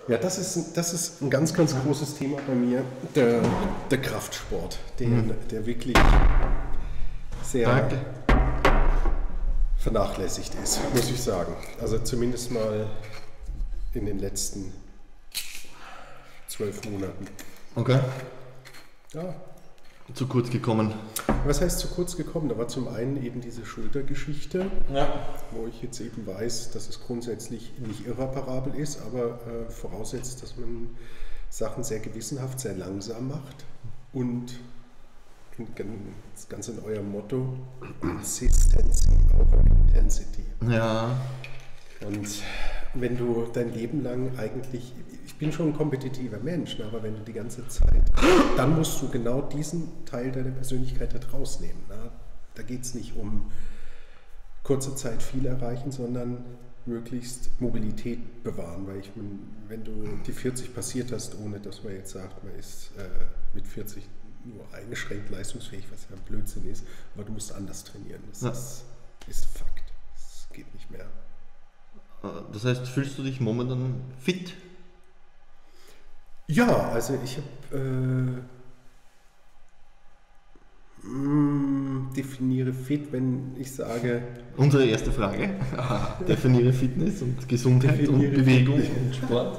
Ja, das ist ein ganz, ganz großes Thema bei mir, der Kraftsport, der wirklich sehr Danke. vernachlässigt ist, muss ich sagen. Also zumindest mal in den letzten 12 Monaten. Okay. Ja. Zu kurz gekommen. Was heißt zu kurz gekommen? Da war zum einen eben diese Schultergeschichte, wo ich jetzt eben weiß, dass es grundsätzlich nicht irreparabel ist, aber voraussetzt, dass man Sachen sehr gewissenhaft, sehr langsam macht und ganz in eurem Motto, Consistency over Intensity. Ja. Und wenn du dein Leben lang eigentlich, ich bin schon ein kompetitiver Mensch, aber wenn du die ganze Zeit, dann musst du genau diesen Teil deiner Persönlichkeit halt rausnehmen. Da geht es nicht um kurze Zeit viel erreichen, sondern möglichst Mobilität bewahren, weil wenn du die 40 passiert hast, ohne dass man jetzt sagt, man ist mit 40 nur eingeschränkt leistungsfähig, was ja ein Blödsinn ist, aber du musst anders trainieren. Das ist Fakt. Das geht nicht mehr. Das heißt, fühlst du dich momentan fit? Ja, also ich habe definiere fit, wenn ich sage... Unsere erste Frage. Definiere Fitness und Gesundheit und Bewegung und Sport.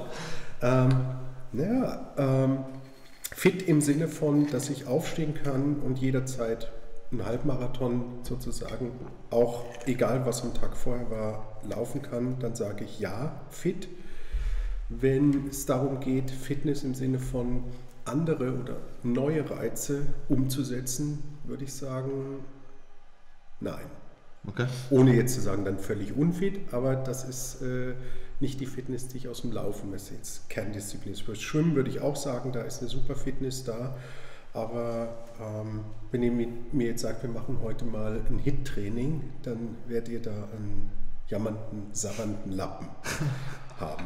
Fit im Sinne von, dass ich aufstehen kann und jederzeit einen Halbmarathon sozusagen, auch egal was am Tag vorher war, laufen kann, dann sage ich ja, fit. Wenn es darum geht, Fitness im Sinne von andere oder neue Reize umzusetzen, würde ich sagen, nein. Okay. Ohne jetzt zu sagen, dann völlig unfit, aber das ist nicht die Fitness, die ich aus dem Laufen messe. Jetzt Kerndisziplin ist. Fürs Schwimmen würde ich auch sagen, da ist eine super Fitness da. Aber wenn ihr mir jetzt sagt, wir machen heute mal ein HIIT-Training, dann werdet ihr da einen jammernden, sabbernden Lappen haben.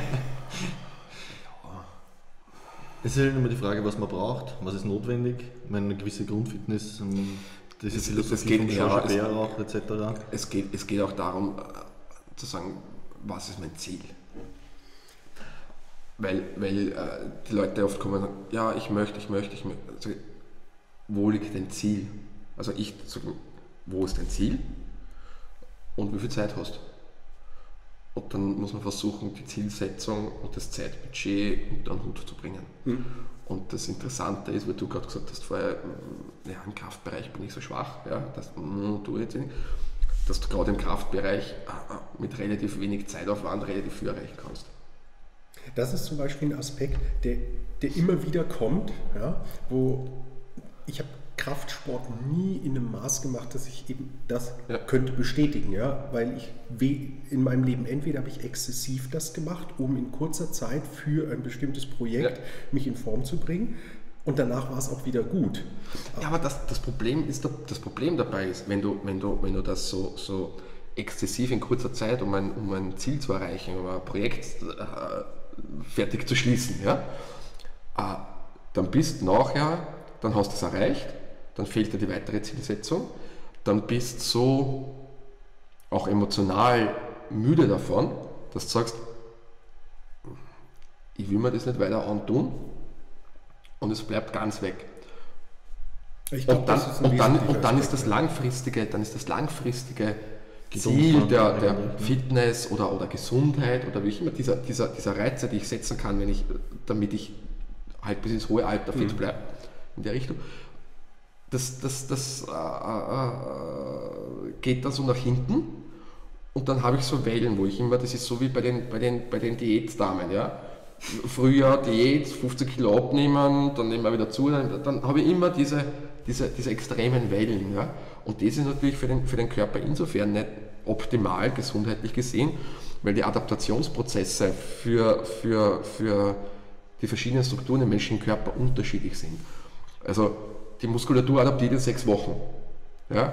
Es ist halt immer die Frage, was man braucht, was ist notwendig. Ich meine, eine gewisse Grundfitness, diese Philosophie von George Bär auch etc. Es geht auch darum, zu sagen, was ist mein Ziel? Weil die Leute oft kommen und sagen, ja, ich möchte. Also, wo liegt dein Ziel? Also ich sage, wo ist dein Ziel und wie viel Zeit hast du? Und dann muss man versuchen, die Zielsetzung und das Zeitbudget unter einen Hut zu bringen. Mhm. Und das Interessante ist, weil du gerade gesagt hast vorher, ja, im Kraftbereich bin ich so schwach, ja, das tue ich jetzt nicht, dass du gerade im Kraftbereich mit relativ wenig Zeitaufwand relativ viel erreichen kannst. Das ist zum Beispiel ein Aspekt, der immer wieder kommt, ja, wo ich habe Kraftsport nie in einem Maß gemacht, dass ich eben das könnte bestätigen, ja, weil ich in meinem Leben entweder habe ich exzessiv das gemacht, um in kurzer Zeit für ein bestimmtes Projekt mich in Form zu bringen und danach war es auch wieder gut. Ja, aber das Problem dabei ist, wenn du das so exzessiv in kurzer Zeit, um ein Ziel zu erreichen, um ein Projekt fertig zu schließen, ja, dann bist nachher, dann hast du es erreicht, dann fehlt dir die weitere Zielsetzung, dann bist du so auch emotional müde davon, dass du sagst, ich will mir das nicht weiter antun und es bleibt ganz weg. Und dann ist das langfristige Ziel der Fitness oder Gesundheit oder wie ich immer dieser Reize, die ich setzen kann, damit ich halt bis ins hohe Alter fit bleibe, in der Richtung. Das geht dann so nach hinten und dann habe ich so Wellen, wo ich immer, das ist so wie bei den Diätdamen, ja. Früher Diät, 15 Kilo abnehmen, dann nehmen wir wieder zu, dann habe ich immer diese extremen Wellen, ja. Und das ist natürlich für den Körper insofern nicht optimal, gesundheitlich gesehen, weil die Adaptationsprozesse für die verschiedenen Strukturen im menschlichen Körper unterschiedlich sind. Also die Muskulatur adaptiert in 6 Wochen. Ja?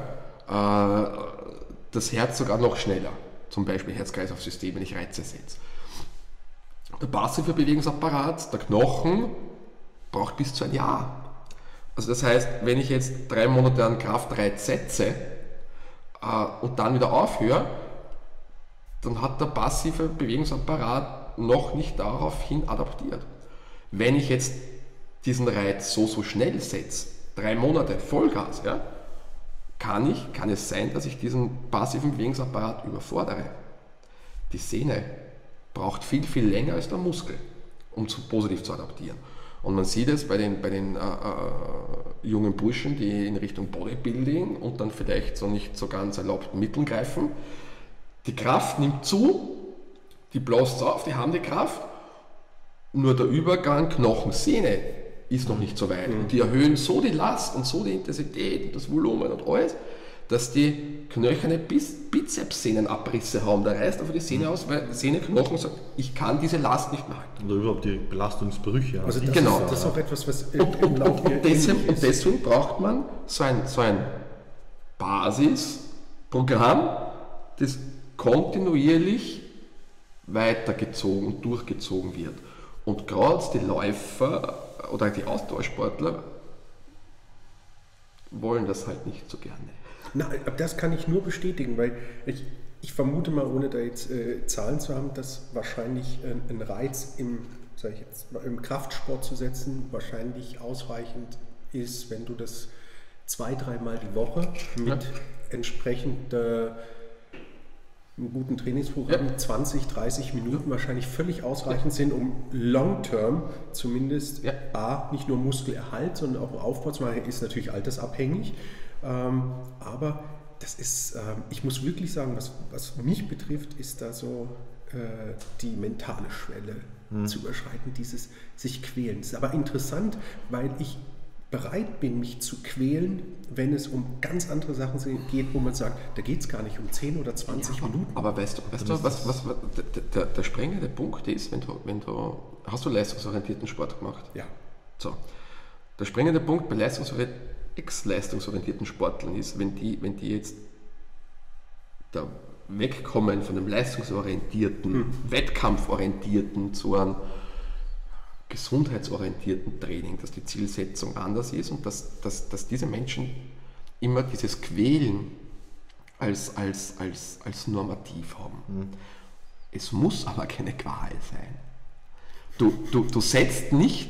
Das Herz sogar noch schneller, zum Beispiel Herz-Kreislauf-System, wenn ich Reize setze. Der passive Bewegungsapparat, der Knochen, braucht bis zu ein Jahr. Also das heißt, wenn ich jetzt 3 Monate an Kraftreiz setze und dann wieder aufhöre, dann hat der passive Bewegungsapparat noch nicht daraufhin adaptiert. Wenn ich jetzt diesen Reiz so schnell setze, 3 Monate Vollgas, ja, kann es sein, dass ich diesen passiven Bewegungsapparat überfordere. Die Sehne braucht viel, viel länger als der Muskel, um positiv zu adaptieren. Und man sieht es bei den jungen Burschen, die in Richtung Bodybuilding und dann vielleicht so nicht so ganz erlaubten Mitteln greifen. Die Kraft nimmt zu, die bläst auf, die haben die Kraft, nur der Übergang Knochen-Sehne ist noch nicht so weit. Und die erhöhen so die Last und so die Intensität und das Volumen und alles, dass die knöcherne Bizepssehnenabrisse haben. Da reißt einfach die Sehne aus, weil Sehneknochen sagt, ich kann diese Last nicht mehr halten. Oder überhaupt die Belastungsbrüche. Also das ist auch etwas, was deswegen braucht man so ein Basisprogramm, das kontinuierlich weitergezogen und durchgezogen wird. Und gerade die Läufer oder die Ausdauersportler wollen das halt nicht so gerne. Na, das kann ich nur bestätigen, weil ich vermute mal, ohne da jetzt Zahlen zu haben, dass wahrscheinlich ein Reiz im Kraftsport zu setzen wahrscheinlich ausreichend ist, wenn du das 2-3 Mal die Woche mit entsprechend einem guten Trainingsprogramm 20, 30 Minuten wahrscheinlich völlig ausreichend sind, um long-term zumindest nicht nur Muskelerhalt, sondern auch Aufbau zu machen. Ist natürlich altersabhängig, aber das ist, ich muss wirklich sagen, was mich betrifft, ist da so die mentale Schwelle zu überschreiten, dieses sich quälen. Das ist aber interessant, weil ich bereit bin, mich zu quälen, wenn es um ganz andere Sachen geht, wo man sagt, da geht es gar nicht um 10 oder 20 Minuten. Aber weißt du, was der springende Punkt ist, hast du leistungsorientierten Sport gemacht? Ja. So. Der springende Punkt bei ex-leistungsorientierten Sportlern ist, wenn die jetzt da wegkommen von dem leistungsorientierten, wettkampforientierten zu einem gesundheitsorientierten Training, dass die Zielsetzung anders ist und dass diese Menschen immer dieses Quälen als normativ haben. Es muss aber keine Qual sein. Du setzt nicht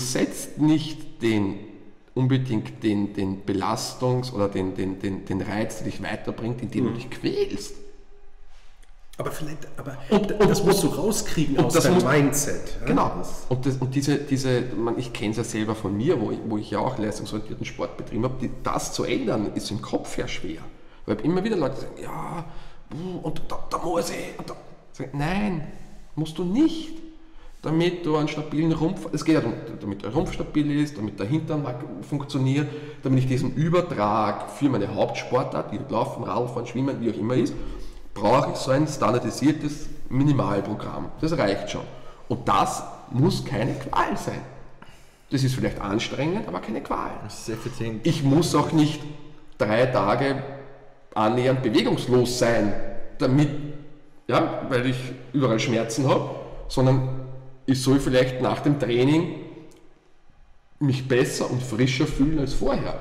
unbedingt den Belastungs- oder den Reiz, der dich weiterbringt, indem du dich quälst. Aber das musst du rauskriegen aus deinem Mindset. Ja? Genau. Und ich kenne es ja selber von mir, wo ich ja auch leistungsorientierten Sport betrieben habe, das zu ändern, ist im Kopf ja schwer. Weil immer wieder Leute sagen, ja, und da muss ich. Und da. Nein, musst du nicht. Damit du einen stabilen Rumpf, es geht ja darum, damit der Rumpf stabil ist, damit der Hintern funktioniert, damit ich diesen Übertrag für meine Hauptsportart, die Laufen, Radfahren, Schwimmen, wie auch immer ist, brauche ich so ein standardisiertes Minimalprogramm. Das reicht schon. Und das muss keine Qual sein. Das ist vielleicht anstrengend, aber keine Qual. Das ist effizient. Ich muss auch nicht 3 Tage annähernd bewegungslos sein, weil ich überall Schmerzen habe, sondern ich soll vielleicht nach dem Training mich besser und frischer fühlen als vorher.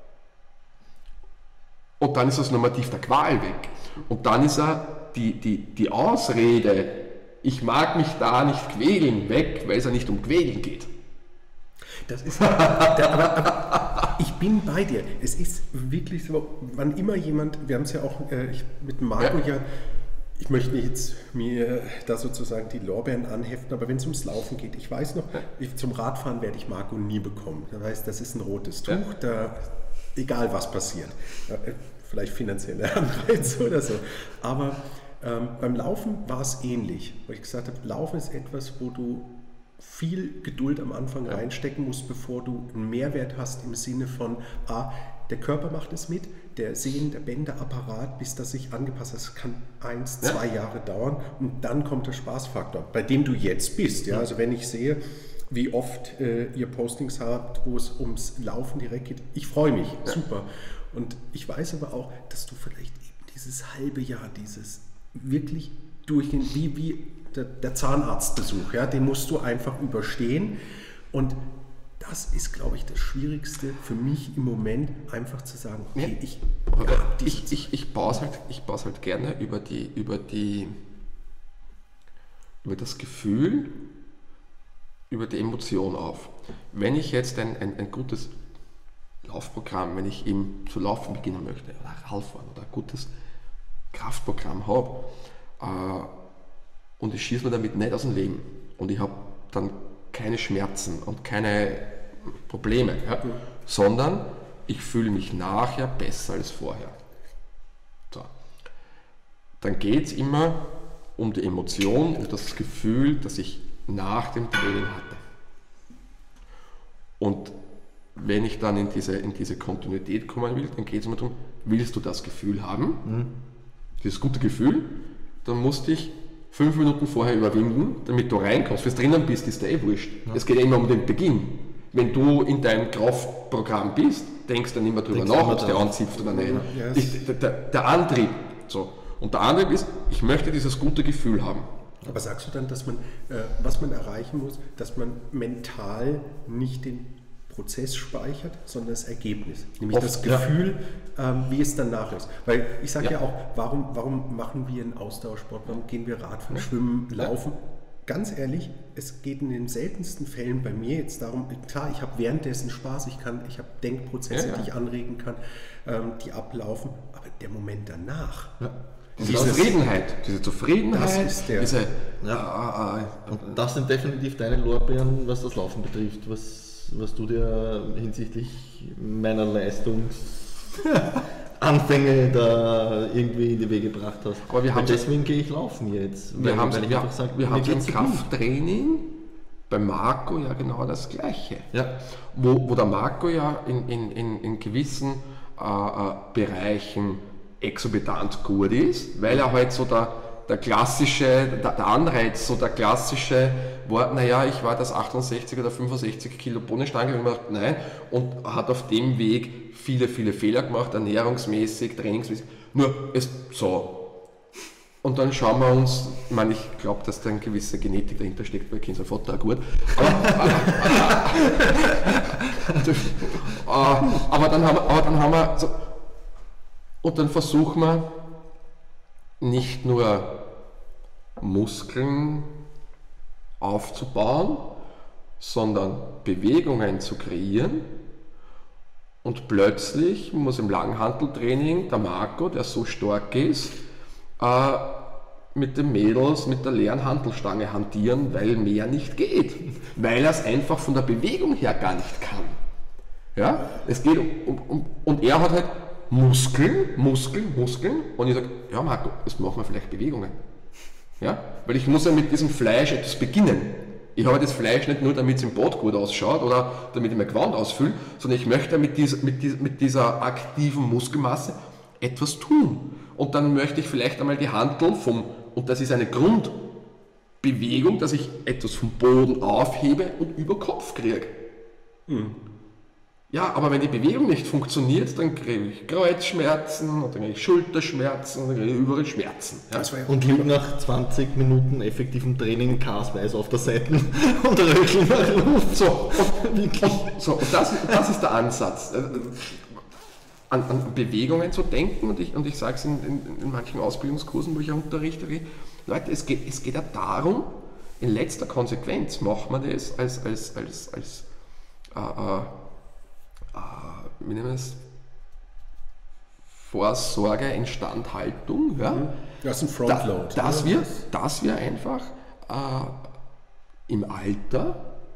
Und dann ist das normativ der Qual weg. Und dann ist die Ausrede, ich mag mich da nicht quälen, weg, weil es ja nicht um Quälen geht. Das ist, aber ich bin bei dir. Es ist wirklich so, wann immer jemand, wir haben es ja auch mit Marco ich möchte nicht jetzt mir da sozusagen die Lorbeeren anheften, aber wenn es ums Laufen geht, ich weiß noch, zum Radfahren werde ich Marco nie bekommen. Das heißt, das ist ein rotes Tuch, egal was passiert. Vielleicht finanzielle Anreize oder so. Aber beim Laufen war es ähnlich, weil ich gesagt habe, Laufen ist etwas, wo du viel Geduld am Anfang reinstecken musst, bevor du einen Mehrwert hast im Sinne von, der Körper macht es mit, der der Bänderapparat, bis das sich angepasst hat, das kann 1, 2 Jahre dauern und dann kommt der Spaßfaktor, bei dem du jetzt bist. Ja? Also wenn ich sehe, wie oft ihr Postings habt, wo es ums Laufen direkt geht, ich freue mich, super. Und ich weiß aber auch, dass du vielleicht eben dieses halbe Jahr, dieses wirklich durchgehen, wie der Zahnarztbesuch, den musst du einfach überstehen. Und das ist, glaube ich, das Schwierigste für mich im Moment, einfach zu sagen, okay, ich baue es halt gerne über die über das Gefühl, über die Emotion auf. Wenn ich jetzt ein gutes Laufprogramm, wenn ich eben zu laufen beginnen möchte, oder Radfahren oder ein gutes Kraftprogramm habe, und ich schieße mir damit nicht aus dem Leben und ich habe dann keine Schmerzen und keine Probleme, ja, sondern ich fühle mich nachher besser als vorher. So. Dann geht es immer um die Emotion, um das Gefühl, das ich nach dem Training hatte. Und wenn ich dann in diese Kontinuität kommen will, dann geht es immer darum, willst du das Gefühl haben, dieses gute Gefühl, dann musst du dich 5 Minuten vorher überwinden, damit du reinkommst. Wenn du drinnen bist, ist dir wurscht. Ja. Es geht immer um den Beginn. Wenn du in deinem Kraftprogramm bist, denkst du dann immer drüber nach, ob es dir anzipft oder nicht. Ja, yes. Der Antrieb. So. Und der Antrieb ist, ich möchte dieses gute Gefühl haben. Aber sagst du dann, dass man, was man erreichen muss, dass man mental nicht den Prozess speichert, sondern das Ergebnis, nämlich oft, das Gefühl, wie es danach ist. Weil ich sage ja auch, warum machen wir einen Ausdauersport, warum gehen wir Radfahren, Schwimmen, Laufen? Ganz ehrlich, es geht in den seltensten Fällen bei mir jetzt darum, klar, ich habe währenddessen Spaß, ich habe Denkprozesse, die ich anregen kann, die ablaufen, aber der Moment danach, diese Zufriedenheit, das ist der. Und das sind definitiv deine Lorbeeren, was das Laufen betrifft, was du dir hinsichtlich meiner Leistungsanfänge da irgendwie in die Wege gebracht hast. Aber deswegen gehe ich laufen jetzt. Wir haben im Krafttraining bei Marco ja genau das Gleiche. Ja. Wo der Marco ja in gewissen Bereichen exorbitant gut ist, weil er halt so der Anreiz, so der klassische war, naja, ich war das 68 oder 65 Kilo Bohnenstange und gemacht, nein, und hat auf dem Weg viele Fehler gemacht, ernährungsmäßig, trainingsmäßig, nur es so. Und dann schauen wir uns, ich meine, ich glaube, dass da eine gewisse Genetik dahinter steckt, weil ich kenne seinen Vater auch gut, aber dann haben wir so, und dann versuchen wir nicht nur Muskeln aufzubauen, sondern Bewegungen zu kreieren. Und plötzlich muss im Langhanteltraining der Marco, der so stark ist, mit den Mädels mit der leeren Hantelstange hantieren, weil mehr nicht geht. Weil er es einfach von der Bewegung her gar nicht kann. Ja? Es geht und er hat halt Muskeln. Und ich sage, ja Marco, jetzt machen wir vielleicht Bewegungen. Ja? Weil ich muss ja mit diesem Fleisch etwas beginnen. Ich habe das Fleisch nicht nur, damit es im Bad gut ausschaut oder damit ich mein Gewand ausfülle, sondern ich möchte mit dieser aktiven Muskelmasse etwas tun. Und dann möchte ich vielleicht einmal die Hantel und das ist eine Grundbewegung, dass ich etwas vom Boden aufhebe und über Kopf kriege. Ja, aber wenn die Bewegung nicht funktioniert, dann kriege ich Kreuzschmerzen, dann kriege ich Schulterschmerzen, dann kriege ich überall Schmerzen. Ja. Und liegt nach 20 Minuten effektivem Training kasweise auf der Seite und röcheln nach Luft. So, und das ist der Ansatz, an Bewegungen zu denken. Und ich sage es in manchen Ausbildungskursen, wo ich ja unterrichte, Leute, es geht ja darum, in letzter Konsequenz macht man das als wie nennen wir es? Vorsorge, Instandhaltung. Ja? Das ist ein Frontload. Dass wir einfach im Alter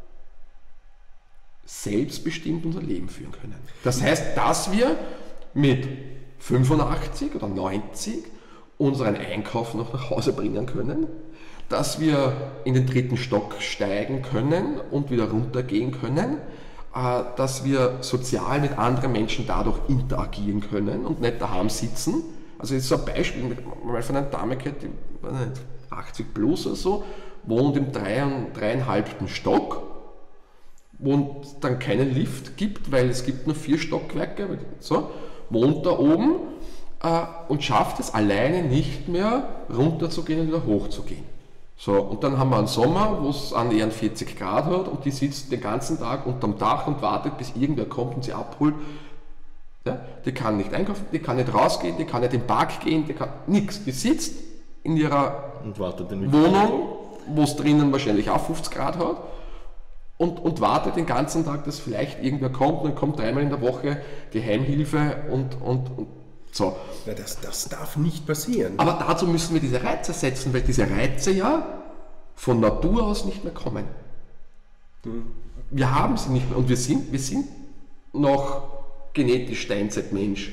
selbstbestimmt unser Leben führen können. Das heißt, dass wir mit 85 oder 90 unseren Einkauf noch nach Hause bringen können, dass wir in den 3. Stock steigen können und wieder runtergehen können, dass wir sozial mit anderen Menschen dadurch interagieren können und nicht daheim sitzen. Also jetzt so ein Beispiel, mal von einer Dame gehört, die 80 plus oder so, wohnt im 3,5. Stock, wo es dann keinen Lift gibt, weil es gibt nur 4 Stockwerke, so, wohnt da oben und schafft es alleine nicht mehr runterzugehen und wieder hochzugehen. So, und dann haben wir einen Sommer, wo es annähernd 40 Grad hat und die sitzt den ganzen Tag unterm Dach und wartet, bis irgendwer kommt und sie abholt. Ja, die kann nicht einkaufen, die kann nicht rausgehen, die kann nicht in den Park gehen, die kann nichts. Die sitzt in ihrer Wohnung wo es drinnen wahrscheinlich auch 50 Grad hat und wartet den ganzen Tag, dass vielleicht irgendwer kommt, dann kommt dreimal in der Woche die Heimhilfe und so. Ja, das darf nicht passieren. Aber dazu müssen wir diese Reize setzen, weil diese Reize ja von Natur aus nicht mehr kommen. Wir haben sie nicht mehr und wir sind noch genetisch Steinzeitmensch.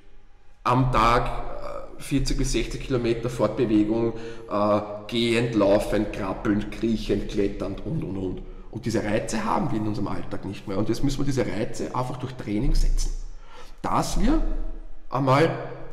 Am Tag 40 bis 60 Kilometer Fortbewegung, gehend, laufend, krabbelnd, kriechend, kletternd und. Und diese Reize haben wir in unserem Alltag nicht mehr. Und jetzt müssen wir diese Reize einfach durch Training setzen. Dass wir einmal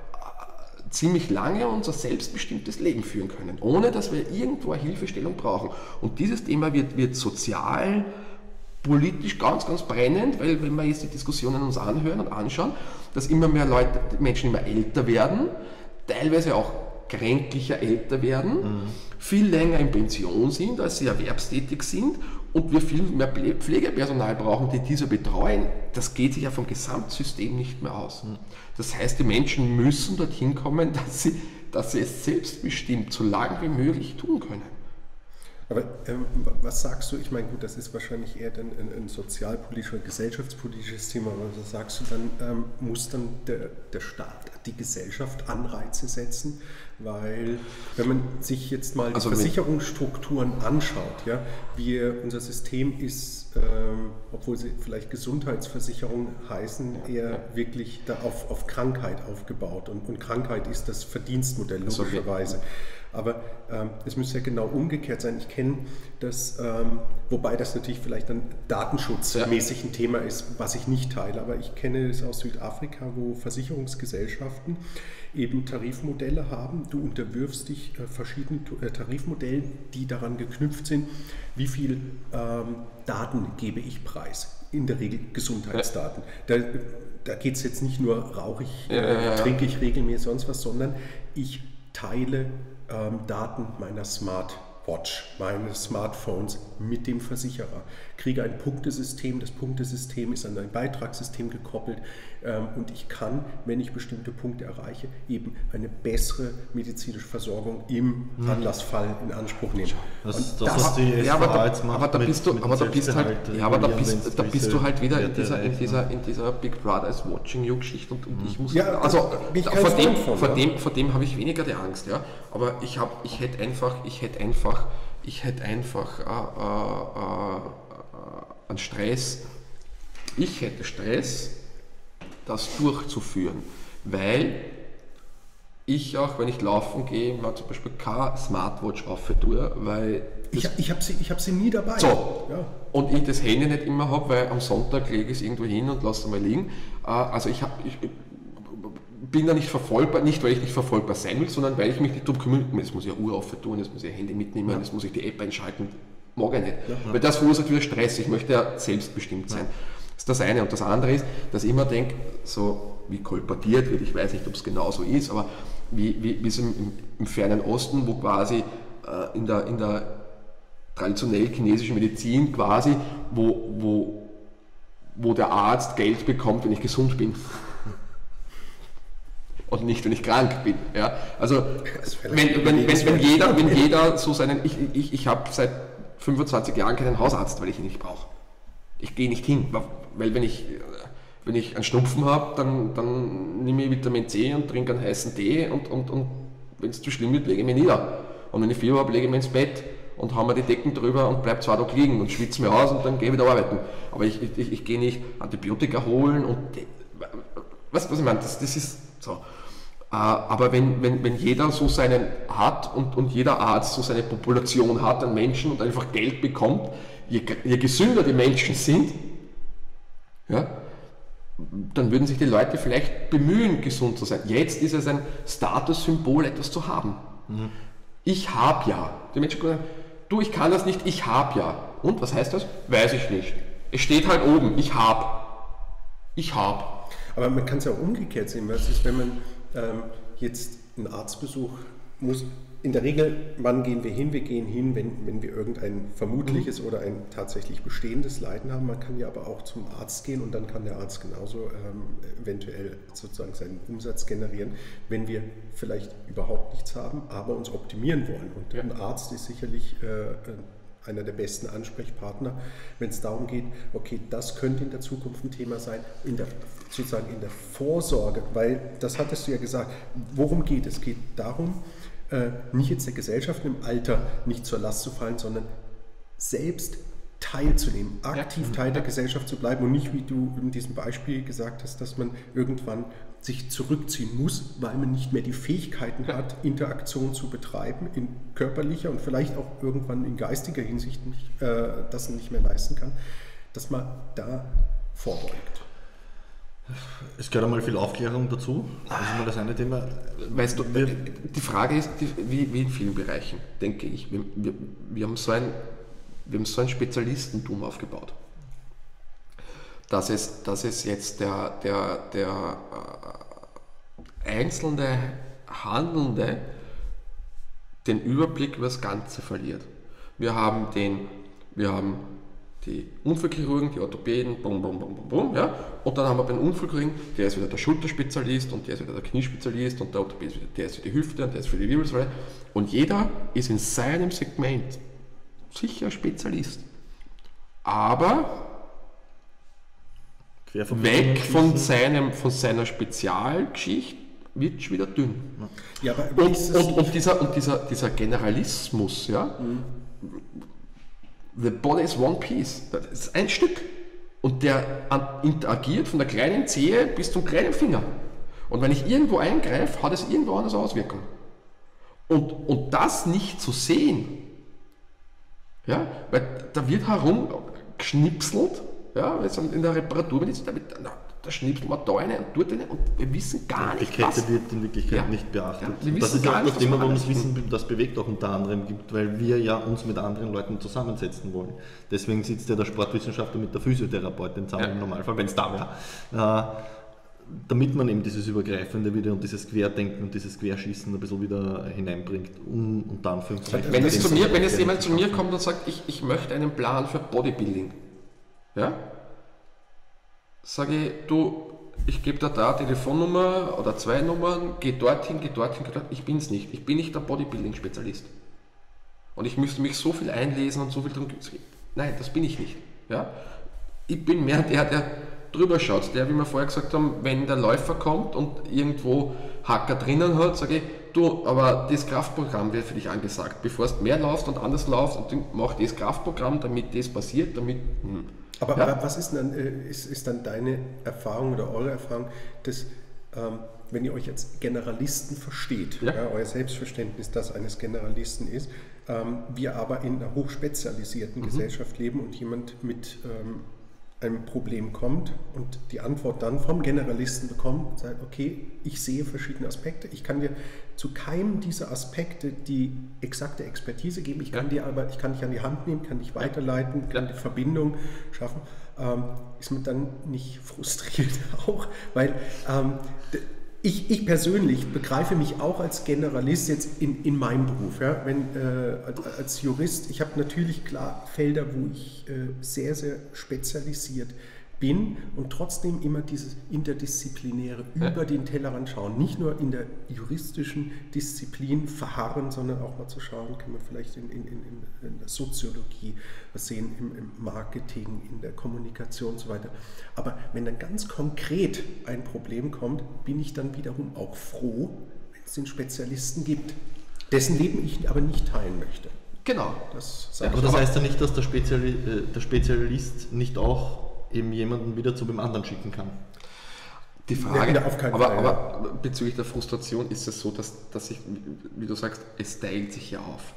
ziemlich lange unser selbstbestimmtes Leben führen können, ohne dass wir irgendwo eine Hilfestellung brauchen. Und dieses Thema wird sozial, politisch ganz, ganz brennend, weil wenn wir jetzt die Diskussionen uns anhören und anschauen, dass immer mehr Menschen immer älter werden, teilweise auch kränklicher älter werden, viel länger in Pension sind, als sie erwerbstätig sind und wir viel mehr Pflegepersonal brauchen, die diese betreuen. Das geht sich ja vom Gesamtsystem nicht mehr aus. Das heißt, die Menschen müssen dorthin kommen, dass sie es selbstbestimmt so lange wie möglich tun können. Aber was sagst du, ich meine, gut, das ist wahrscheinlich eher dann ein sozialpolitisches oder gesellschaftspolitisches Thema, aber was sagst du dann, muss dann der Staat, die Gesellschaft Anreize setzen? Weil, wenn man sich jetzt mal die Versicherungsstrukturen anschaut, ja, wie unser System ist, obwohl sie vielleicht Gesundheitsversicherung heißen, eher wirklich da auf Krankheit aufgebaut und Krankheit ist das Verdienstmodell logischerweise. Aber es müsste ja genau umgekehrt sein. Ich kenne das, wobei das natürlich vielleicht dann datenschutzmäßig ein Thema ist, was ich nicht teile, aber ich kenne es aus Südafrika, wo Versicherungsgesellschaften eben Tarifmodelle haben. Du unterwirfst dich verschiedenen Tarifmodellen, die daran geknüpft sind, wie viel Daten gebe ich preis. In der Regel Gesundheitsdaten. Da geht es jetzt nicht nur, rauche ich, trinke ich regelmäßig sonst was, sondern ich teile Daten meiner Smartwatch, meines Smartphones mit dem Versicherer. Kriege ein Punktesystem, das Punktesystem ist an ein Beitragssystem gekoppelt und ich kann, wenn ich bestimmte Punkte erreiche, eben eine bessere medizinische Versorgung im Anlassfall in Anspruch nehmen. Was die SVA jetzt macht, aber da bist du halt wieder in dieser Big Brother is watching you Geschichte und ich muss, ja, also vor dem dem habe ich weniger die Angst, ja, aber ich hätte einfach an Stress. Ich hätte Stress, das durchzuführen, weil ich auch, wenn ich laufen gehe, mal zum Beispiel keine Smartwatch tue, weil ich hab sie nie dabei. So, ja. Und ich das Handy nicht immer habe, weil am Sonntag lege ich es irgendwo hin und lasse es mal liegen. Also ich bin da nicht verfolgbar, nicht weil ich nicht verfolgbar sein will, sondern weil ich mich nicht darum kümmere. Jetzt muss ich eine Uhr tun, jetzt muss ich ein Handy mitnehmen, jetzt muss ich die App einschalten. Mag ich nicht. Ja. Weil das verursacht wieder Stress. Ich möchte ja selbstbestimmt sein. Das ist das eine. Und das andere ist, dass ich immer denke, so wie kolportiert wird, ich weiß nicht, ob es genau so ist, aber wie es im fernen Osten, wo quasi in der traditionell chinesischen Medizin quasi, wo der Arzt Geld bekommt, wenn ich gesund bin. Und nicht, wenn ich krank bin. Ja? Also wenn jeder so seinen, ich habe seit 25 Jahren keinen Hausarzt, weil ich ihn nicht brauche. Ich gehe nicht hin, weil wenn ich einen Schnupfen habe, dann nehme ich Vitamin C und trinke einen heißen Tee und wenn es zu schlimm wird, lege ich mich nieder. Und wenn ich Fieber habe, lege ich mich ins Bett und haue mir die Decken drüber und bleibe 2 Tage liegen und schwitze mir aus und dann gehe ich wieder arbeiten. Aber ich gehe nicht Antibiotika holen und was ich meine, das ist so. Aber wenn jeder so seinen hat und jeder Arzt so seine Population hat an Menschen und einfach Geld bekommt, je gesünder die Menschen sind, ja, dann würden sich die Leute vielleicht bemühen, gesund zu sein. Jetzt ist es ein Statussymbol, etwas zu haben. Ich habe ja. Die Menschen sagen, du, ich kann das nicht, ich habe ja. Und, was heißt das? Weiß ich nicht. Es steht halt oben, ich habe. Ich habe. Aber man kann es ja auch umgekehrt sehen. Was ist, wenn man jetzt einen Arztbesuch muss in der Regel, wann gehen wir hin? Wir gehen hin, wenn wir irgendein vermutliches oder ein tatsächlich bestehendes Leiden haben. Man kann ja aber auch zum Arzt gehen und dann kann der Arzt genauso eventuell sozusagen seinen Umsatz generieren, wenn wir vielleicht überhaupt nichts haben, aber uns optimieren wollen. Und ein Arzt ist sicherlich einer der besten Ansprechpartner, wenn es darum geht, okay, das könnte in der Zukunft ein Thema sein, sozusagen in der Vorsorge, weil, das hattest du ja gesagt, worum geht es? Es geht darum, nicht jetzt der Gesellschaft im Alter nicht zur Last zu fallen, sondern selbst teilzunehmen, aktiv Teil der Gesellschaft zu bleiben und nicht, wie du in diesem Beispiel gesagt hast, dass man irgendwann sich zurückziehen muss, weil man nicht mehr die Fähigkeiten hat, Interaktion zu betreiben, in körperlicher und vielleicht auch irgendwann in geistiger Hinsicht das nicht mehr leisten kann, dass man da vorbeugt. Es gehört einmal viel Aufklärung dazu, das ist mal das eine Thema. Weißt du, die Frage ist, wie in vielen Bereichen, denke ich, wir haben so ein Spezialistentum aufgebaut, dass es jetzt der einzelne Handelnde den Überblick über das Ganze verliert. Wir haben die Unfallchirurgen, die Orthopäden, ja, und dann haben wir beim Unfallchirurgen, der ist wieder der Schulterspezialist und der ist wieder der Kniespezialist und der Orthopäde, der ist für die Hüfte und der ist für die Wirbelsäule und jeder ist in seinem Segment sicher Spezialist, aber weg von seiner Spezialgeschichte wird es wieder dünn. Ja, aber und dieser Generalismus, ja, the body is one piece, das ist ein Stück und der interagiert von der kleinen Zehe bis zum kleinen Finger und wenn ich irgendwo eingreife, hat es irgendwo anders Auswirkungen und das nicht zu sehen, ja, weil da wird herumgeschnipselt, ja, in der Reparatur, da schnipselt man da eine und dort eine und wir wissen gar nicht, die Kette wird in Wirklichkeit nicht beachtet. Ja, das ist auch das Thema, warum das Wissen, das bewegt auch unter anderem gibt, weil wir ja uns mit anderen Leuten zusammensetzen wollen. Deswegen sitzt ja der Sportwissenschaftler mit der Physiotherapeutin zusammen im Normalfall, wenn es da wäre. Damit man eben dieses Übergreifende wieder und dieses Querdenken und dieses Querschießen ein bisschen wieder hineinbringt, unter Anführungszeichen. Wenn jetzt jemand zu mir kommt und sagt, ich möchte einen Plan für Bodybuilding, ja, sage ich, ich gebe dir da eine Telefonnummer oder 2 Nummern, geh dorthin, ich bin es nicht. Ich bin nicht der Bodybuilding-Spezialist. Und ich müsste mich so viel einlesen und so viel drum. Nein, das bin ich nicht. Ja? Ich bin mehr der drüber schaut, der, wie wir vorher gesagt haben, wenn der Läufer kommt und irgendwo Hacker drinnen hat, sage ich, aber das Kraftprogramm wird für dich angesagt. Bevor du mehr laufst und anders laufst, und mach das Kraftprogramm, damit das passiert, Aber was ist dann deine Erfahrung oder eure Erfahrung, dass, wenn ihr euch als Generalisten versteht, euer Selbstverständnis das eines Generalisten ist, wir aber in einer hochspezialisierten Gesellschaft leben und jemand mit einem Problem kommt und die Antwort dann vom Generalisten bekommt, sagt, okay, ich sehe verschiedene Aspekte, ich kann dir zu keinem dieser Aspekte die exakte Expertise geben, ich kann dich an die Hand nehmen, kann dich weiterleiten, kann die Verbindung schaffen, ist man dann nicht frustriert auch, weil ich persönlich begreife mich auch als Generalist jetzt in meinem Beruf. Ja? Als Jurist, ich habe natürlich klar Felder, wo ich sehr, sehr spezialisiert bin und trotzdem immer dieses interdisziplinäre über den Tellerrand schauen. Nicht nur in der juristischen Disziplin verharren, sondern auch mal zu schauen, kann man vielleicht in der Soziologie was sehen, im Marketing, in der Kommunikation und so weiter. Aber wenn dann ganz konkret ein Problem kommt, bin ich dann wiederum auch froh, wenn es den Spezialisten gibt, dessen Leben ich aber nicht teilen möchte. Genau. Aber das heißt ja nicht, dass der Spezialist nicht auch eben jemanden wieder zu dem anderen schicken kann. Die Frage, aber bezüglich der Frustration ist es so, dass ich, wie du sagst, es teilt sich ja auf.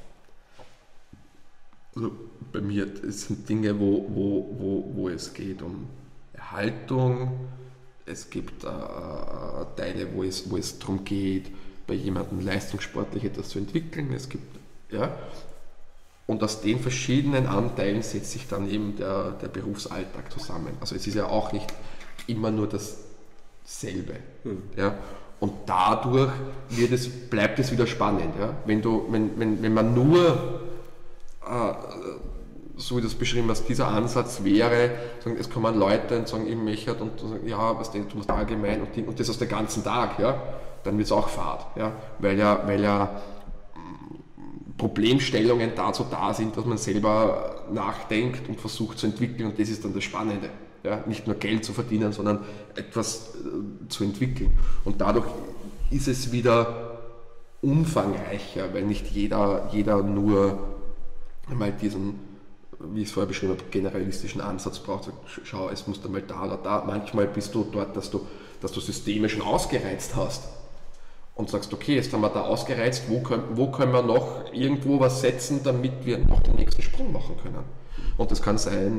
Also bei mir sind Dinge, wo es geht um Erhaltung, es gibt Teile, wo es darum geht, bei jemandem leistungssportlich etwas zu entwickeln, es gibt, ja, und aus den verschiedenen Anteilen setzt sich dann eben der Berufsalltag zusammen. Also es ist ja auch nicht immer nur dasselbe. Ja? Und dadurch bleibt es wieder spannend. Ja? Wenn man nur, so wie du das beschrieben hast, dieser Ansatz wäre, sagen, es kommen Leute und sagen, ich möchte und sagen, ja, was denkst du, musst allgemein und das aus dem ganzen Tag, ja? Dann wird es auch fad. Ja? Weil ja Problemstellungen dazu da sind, dass man selber nachdenkt und versucht zu entwickeln und das ist dann das Spannende. Ja? Nicht nur Geld zu verdienen, sondern etwas zu entwickeln. Und dadurch ist es wieder umfangreicher, weil nicht jeder nur einmal diesen, wie ich es vorher beschrieben habe, generalistischen Ansatz braucht. Schau, es muss einmal da oder da. Manchmal bist du dort, dass du Systeme schon ausgereizt hast. Und sagst, okay, jetzt haben wir da ausgereizt, wo können wir noch irgendwo was setzen, damit wir noch den nächsten Sprung machen können. Und das kann sein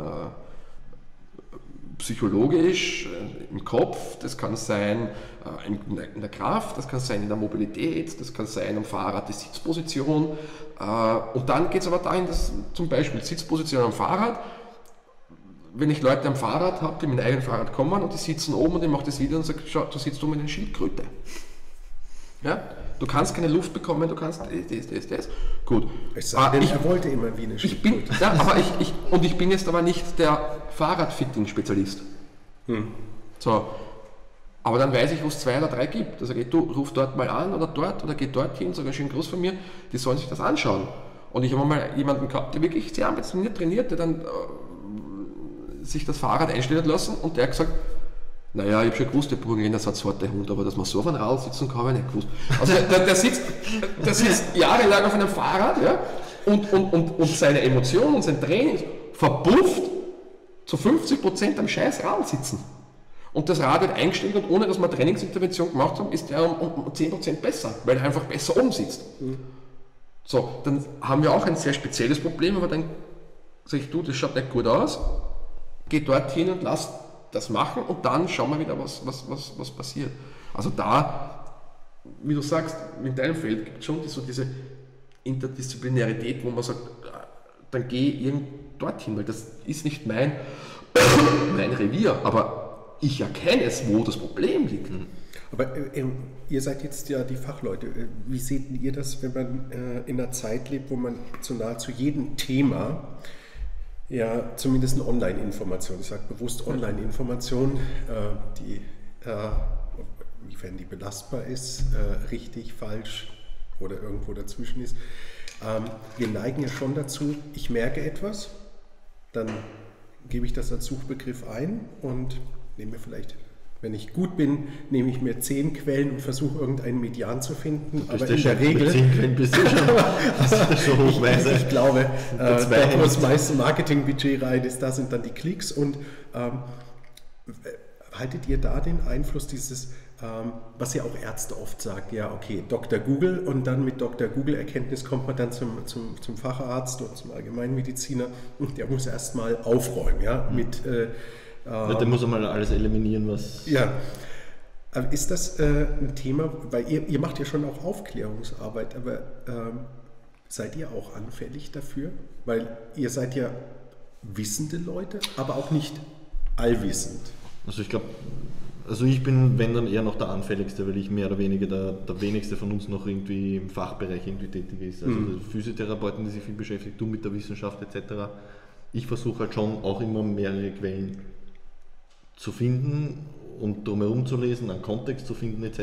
psychologisch, im Kopf, das kann sein in der Kraft, das kann sein in der Mobilität, das kann sein am Fahrrad die Sitzposition. Und dann geht es aber dahin, dass zum Beispiel Sitzposition am Fahrrad, wenn ich Leute am Fahrrad habe, die mit einem eigenen Fahrrad kommen und die sitzen oben und ich mache das Video und sage, schau, du sitzt oben in der Schildkröte. Ja? Du kannst keine Luft bekommen, du kannst das. Gut. Ich sage, er wollte immer wie eine Schildkröte. Ich bin jetzt aber nicht der Fahrradfitting-Spezialist. So. Aber dann weiß ich, wo es 2 oder 3 gibt. Also du ruf dort mal an oder dort oder geh dorthin, sag einen schönen Gruß von mir, die sollen sich das anschauen. Und ich habe mal jemanden gehabt, der wirklich sehr ambitioniert trainiert, der dann sich das Fahrrad einstellen hat lassen und der hat gesagt, naja, ich habe schon gewusst, der Burgenländer ist ein sorte Hund, aber dass man so auf einem Rad sitzen kann, habe ich nicht gewusst. Also der sitzt jahrelang auf einem Fahrrad, ja, und seine Emotionen und sein Training verpufft zu 50% am scheiß Rad sitzen. Und das Rad wird eingestellt und ohne dass wir Trainingsintervention gemacht haben, ist der um 10% besser, weil er einfach besser umsitzt. So, dann haben wir auch ein sehr spezielles Problem, aber dann sage ich, du, das schaut nicht gut aus, geh dorthin und lass das machen und dann schauen wir wieder, was passiert. Also da, wie du sagst, in deinem Feld gibt es schon diese Interdisziplinarität, wo man sagt, dann geh dorthin, weil das ist nicht mein Revier, aber ich erkenne es, wo das Problem liegt. Aber ihr seid jetzt ja die Fachleute. Wie seht ihr das, wenn man in einer Zeit lebt, wo man zu nahezu jedem Thema ja zumindest eine Online-Information, ich sage bewusst Online-Information, die, inwiefern die belastbar ist, richtig, falsch oder irgendwo dazwischen ist. Wir neigen ja schon dazu, ich merke etwas, dann gebe ich das als Suchbegriff ein und nehme mir vielleicht, wenn ich gut bin, nehme ich mir 10 Quellen und versuche irgendeinen Median zu finden. Aber in der Regel. 10 Quellen bist du schon hochweise. Ich glaube, da wo das meiste Marketingbudget rein ist, da sind dann die Klicks. Und haltet ihr da den Einfluss dieses, was ja auch Ärzte oft sagen, ja okay, Dr. Google und dann mit Dr. Google-Erkenntnis kommt man dann zum Facharzt oder zum Allgemeinmediziner und der muss erstmal aufräumen, ja, mit der muss einmal alles eliminieren, was... Ja, aber ist das ein Thema, weil ihr macht ja schon auch Aufklärungsarbeit, aber seid ihr auch anfällig dafür? Weil ihr seid ja wissende Leute, aber auch nicht allwissend. Also ich glaube, ich bin, wenn dann eher noch der Anfälligste, weil ich mehr oder weniger der wenigste von uns noch irgendwie im Fachbereich irgendwie tätig ist. Also Physiotherapeuten, die sich viel beschäftigt, du mit der Wissenschaft etc. Ich versuche halt schon auch immer mehrere Quellen zu finden und drumherum zu lesen, einen Kontext zu finden etc.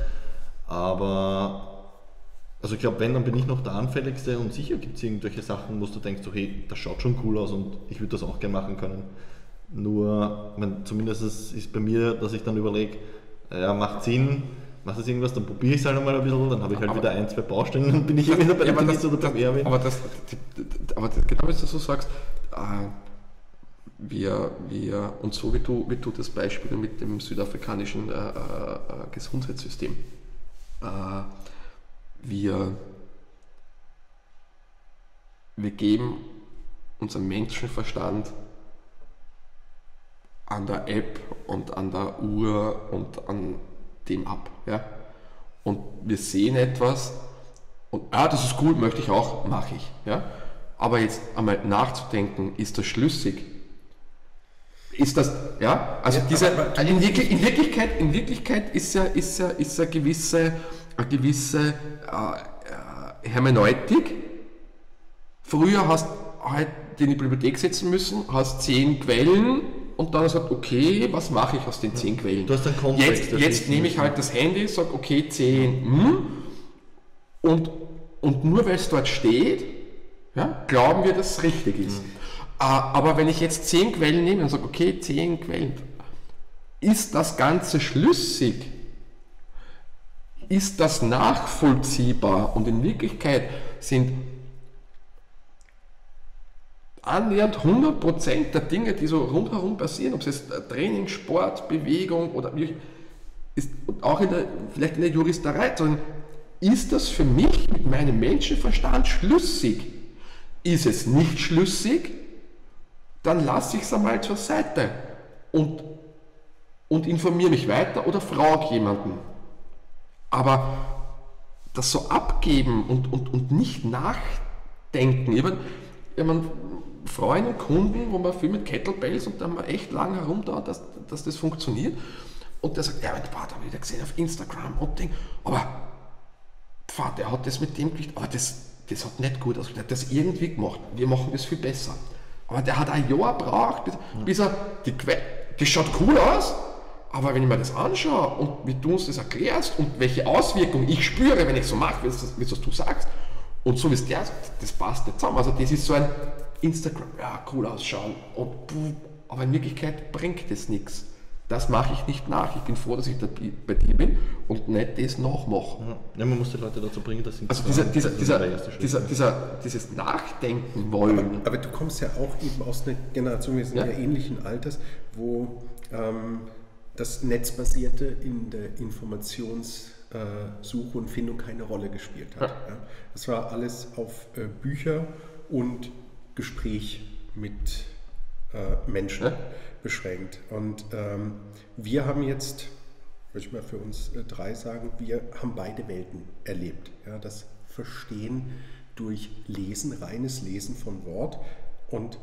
Aber also ich glaube, wenn, dann bin ich noch der Anfälligste und sicher gibt es irgendwelche Sachen, wo du denkst, okay, das schaut schon cool aus und ich würde das auch gerne machen können. Nur, zumindest ist bei mir, dass ich dann überlege, ja, macht Sinn, macht das irgendwas, dann probiere ich es halt einmal ein bisschen, dann habe ich halt wieder 1, 2 Baustellen und dann bin ich wieder bei der Tennis oder beim Erwin. Aber genau wie du so sagst, und so wie du das Beispiel mit dem südafrikanischen Gesundheitssystem, wir geben unseren Menschenverstand an der App und an der Uhr und an dem ab. Ja? Und wir sehen etwas und das ist gut, möchte ich auch, mache ich. Ja? Aber jetzt einmal nachzudenken, ist das schlüssig? ist das, ja, also Ja, diese, aber in Wirklichkeit ist ja eine gewisse Hermeneutik. Früher hast du halt in die Bibliothek setzen müssen, hast 10 Quellen und dann hast du gesagt, okay, was mache ich aus den 10 Quellen? Du hast einen Kontext. Jetzt nehme ich halt das Handy, sage, okay, 10, und nur weil es dort steht, ja, glauben wir, dass es richtig ist. Aber wenn ich jetzt 10 Quellen nehme und sage, okay, 10 Quellen, ist das Ganze schlüssig? Ist das nachvollziehbar? Und in Wirklichkeit sind annähernd 100% der Dinge, die so rundherum passieren, ob es jetzt Training, Sport, Bewegung oder ist auch vielleicht in der Juristerei, sondern ist das für mich mit meinem Menschenverstand schlüssig? Ist es nicht schlüssig, dann lasse ich es einmal zur Seite und informiere mich weiter oder frage jemanden. Aber das so abgeben und nicht nachdenken. Ich habe Freunde, Kunden, wo man viel mit Kettlebells und da haben wir echt lange herumdauert, dass das funktioniert. Und der sagt, ja, da habe ich wieder gesehen auf Instagram und denke, aber der hat das mit dem Gewicht, aber das hat nicht gut ausgesehen, der hat das irgendwie gemacht, wir machen das viel besser. Aber der hat ein Jahr gebraucht, bis er, das schaut cool aus, aber wenn ich mir das anschaue und wie du uns das erklärst und welche Auswirkungen ich spüre, wenn ich so mache, wie du sagst, und so wie es der sagt, das passt nicht zusammen. Also das ist so ein Instagram, ja, cool ausschauen, aber in Wirklichkeit bringt das nichts. Das mache ich nicht nach. Ich bin froh, dass ich da bei dir bin und nicht das nachmache. Ja, man muss die Leute dazu bringen, dass sie also dieses Nachdenken wollen. Aber du kommst ja auch eben aus einer Generation, wir sind ja ähnlichen Alters, wo das Netzbasierte in der Informationssuche und Findung keine Rolle gespielt hat. Ja. Das war alles auf Bücher und Gespräch mit Menschen beschränkt. Und wir haben jetzt, würde ich mal für uns 3 sagen, wir haben beide Welten erlebt. Ja, das Verstehen durch Lesen, reines Lesen von Wort und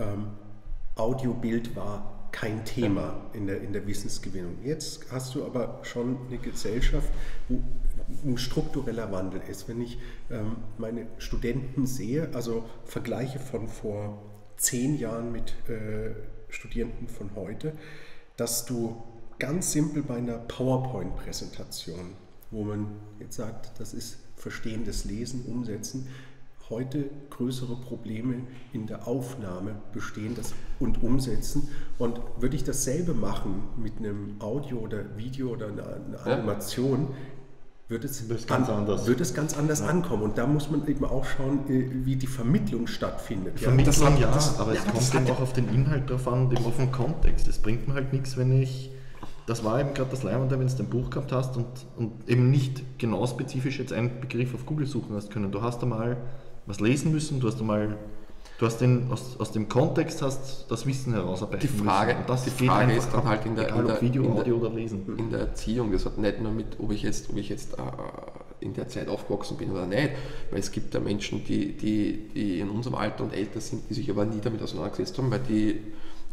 Audio-Bild war kein Thema in der Wissensgewinnung. Jetzt hast du aber schon eine Gesellschaft, wo ein struktureller Wandel ist. Wenn ich meine Studenten sehe, also Vergleiche von vor 10 Jahren mit Studierenden von heute, dass du ganz simpel bei einer PowerPoint-Präsentation, wo man jetzt sagt, das ist verstehendes Lesen, Umsetzen, heute größere Probleme in der Aufnahme bestehen und Umsetzen. Und würde ich dasselbe machen mit einem Audio oder Video oder einer Animation, wird es ganz anders ankommen. Und da muss man eben auch schauen, wie die Vermittlung stattfindet. Vermittlung aber es kommt eben auch auf den Inhalt drauf an und eben auf den Kontext. Es bringt mir halt nichts, wenn ich, das war eben gerade das Leibende, wenn du ein Buch gehabt hast und eben nicht genau spezifisch jetzt einen Begriff auf Google suchen hast können. Du hast einmal was lesen müssen, du hast aus dem Kontext hast das Wissen herausarbeiten müssen. Die Frage ist dann halt Audio oder Lesen. In der Erziehung, das hat nicht nur mit, ob ich jetzt in der Zeit aufgewachsen bin oder nicht, weil es gibt ja Menschen, die in unserem Alter und älter sind, die sich aber nie damit auseinandergesetzt haben, weil die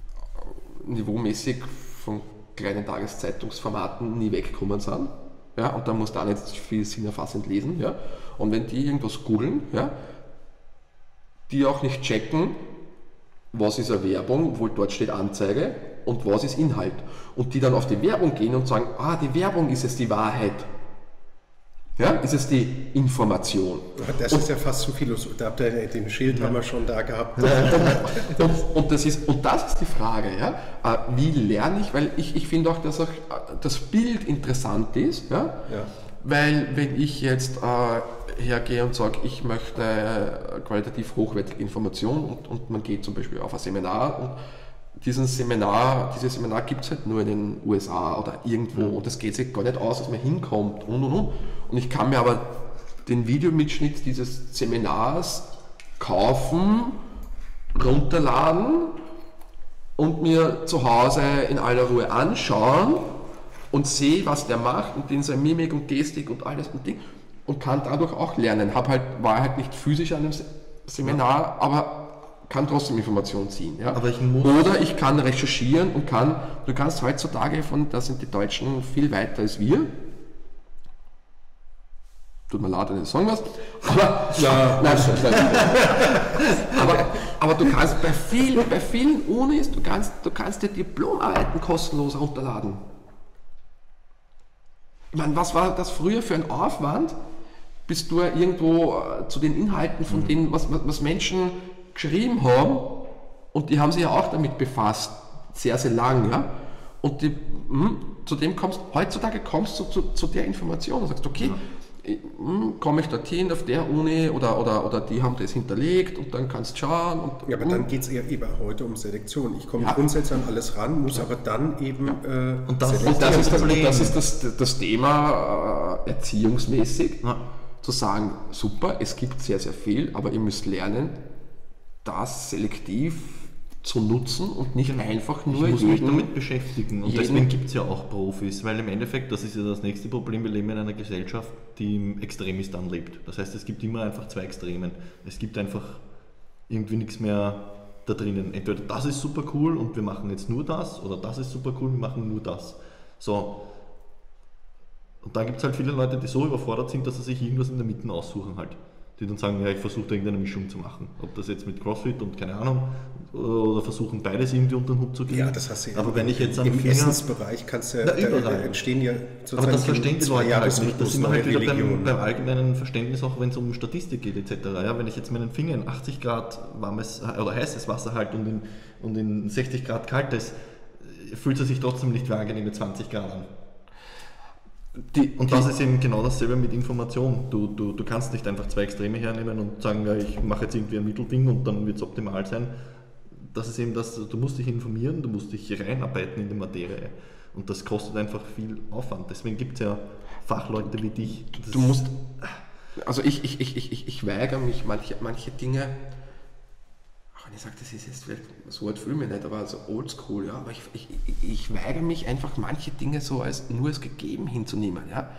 niveaumäßig von kleinen Tageszeitungsformaten nie weggekommen sind. Ja, und da muss da nicht viel sinnerfassend lesen. Ja. Und wenn die irgendwas googeln, ja, die auch nicht checken, was ist eine Werbung, obwohl dort steht Anzeige und was ist Inhalt. Und die dann auf die Werbung gehen und sagen, die Werbung ist es die Wahrheit. Ja, ist es die Information. Das ist ja fast zu philosophisch. Den Schild haben wir schon da gehabt. Und das ist die Frage, ja? Wie lerne ich, weil ich finde auch, dass auch das Bild interessant ist, ja? Weil wenn ich jetzt hergehe und sage, ich möchte qualitativ hochwertige Informationen und man geht zum Beispiel auf ein Seminar und dieses Seminar gibt es halt nur in den USA oder irgendwo und das geht sich gar nicht aus, dass man hinkommt und. Und ich kann mir aber den Videomitschnitt dieses Seminars kaufen, runterladen und mir zu Hause in aller Ruhe anschauen und sehe, was der macht und in seiner Mimik und Gestik und alles und Ding und kann dadurch auch lernen. War halt nicht physisch an dem Seminar, aber kann trotzdem Informationen ziehen. Ja? Aber ich muss Oder ich kann recherchieren und du kannst heutzutage, da sind die Deutschen viel weiter als wir. Tut mir leid, wenn ich sagen was. Aber, Ja, nein, aber du kannst bei vielen Unis, du kannst dir Diplomarbeiten kostenlos runterladen. Ich meine, was war das früher für ein Aufwand, bis du irgendwo zu den Inhalten von denen, was Menschen geschrieben haben, und die haben sich ja auch damit befasst, sehr, sehr lang, ja. Und heutzutage kommst du zu der Information und sagst, okay, komme ich dorthin auf der Uni oder die haben das hinterlegt und dann kannst du schauen. Ja, aber dann geht es eher heute um Selektion. Ich komme grundsätzlich an alles ran, muss aber dann eben Und das ist das Thema erziehungsmäßig, zu sagen, super, es gibt sehr, sehr viel, aber ihr müsst lernen, das selektiv zu nutzen und nicht einfach nur ich muss mich damit beschäftigen. Und deswegen gibt es ja auch Profis, weil im Endeffekt, das ist ja das nächste Problem, wir leben in einer Gesellschaft, die im Extremistan lebt. Das heißt, es gibt immer einfach zwei Extremen. Es gibt einfach irgendwie nichts mehr da drinnen. Entweder das ist super cool und wir machen jetzt nur das, oder das ist super cool, wir machen nur das. So. Und dann gibt es halt viele Leute, die so überfordert sind, dass sie sich irgendwas in der Mitte aussuchen halt. Die dann sagen, ja, ich versuche da irgendeine Mischung zu machen. Ob das jetzt mit CrossFit und keine Ahnung, oder versuchen beides irgendwie unter den Hut zu kriegen. Ja, das hast du ja. Aber wenn ich jetzt im Essensbereich kannst du da entstehen ja aber das verstehen die Leute halt nicht. Das sind wir halt wieder Religionen. beim allgemeinen Verständnis, auch wenn es um Statistik geht etc. Ja, wenn ich jetzt meinen Finger in 80 Grad warmes oder heißes Wasser halte und in 60 Grad kaltes, fühlt es sich trotzdem nicht wie angenehme 20 Grad an. Und das ist eben genau dasselbe mit Information. Du kannst nicht einfach zwei Extreme hernehmen und sagen, ja, ich mache jetzt irgendwie ein Mittelding und dann wird es optimal sein. Das ist eben das, du musst dich informieren, du musst dich reinarbeiten in die Materie. Und das kostet einfach viel Aufwand. Deswegen gibt es ja Fachleute wie dich. Du musst, also ich weigere mich manche Dinge, auch wenn ich sage, das ist jetzt vielleicht, so weit fühle ich mich nicht, aber so oldschool, ja, aber ich weigere mich einfach, manche Dinge so nur als gegeben hinzunehmen, ja.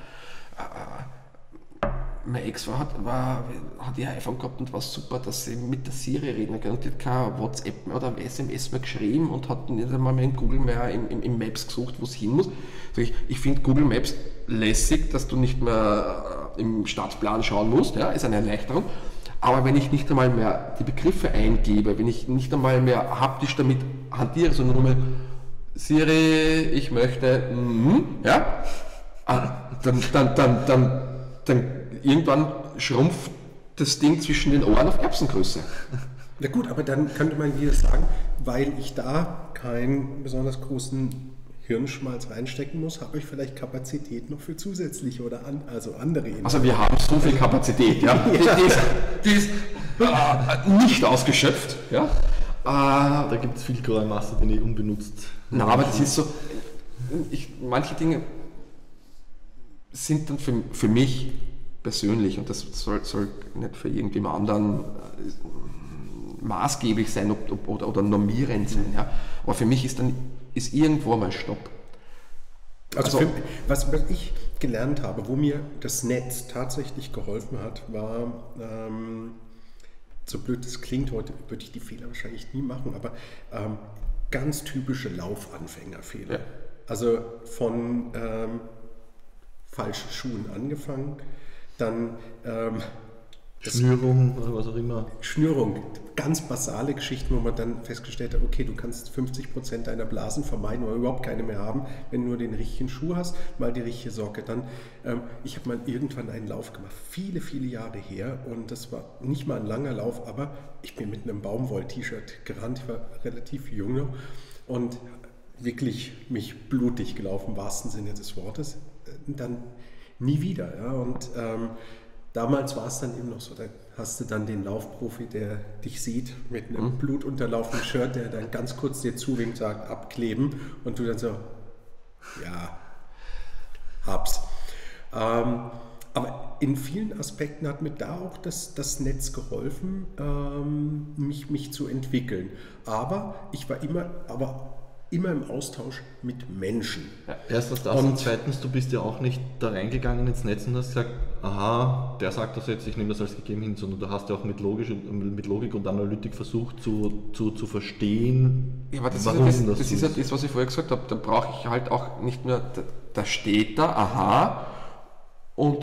Meine Ex hat ihr iPhone gehabt und war super, dass sie mit der Siri reden kann und die hat kein WhatsApp mehr oder SMS mehr geschrieben und hat nicht einmal mehr in Google mehr im Maps gesucht, wo es hin muss. Also ich finde Google Maps lässig, dass du nicht mehr im Stadtplan schauen musst, ja, ist eine Erleichterung. Aber wenn ich nicht einmal mehr die Begriffe eingebe, wenn ich nicht einmal mehr haptisch damit hantiere, sondern nur mal Siri, ich möchte, ja, dann irgendwann schrumpft das Ding zwischen den Ohren auf Erbsengröße. Na gut, aber dann könnte man wieder sagen, weil ich da keinen besonders großen Hirnschmalz reinstecken muss, habe ich vielleicht Kapazität noch für zusätzliche oder andere Inhalte. Also wir haben so viel Kapazität, ja. Die ist nicht ausgeschöpft. Ja. Da gibt es viel graue Masse, die nicht unbenutzt. Na, aber das ist so, manche Dinge sind dann für mich persönlich, und das soll nicht für irgendjemand anderen maßgeblich sein oder normierend sein, ja. Aber für mich ist irgendwo mal Stopp. Also was ich gelernt habe, wo mir das Netz tatsächlich geholfen hat, war, so blöd das klingt, heute würde ich die Fehler wahrscheinlich nie machen, aber ganz typische Laufanfängerfehler. Ja. Also von falschen Schuhen angefangen, dann Schnürung oder was auch immer. Schnürung, ganz basale Geschichten, wo man dann festgestellt hat, okay, du kannst 50% deiner Blasen vermeiden oder überhaupt keine mehr haben, wenn du nur den richtigen Schuh hast, mal die richtige Socke. Dann, ich habe mal irgendwann einen Lauf gemacht, viele, viele Jahre her, und das war nicht mal ein langer Lauf, aber ich bin mit einem Baumwoll-T-Shirt gerannt, ich war relativ jung noch und wirklich mich blutig gelaufen, im wahrsten Sinne des Wortes. Dann nie wieder, ja, und damals war es dann eben noch so, da hast du dann den Laufprofi, der dich sieht mit einem blutunterlaufenen Shirt, der dann ganz kurz dir zuwinkt, sagt, abkleben, und du dann so, ja, hab's. Aber in vielen Aspekten hat mir da auch das Netz geholfen, mich zu entwickeln. Aber ich war immer immer im Austausch mit Menschen. Ja. Erstens das und zweitens, du bist ja auch nicht da reingegangen ins Netz und hast gesagt, aha, der sagt das jetzt, ich nehme das als gegeben hin, sondern du hast ja auch mit Logik und Analytik versucht zu verstehen, Ja, aber das warum ist ja das, was ich vorher gesagt habe. Da brauche ich halt auch nicht nur, da steht da, aha, und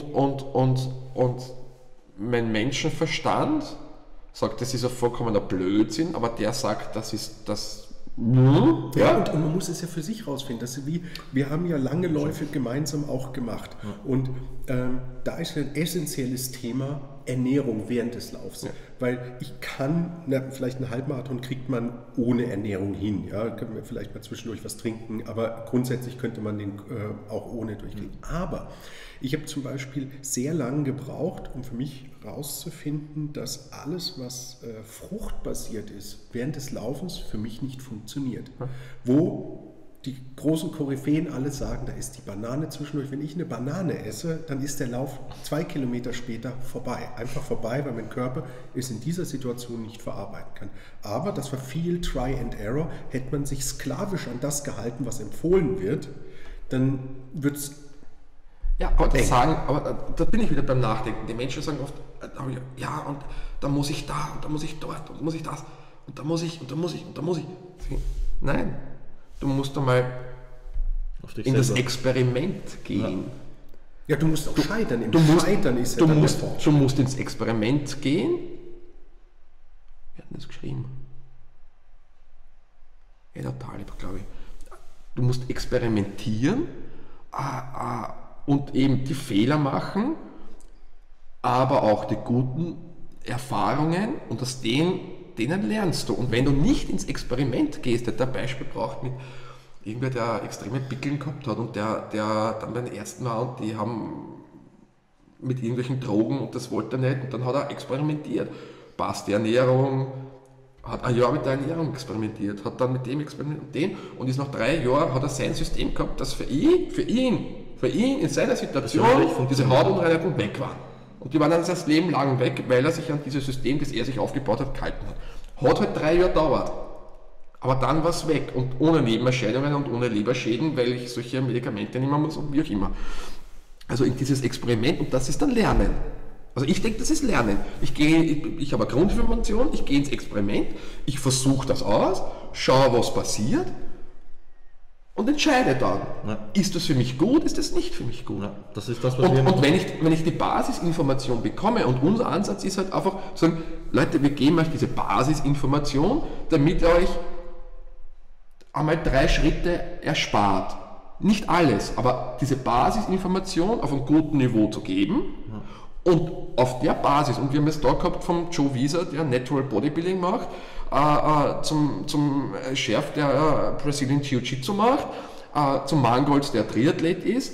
mein Menschenverstand sagt, das ist ein vollkommener Blödsinn, aber der sagt, das ist das. Ja, und man muss es ja für sich rausfinden. Das ist wir haben ja lange Läufe gemeinsam auch gemacht. Ja. Und da ist ein essentielles Thema Ernährung während des Laufs. Ja. Weil ich kann, vielleicht einen Halbmarathon kriegt man ohne Ernährung hin. Ja, können wir vielleicht mal zwischendurch was trinken, aber grundsätzlich könnte man den auch ohne durchkriegen. Aber ich habe zum Beispiel sehr lange gebraucht, um für mich herauszufinden, dass alles, was fruchtbasiert ist, während des Laufens für mich nicht funktioniert. Ja. Wo die großen Koryphäen alle sagen, da ist die Banane zwischendurch. Wenn ich eine Banane esse, dann ist der Lauf 2 Kilometer später vorbei. Einfach vorbei, weil mein Körper es in dieser Situation nicht verarbeiten kann. Aber das war viel Try and Error. Hätte man sich sklavisch an das gehalten, was empfohlen wird, dann wird es ja, aber da bin ich wieder beim Nachdenken. Die Menschen sagen oft, ja, und da muss ich da, und da muss ich dort, und muss ich das, und da muss ich. Nein, du musst einmal in das Experiment gehen. Ja, du musst auch scheitern. Scheitern ist ja dann der Fortschritt. Du musst ins Experiment gehen. Wir hatten das geschrieben. Ja, der Talib, glaube ich. Du musst experimentieren und eben die Fehler machen, aber auch die guten Erfahrungen und aus denen lernst du. Und wenn du nicht ins Experiment gehst, der Beispiel braucht mit irgendwer, der extreme Pickeln gehabt hat und der dann beim Ärzten war und die haben mit irgendwelchen Drogen und das wollte er nicht und dann hat er experimentiert. Passt die Ernährung, hat ein Jahr mit der Ernährung experimentiert, hat dann mit dem experimentiert und ist nach 3 Jahren, hat er sein System gehabt, das für ihn in seiner Situation diese Hautunreinheiten weg waren. Und die waren dann sein Leben lang weg, weil er sich an dieses System, das er sich aufgebaut hat, gehalten hat. Hat halt 3 Jahre gedauert. Aber dann war es weg und ohne Nebenerscheinungen und ohne Leberschäden, weil ich solche Medikamente nehmen muss und wie auch immer. Also in dieses Experiment und das ist dann Lernen. Also ich denke, das ist Lernen. Ich habe eine Grundinformation, ich gehe ins Experiment, ich versuche das aus, schaue, was passiert und entscheide dann, ist das für mich gut, ist das nicht für mich gut. Ja, das ist das, was wir und wenn ich die Basisinformation bekomme und unser Ansatz ist halt einfach zu sagen, Leute, wir geben euch diese Basisinformation, damit ihr euch einmal 3 Schritte erspart. Nicht alles, aber diese Basisinformation auf einem guten Niveau zu geben und auf der Basis, und wir haben es da gehabt vom Joe Wieser, der Natural Bodybuilding macht, zum Chef, der Brazilian Jiu-Jitsu macht, zum Mangolds, der Triathlet ist,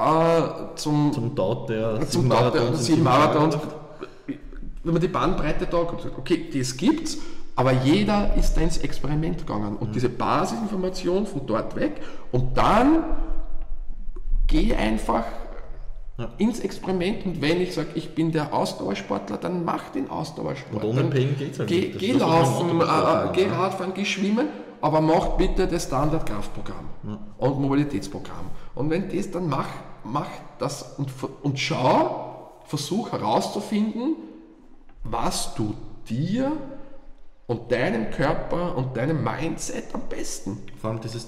zum Dort, der 7 Marathons. Wenn man die Bandbreite da kommt, okay, das gibt's, aber jeder ist da ins Experiment gegangen und diese Basisinformation von dort weg und dann gehe einfach ins Experiment und wenn ich sage, ich bin der Ausdauersportler, dann mach den Ausdauersport. Und ohne Pain geht's halt nicht. Geh laufen, geh Radfahren, geh schwimmen, aber mach bitte das Standardkraftprogramm und Mobilitätsprogramm. Und wenn das, dann mach das und versuch herauszufinden, was du dir und deinem Körper und deinem Mindset am besten. Vor allem dieses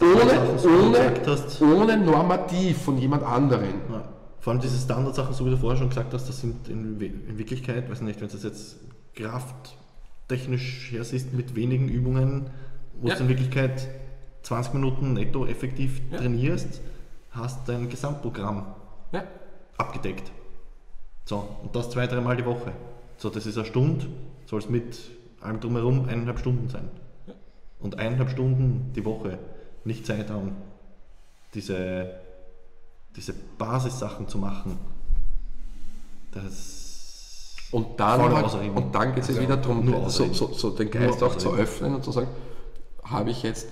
ohne normativ von jemand anderen. Ja. Vor allem diese Standardsachen, so wie du vorher schon gesagt hast, das sind in Wirklichkeit, weiß nicht, wenn du das jetzt krafttechnisch her siehst, mit wenigen Übungen, wo du in Wirklichkeit 20 Minuten netto effektiv trainierst, hast dein Gesamtprogramm abgedeckt. So, und das 2-3 Mal die Woche. So, das ist eine Stunde, soll es mit allem drumherum 1,5 Stunden sein. Ja. Und 1,5 Stunden die Woche nicht Zeit haben, diese Basissachen zu machen. Und dann geht es ja wieder darum, so den Geist auch zu öffnen und zu sagen, habe ich jetzt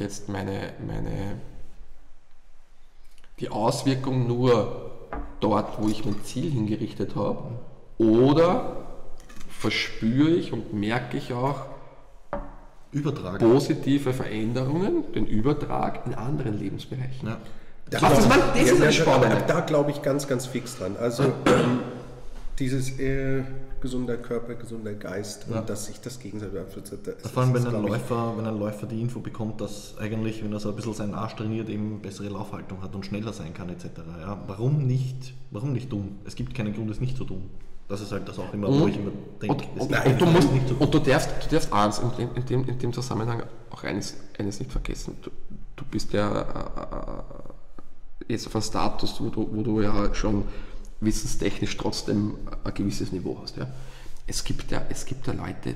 die Auswirkung nur dort, wo ich mein Ziel hingerichtet habe, oder verspüre ich und merke ich auch, positive Veränderungen, den Übertrag in anderen Lebensbereichen. Ja. Das ist das Spannende. Da glaube ich ganz, ganz fix dran. Also dieses gesunder Körper, gesunder Geist und dass sich das gegenseitig beeinflusst. Vor allem, wenn ein Läufer die Info bekommt, dass eigentlich, wenn er so ein bisschen seinen Arsch trainiert, eben bessere Laufhaltung hat und schneller sein kann etc. Ja, warum nicht tun? Es gibt keinen Grund, es nicht zu tun. Das ist halt das auch immer, wo ich immer denke. Und du darfst eins in dem Zusammenhang auch eines nicht vergessen. Du bist ja jetzt auf einem Status, wo du ja schon wissenstechnisch trotzdem ein gewisses Niveau hast. Ja. Es gibt ja Leute,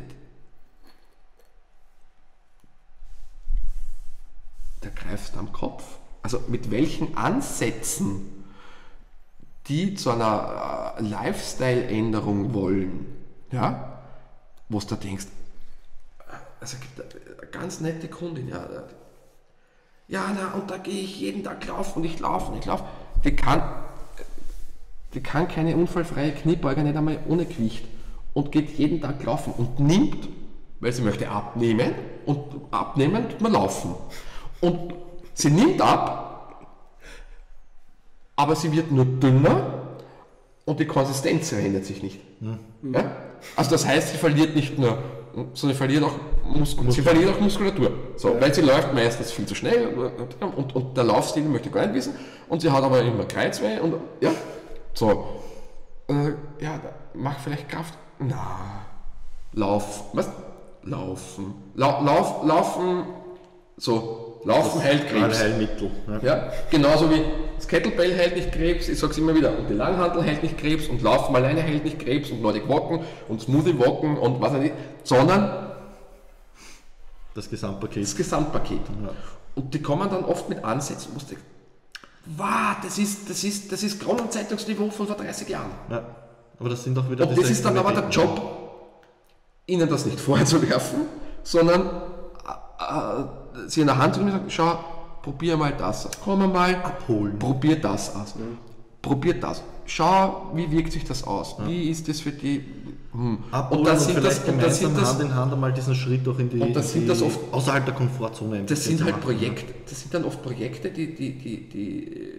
da greifst du am Kopf. Also mit welchen Ansätzen die zu einer Lifestyle-Änderung wollen, ja, wo du da denkst, also es gibt eine ganz nette Kundin, und da gehe ich jeden Tag laufen und ich laufe. Die kann keine unfallfreie Kniebeuge nicht einmal ohne Gewicht und geht jeden Tag laufen und nimmt, weil sie möchte abnehmen und abnehmen tut man laufen. Und sie nimmt ab, aber sie wird nur dünner und die Konsistenz verändert sich nicht. Mhm. Ja? Also das heißt, sie verliert nicht nur, sondern sie verliert auch Muskulatur. So, weil sie läuft meistens viel zu schnell und der Laufstil möchte ich gar nicht wissen und sie hat aber immer Kreuzweh und ja, so. Mach vielleicht Kraft. Laufen. Laufen heilt Krebs. Heilmittel. Ja, genauso wie das Kettlebell hält nicht Krebs, ich sage es immer wieder, und die Langhantel hält nicht Krebs und Laufen alleine hält nicht Krebs und Nordic Walken und Smoothie Walken und was auch nicht, sondern das Gesamtpaket. Ja. Und die kommen dann oft mit Ansätzen, wo du denkst, wow, das ist Kronenzeitungsniveau von vor 30 Jahren. Ja, aber das sind doch wieder. Und das ist dann aber der Job, ihnen das nicht vorzuwerfen, sondern sie in der Hand zu nehmen und sagen, schau, probier mal das aus. Komm mal, abholen. Probier das aus. Probiert das. Schau, wie wirkt sich das aus? Wie ist das für die? Abholen und vielleicht gemeinsam Hand in Hand einmal diesen Schritt auch in die außerhalb der Komfortzone. Das sind halt Projekte, das sind dann oft Projekte, die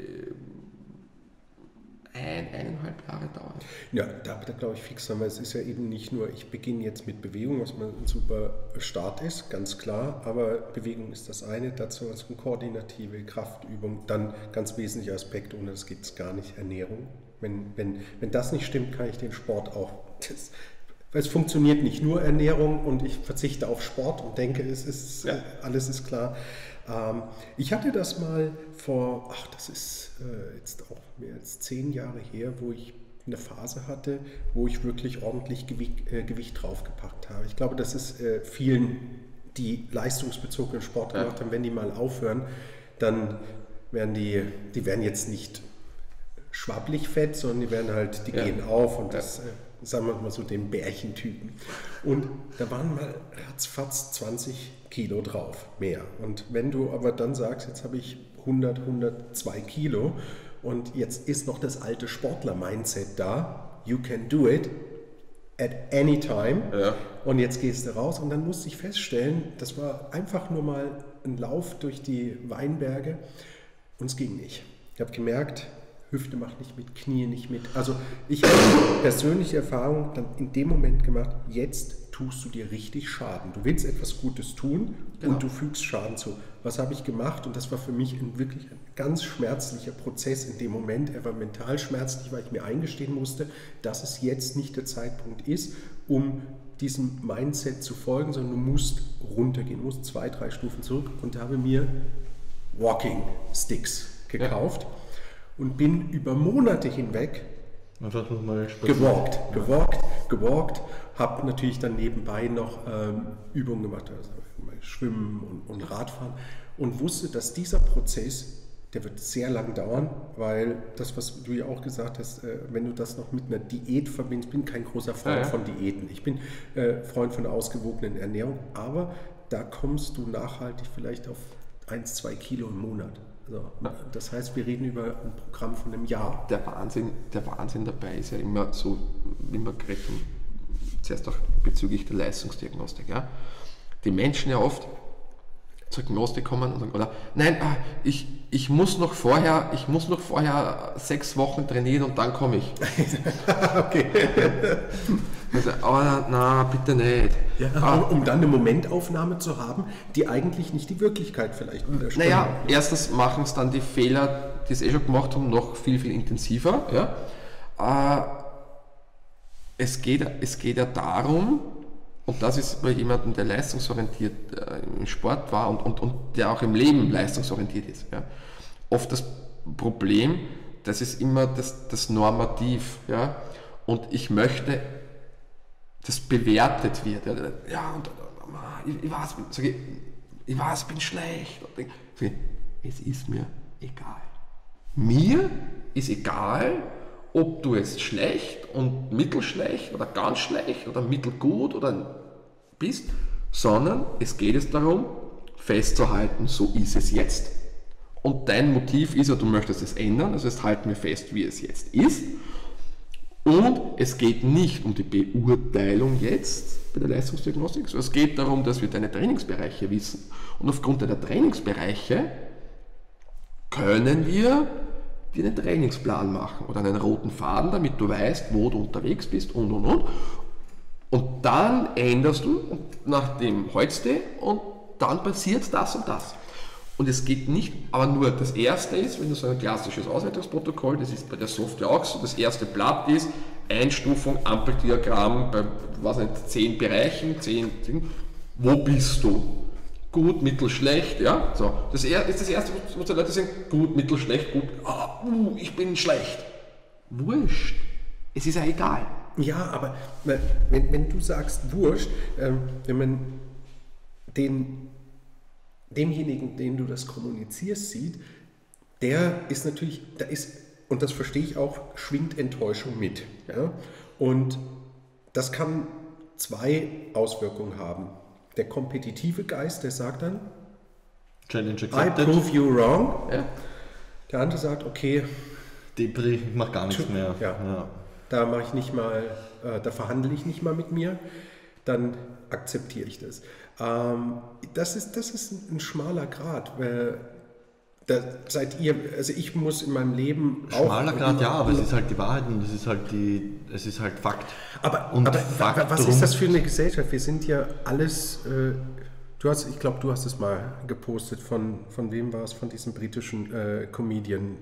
1,5 Jahre dauern. Ja, da glaube ich fix, weil es ist ja eben nicht nur, ich beginne jetzt mit Bewegung, was mal ein super Start ist, ganz klar, aber Bewegung ist das eine, dazu also eine koordinative Kraftübung, dann ganz wesentlicher Aspekt, ohne das geht es gar nicht, Ernährung. Wenn das nicht stimmt, kann ich den Sport auch, weil es funktioniert nicht nur Ernährung und ich verzichte auf Sport und denke, alles ist klar. Ich hatte das mal das ist jetzt auch mehr als 10 Jahre her, wo ich eine Phase hatte, wo ich wirklich ordentlich Gewicht draufgepackt habe. Ich glaube, das ist vielen, die leistungsbezogenen Sport gemacht haben, wenn die mal aufhören, dann werden die werden jetzt nicht schwabbelig fett, sondern die werden halt, gehen auf und das, sagen wir mal so, den Bärchentypen. Und da waren mal ratzfatz 20 Kilo drauf, mehr. Und wenn du aber dann sagst, jetzt habe ich 102 Kilo und jetzt ist noch das alte Sportler-Mindset da, you can do it at any time. Ja. Und jetzt gehst du raus und dann musste ich feststellen, das war einfach nur mal ein Lauf durch die Weinberge und es ging nicht. Ich habe gemerkt, Hüfte macht nicht mit, Knie nicht mit. Also ich habe persönliche Erfahrung dann in dem Moment gemacht, jetzt tust du dir richtig Schaden. Du willst etwas Gutes tun und du fügst Schaden zu. Was habe ich gemacht? Und das war für mich wirklich ein ganz schmerzlicher Prozess in dem Moment. Er war mental schmerzlich, weil ich mir eingestehen musste, dass es jetzt nicht der Zeitpunkt ist, um diesem Mindset zu folgen, sondern du musst runtergehen, du musst 2-3 Stufen zurück und habe mir Walking Sticks gekauft. Und bin über Monate hinweg gewalkt, habe natürlich dann nebenbei noch Übungen gemacht, also Schwimmen und Radfahren und wusste, dass dieser Prozess, der wird sehr lang dauern, weil das, was du ja auch gesagt hast, wenn du das noch mit einer Diät verbindest, ich bin kein großer Freund von Diäten, ich bin Freund von einer ausgewogenen Ernährung, aber da kommst du nachhaltig vielleicht auf 1-2 Kilo im Monat. So, das heißt, wir reden über ein Programm von einem Jahr. Der Wahnsinn dabei ist ja immer so, wie man geredet haben, zuerst auch bezüglich der Leistungsdiagnostik. Ja? die Menschen ja oft zur Diagnostik kommen und sagen, oder nein, ich muss noch vorher 6 Wochen trainieren und dann komme ich. Okay. Also, aber na, bitte nicht. Ja, um dann eine Momentaufnahme zu haben, die eigentlich nicht die Wirklichkeit vielleicht widerspiegelt. Naja, erstens machen es dann die Fehler, die es schon gemacht haben, noch viel, viel intensiver. Ja? Es geht ja darum, und das ist bei jemandem, der leistungsorientiert im Sport war und der auch im Leben leistungsorientiert ist. Ja? Oft das Problem, das ist immer das Normativ. Ja? Und ich möchte, das bewertet wird. Ja, und ich weiß, ich bin schlecht. Es ist mir egal. Mir ist egal, ob du es schlecht und mittelschlecht oder ganz schlecht oder mittelgut oder bist, sondern es geht darum, festzuhalten, so ist es jetzt. Und dein Motiv ist ja, du möchtest es ändern, also jetzt halten wir fest, wie es jetzt ist. Und es geht nicht um die Beurteilung jetzt bei der Leistungsdiagnostik, sondern es geht darum, dass wir deine Trainingsbereiche wissen. Und aufgrund deiner Trainingsbereiche können wir dir einen Trainingsplan machen oder einen roten Faden, damit du weißt, wo du unterwegs bist und. Und dann änderst du und nach dem holst du und dann passiert das und das. Und es geht nicht, aber nur das erste ist, wenn du so ein klassisches Auswertungsprotokoll, das ist bei der Software auch so, das erste Blatt ist Einstufung, Ampeldiagramm bei 10 Bereichen, 10 Dinge. Wo bist du? Gut, mittel, schlecht, ja, so. Das ist das Erste, was die Leute sagen, gut, mittel, schlecht, gut, ich bin schlecht. Wurscht, es ist ja egal. Ja, aber wenn du sagst wurscht, wenn man demjenigen, dem du das kommunizierst, sieht, der ist natürlich, und das verstehe ich auch, schwingt Enttäuschung mit. Ja? Und das kann 2 Auswirkungen haben. Der kompetitive Geist, der sagt dann, Challenge I accepted. prove you wrong. Ja. Der andere sagt, okay, Depri, ich mach gar nichts mehr. Ja. Da mache ich nicht mal, da verhandle ich nicht mal mit mir, dann akzeptiere ich das. Das ist ein schmaler Grat. Da seid ihr, also ich muss in meinem Leben auch... Schmaler Grad, ja, aber es ist halt die Wahrheit und es ist halt Fakt. Aber Fakt was ist das für eine Gesellschaft? Wir sind ja alles... ich glaube, du hast es mal gepostet, von wem war es? Von diesem britischen Comedian.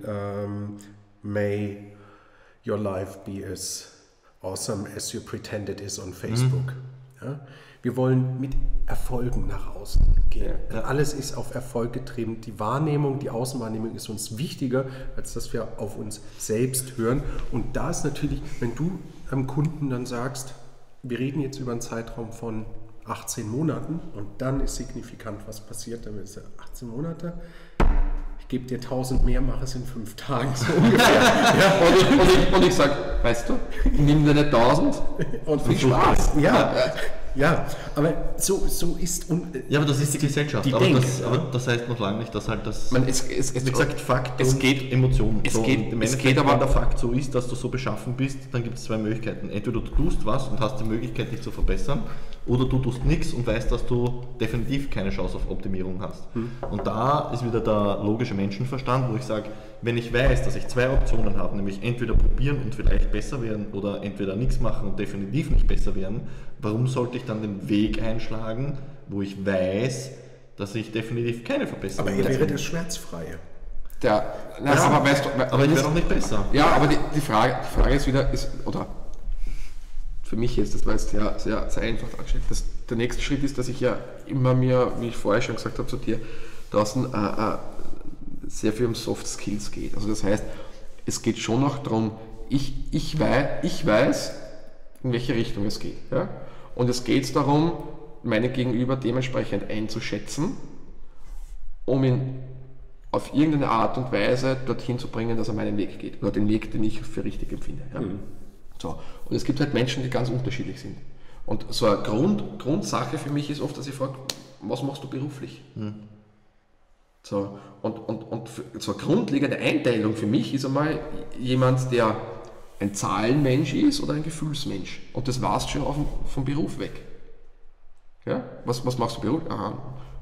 May your life be as awesome as you pretend it is on Facebook. Ja? Wir wollen mit Erfolgen nach außen gehen. Ja. Alles ist auf Erfolg getrieben. Die Wahrnehmung, die Außenwahrnehmung ist uns wichtiger, als dass wir auf uns selbst hören. Und da ist natürlich, wenn du am Kunden dann sagst, wir reden jetzt über einen Zeitraum von 18 Monaten und dann ist signifikant, was passiert, dann ist 18 Monate, ich gebe dir 1000 mehr, mache es in 5 Tagen, so ungefähr. Ja, und ich sage, weißt du, nimm deine 1000 und viel Spaß. Ja, aber so ist... Ja, aber das ist die Gesellschaft. Die aber Denke, das heißt noch lange nicht, dass halt das... Wie gesagt, Fakt es und geht, Emotion. Es so, geht, und es geht aber... Wenn der Fakt so ist, dass du so beschaffen bist, dann gibt es 2 Möglichkeiten. Entweder du tust was und hast die Möglichkeit, dich zu verbessern, oder du tust nichts und weißt, dass du definitiv keine Chance auf Optimierung hast. Und da ist wieder der logische Menschenverstand, wo ich sage, wenn ich weiß, dass ich 2 Optionen habe, nämlich entweder probieren und vielleicht besser werden oder entweder nichts machen und definitiv nicht besser werden, warum sollte ich dann den Weg einschlagen, wo ich weiß, dass ich definitiv keine Verbesserung Aber er wäre der Schmerzfreie. Aber weißt du, aber ich wäre noch nicht besser. Ja, aber die Frage ist wieder, oder für mich jetzt, das war jetzt sehr, sehr, sehr einfach dargestellt. Der nächste Schritt ist, dass ich ja immer mir, wie ich vorher schon gesagt habe zu dir, draußen sehr viel um Soft Skills geht. Also das heißt, es geht schon noch darum, ich weiß, in welche Richtung es geht. Ja? Und es geht darum, meine Gegenüber dementsprechend einzuschätzen, um ihn auf irgendeine Art und Weise dorthin zu bringen, dass er meinen Weg geht. Oder den Weg, den ich für richtig empfinde. Ja? So. Und es gibt halt Menschen, die ganz unterschiedlich sind. Und so eine Grundsache für mich ist oft, dass ich frage, was machst du beruflich? So, und so eine grundlegende Einteilung für mich ist einmal jemand, der ein Zahlenmensch ist oder ein Gefühlsmensch. Und das war's schon vom Beruf weg. Ja? Was machst du beruflich? Aha.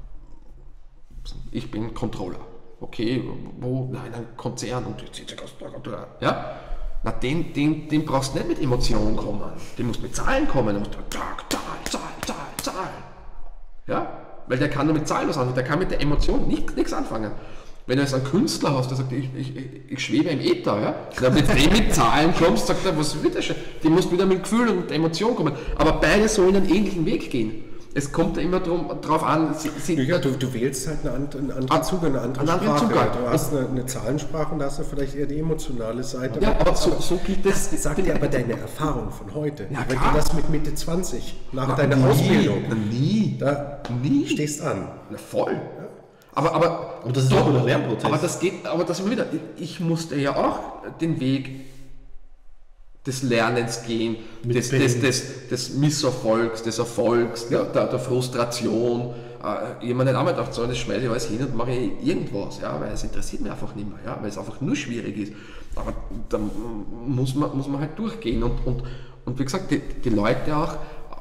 Ich bin Controller. Okay, wo? Nein, ein Konzern und ja? Na, den brauchst du nicht mit Emotionen kommen. Den musst mit Zahlen kommen. Den musst du Zahl. Ja? Weil der kann nur mit Zahlen was anfangen. Der kann mit der Emotion nichts anfangen. Wenn du jetzt einen Künstler hast, der sagt, ich schwebe im Äther, ja? Wenn du mit Zahlen kommst, sagt er, was will das schon? Die musst wieder mit Gefühl und mit Emotion kommen. Aber beide sollen einen ähnlichen Weg gehen. Es kommt ja immer darauf an, du wählst halt einen anderen Zugang, eine andere Sprache. Du hast eine Zahlensprache und da hast du vielleicht eher die emotionale Seite. Ja, aber so gilt das. Das sagt dir aber deine Erfahrung von heute. Ja, wenn klar. du das mit Mitte 20, nach deiner Ausbildung, nie. stehst an. Na, voll. Ja. Aber das ist auch ein Lernprozess. Aber das immer wieder. Ich musste ja auch den Weg des Lernens gehen, des Misserfolgs, des Erfolgs, der Frustration. Ich habe mir nicht einmal gedacht, so, das schmeiße ich alles hin und mache irgendwas, ja, weil es interessiert mich einfach nicht mehr, ja, weil es einfach nur schwierig ist. Aber da muss man halt durchgehen und wie gesagt, die Leute auch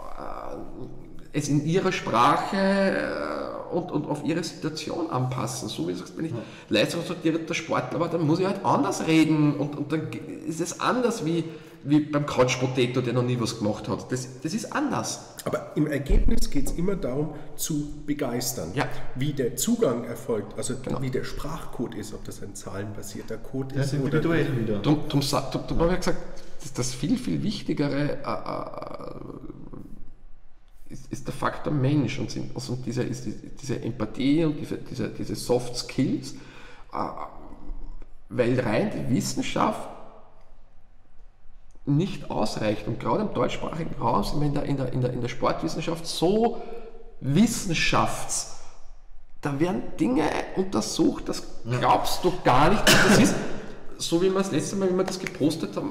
es in ihrer Sprache und auf ihre Situation anpassen. So wie du sagst, wenn ich leistungsorientierter Sportler war, dann muss ich halt anders reden und dann ist es anders wie beim Couch Potato, der noch nie was gemacht hat. Das ist anders. Aber im Ergebnis geht es immer darum, zu begeistern. Ja. Wie der Zugang erfolgt, also wie der Sprachcode ist, ob das ein zahlenbasierter Code ist oder individuell wieder. Darum habe ich gesagt, das viel, viel Wichtigere ist der Faktor Mensch und diese Empathie und diese Soft Skills, weil rein die Wissenschaft nicht ausreicht. Und gerade im deutschsprachigen Raum sind wir in der Sportwissenschaft so da werden Dinge untersucht, das glaubst du gar nicht. Das ist so, wie wir das letzte Mal, wie wir das gepostet haben,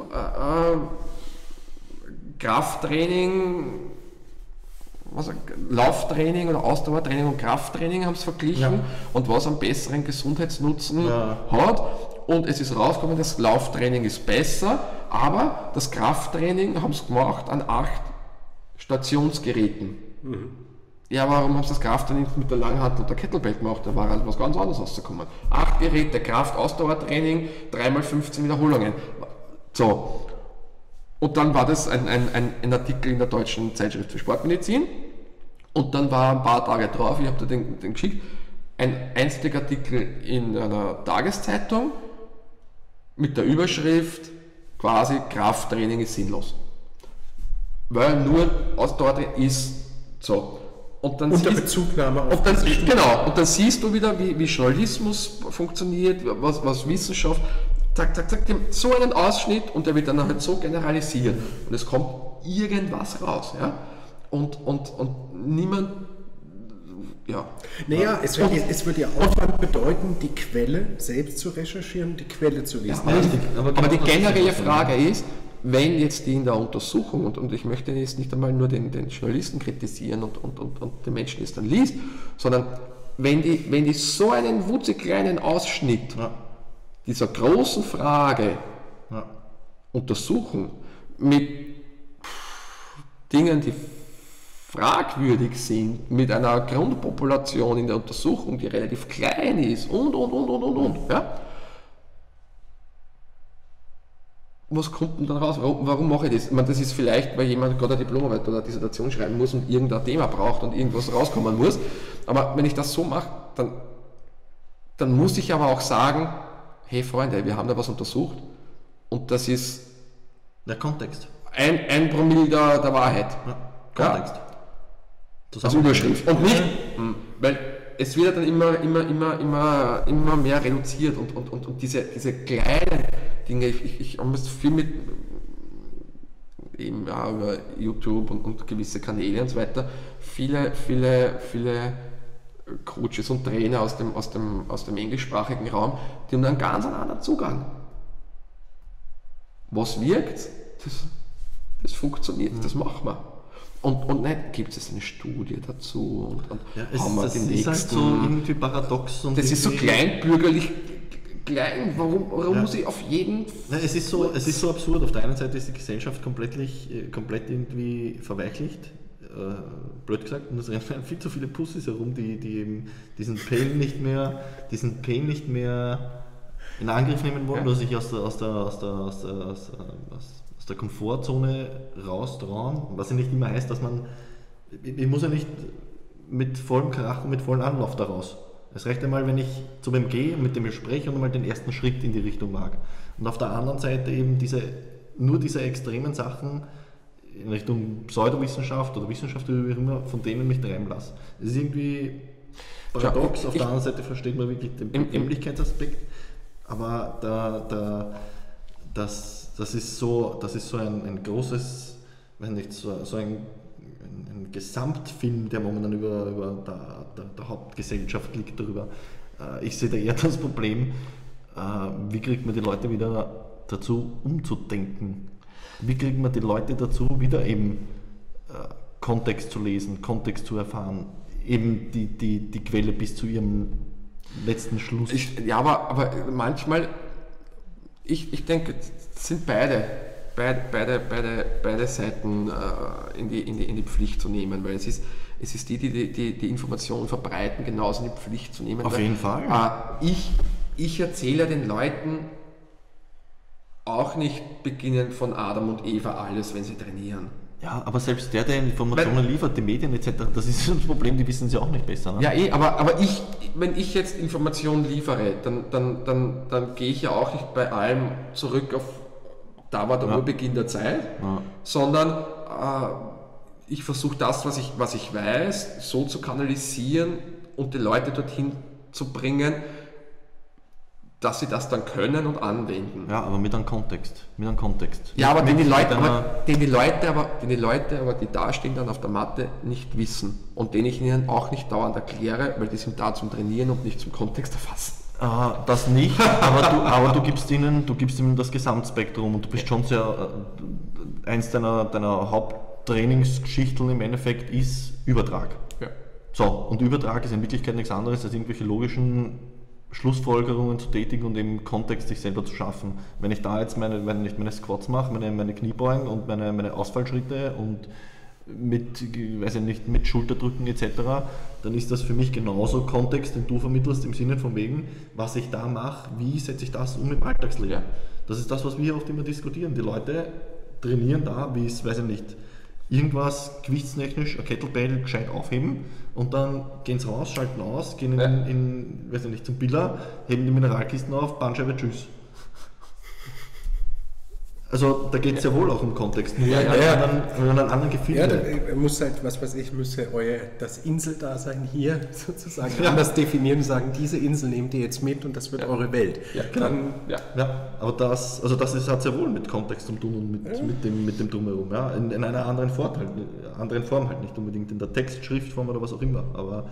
Krafttraining, Lauftraining oder Ausdauertraining und Krafttraining haben es verglichen und was einen besseren Gesundheitsnutzen hat. Und es ist rausgekommen, das Lauftraining ist besser, aber das Krafttraining haben sie gemacht an 8 Stationsgeräten. Ja, warum haben sie das Krafttraining mit der Langhantel und der Kettlebell gemacht? Da war halt was ganz anderes rausgekommen. 8 Geräte, Kraft-Ausdauertraining, 3x15 Wiederholungen. So. Und dann war das ein Artikel in der deutschen Zeitschrift für Sportmedizin. Und dann war ein paar Tage drauf, ich habe da den geschickt, ein einziger Artikel in einer Tageszeitung mit der Überschrift quasi Krafttraining ist sinnlos. Weil nur Ausdauertraining ist so. Und dann unter Bezugnahme auf und dann siehst du wieder, wie Journalismus funktioniert, was Wissenschaft. Zack, so einen Ausschnitt und der wird dann halt so generalisiert und es kommt irgendwas raus. Ja? Und niemand. Ja. Naja, es wird ja Aufwand bedeuten, die Quelle selbst zu recherchieren, die Quelle zu lesen. Ja, aber die generelle Frage ist, wenn jetzt die in der Untersuchung, und ich möchte jetzt nicht einmal nur den Journalisten kritisieren und den Menschen, die es dann liest, sondern wenn die so einen wutzig kleinen Ausschnitt dieser großen Frage untersuchen mit Dingen, die fragwürdig sind, mit einer Grundpopulation in der Untersuchung, die relativ klein ist und. Ja? Was kommt denn dann raus? Warum mache ich das? Ich meine, das ist vielleicht, weil jemand gerade eine Diplomarbeit oder eine Dissertation schreiben muss und irgendein Thema braucht und irgendwas rauskommen muss. Aber wenn ich das so mache, dann muss ich aber auch sagen, hey Freunde, wir haben da was untersucht und das ist der Kontext. Ein Promille der Wahrheit. Ja, Kontext. Ja. Als Überschrift. Und nicht, weil es wird dann immer mehr reduziert und diese kleinen Dinge, ich habe viel mit eben über YouTube und gewisse Kanäle und so weiter, viele Coaches und Trainer aus dem englischsprachigen Raum, die haben einen ganz anderen Zugang. Was wirkt, das funktioniert, das machen wir. Und nicht gibt es eine Studie dazu und haben wir den nächsten. Ist halt so irgendwie paradox. Und das ist so kleinbürgerlich klein, warum muss ich auf jeden Fall... Es ist so absurd. Auf der einen Seite ist die Gesellschaft komplett irgendwie verweichlicht blöd gesagt, und es rennen viel zu viele Pussys herum, die eben diesen Pain nicht mehr in Angriff nehmen wollen, oder sich aus der Komfortzone raustrauen, was ja nicht immer heißt, dass ich muss ja nicht mit vollem Krach und mit vollem Anlauf da raus. Es reicht einmal, wenn ich zu wem gehe, mit dem ich spreche und einmal den ersten Schritt in die Richtung wage. Und auf der anderen Seite eben nur diese extremen Sachen in Richtung Pseudowissenschaft oder Wissenschaft, wie auch immer, von denen mich treiben lasse. Es ist irgendwie paradox. Auf der anderen Seite versteht man wirklich den Bequemlichkeitsaspekt, aber das ist so ein großes, weiß nicht, so ein Gesamtfilm, der momentan über der Hauptgesellschaft liegt darüber. Ich sehe da eher das Problem, wie kriegt man die Leute wieder dazu umzudenken? Wie kriegt man die Leute dazu, wieder eben Kontext zu lesen, Kontext zu erfahren, eben die Quelle bis zu ihrem letzten Schluss? Aber manchmal, ich denke, es sind beide Seiten in die Pflicht zu nehmen, weil es ist die Informationen verbreiten, genauso in die Pflicht zu nehmen. Auf jeden Fall. Ich erzähle den Leuten auch nicht beginnend von Adam und Eva alles, wenn sie trainieren. Ja, aber selbst der Informationen liefert, die Medien etc., das ist das Problem, die wissen sie auch nicht besser. Ne? Ja, aber wenn ich jetzt Informationen liefere, dann gehe ich ja auch nicht bei allem zurück auf da war der Urbeginn der Zeit, sondern ich versuche das, was ich weiß, so zu kanalisieren und die Leute dorthin zu bringen, dass sie das dann können und anwenden. Ja, aber mit einem Kontext. Ja, aber den die Leute, die da stehen dann auf der Matte, nicht wissen und den ich ihnen auch nicht dauernd erkläre, weil die sind da zum Trainieren und nicht zum Kontext erfassen. Das nicht, aber du gibst ihnen das Gesamtspektrum und du bist schon sehr, eins deiner Haupttrainingsgeschichten im Endeffekt ist Übertrag. Ja. So, und Übertrag ist in Wirklichkeit nichts anderes als irgendwelche logischen Schlussfolgerungen zu tätigen und im Kontext sich selber zu schaffen. Wenn ich da jetzt meine Squats mache, meine Kniebeugen und meine Ausfallschritte und mit Schulterdrücken etc., dann ist das für mich genauso Kontext, den du vermittelst im Sinne von wegen, was ich da mache, wie setze ich das um im Alltagsleben. Ja. Das ist das, was wir oft immer diskutieren. Die Leute trainieren da, wie es, irgendwas gewichtstechnisch, ein Kettlebell gescheit aufheben und dann gehen sie raus, schalten aus, gehen zum Biller, heben die Mineralkisten auf, Bandscheibe, tschüss. Also da geht es ja wohl auch um Kontext, nur einen anderen Gefühl. Ja, da muss halt, müsste das Inseldasein hier sozusagen anders definieren und sagen, diese Insel nehmt ihr jetzt mit und das wird eure Welt. Ja, aber das hat sehr wohl mit Kontext zu tun und mit dem Drumherum. Ja. In einer anderen Form halt, nicht unbedingt in der Textschriftform oder was auch immer. Aber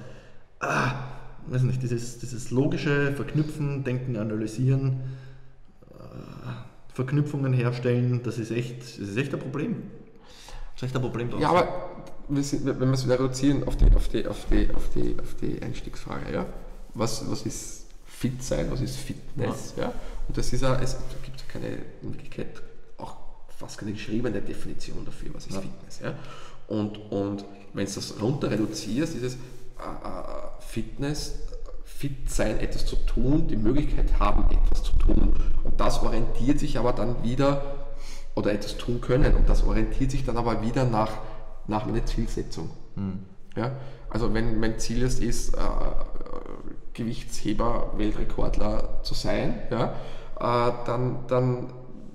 dieses logische Verknüpfen, Denken, Analysieren, Verknüpfungen herstellen, das ist echt ein Problem. Das ist echt ein Problem draus. Ja, aber wenn wir es wieder reduzieren auf die Einstiegsfrage, ja? Was ist fit sein, was ist Fitness? Ja? Und das ist es gibt keine, in Wirklichkeit auch fast keine geschriebene Definition dafür, was ist Fitness. Ja? Und wenn du das runter reduzierst, ist es Fitness, fit sein, etwas zu tun, die Möglichkeit haben, etwas zu tun. Und das orientiert sich aber dann wieder, oder etwas tun können, und das orientiert sich dann aber wieder nach meiner Zielsetzung. Ja? Also wenn mein Ziel ist, Gewichtsheber, Weltrekordler zu sein, ja, dann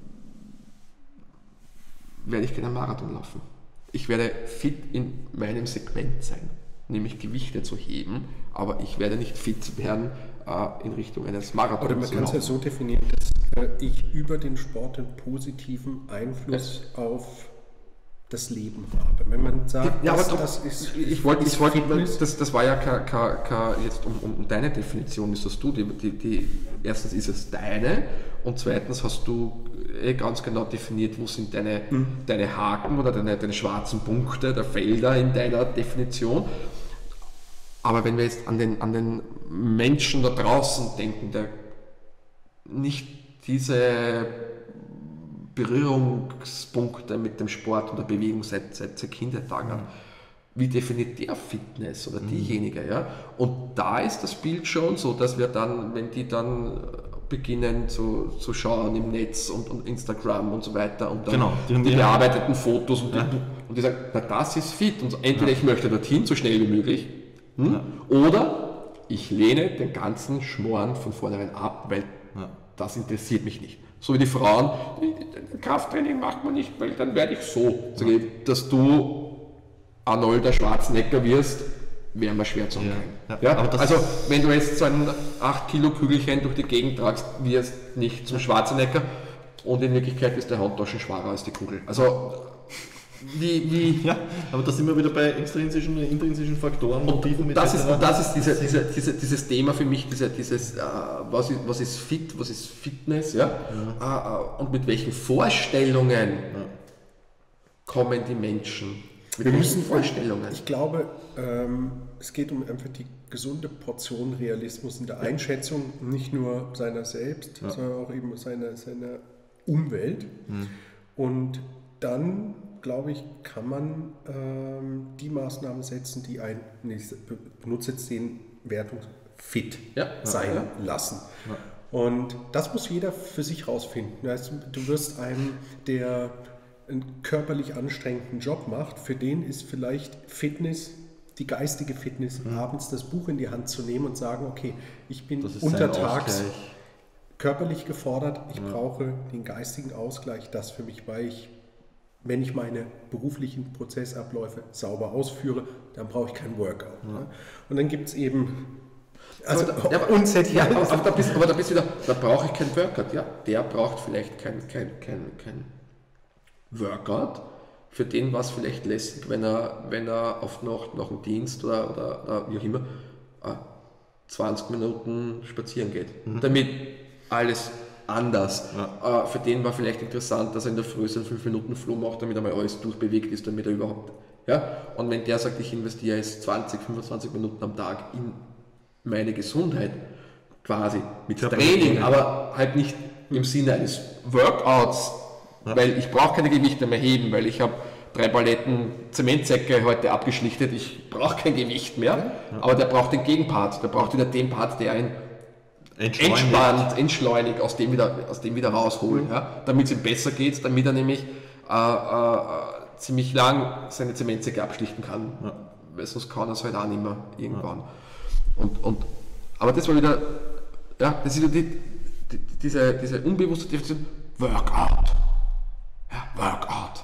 werde ich keinen Marathon laufen. Ich werde fit in meinem Segment sein, nämlich Gewichte zu heben, aber ich werde nicht fit werden in Richtung eines Marathons. Oder man kann es ja so definieren, dass ich über den Sport einen positiven Einfluss auf das Leben habe. Wenn man sagt, das ist das war ja jetzt um deine Definition, ist das du, erstens ist es deine und zweitens hast du ganz genau definiert, wo sind deine Haken oder deine schwarzen Punkte der Felder in deiner Definition. Aber wenn wir jetzt an den Menschen da draußen denken, der nicht diese Berührungspunkte mit dem Sport und der Bewegung seit Kindheitstagen hat, wie definiert der Fitness oder diejenige, ja? Und da ist das Bild schon so, dass wir dann, wenn die dann beginnen zu schauen im Netz und Instagram und so weiter und dann Genau, die bearbeiteten Fotos und die sagen, na das ist fit und entweder ich möchte dorthin so schnell wie möglich oder ich lehne den ganzen Schmoren von vornherein ab, weil das interessiert mich nicht. So wie die Frauen, Krafttraining macht man nicht, weil dann werde ich so. Sag ich, dass du Arnold der Schwarzenegger wirst, wäre mir schwer zu sagen. Ja, also wenn du jetzt so ein 8-Kilo-Kügelchen durch die Gegend tragst, wirst nicht zum Schwarzenegger und in Wirklichkeit ist der Handtaschen schwerer als die Kugel. Also wie Ja, aber da sind wir wieder bei extrinsischen und intrinsischen Faktoren. und das ist dieses Thema für mich, was ist fit, was ist Fitness, und mit welchen Vorstellungen kommen die Menschen. Wir müssen Vorstellungen. Ich glaube, es geht um einfach die gesunde Portion Realismus in der Einschätzung, nicht nur seiner selbst, sondern auch eben seiner Umwelt. Und dann, glaube ich, kann man die Maßnahmen setzen, die ich benutze jetzt den Wertung fit sein lassen. Ja. Und das muss jeder für sich rausfinden. Also, du wirst einem, der einen körperlich anstrengenden Job macht, für den ist vielleicht Fitness, die geistige Fitness, abends das Buch in die Hand zu nehmen und sagen, okay, ich bin untertags körperlich gefordert, ich brauche den geistigen Ausgleich, das für mich, weil wenn ich meine beruflichen Prozessabläufe sauber ausführe, dann brauche ich kein Workout. Ja. Und dann gibt es eben aber da bist du wieder, da brauche ich kein Workout. Ja, der braucht vielleicht kein Workout, für den war es vielleicht lästig, wenn er auf nach dem Dienst oder wie auch immer 20 Minuten spazieren geht. Damit alles anders. Ja. Für den war vielleicht interessant, dass er in der Früh einen 5-Minuten-Flow macht, damit er mal alles durchbewegt ist, damit er überhaupt. Ja? Und wenn der sagt, ich investiere jetzt 20, 25 Minuten am Tag in meine Gesundheit, quasi mit Training, aber halt nicht im Sinne eines Workouts, weil ich brauche keine Gewichte mehr heben, weil ich habe 3 Paletten Zementsäcke heute abgeschlichtet, ich brauche kein Gewicht mehr, aber der braucht den Gegenpart, der braucht wieder den Part, der ihn entspannt, entschleunigt, aus dem wieder rausholen, damit es ihm besser geht, damit er nämlich ziemlich lang seine Zementsäcke abschlichten kann, weil sonst kann er es halt auch nicht mehr irgendwann. Aber das war wieder, das ist wieder diese unbewusste Definition, Workout. Ja, Workout.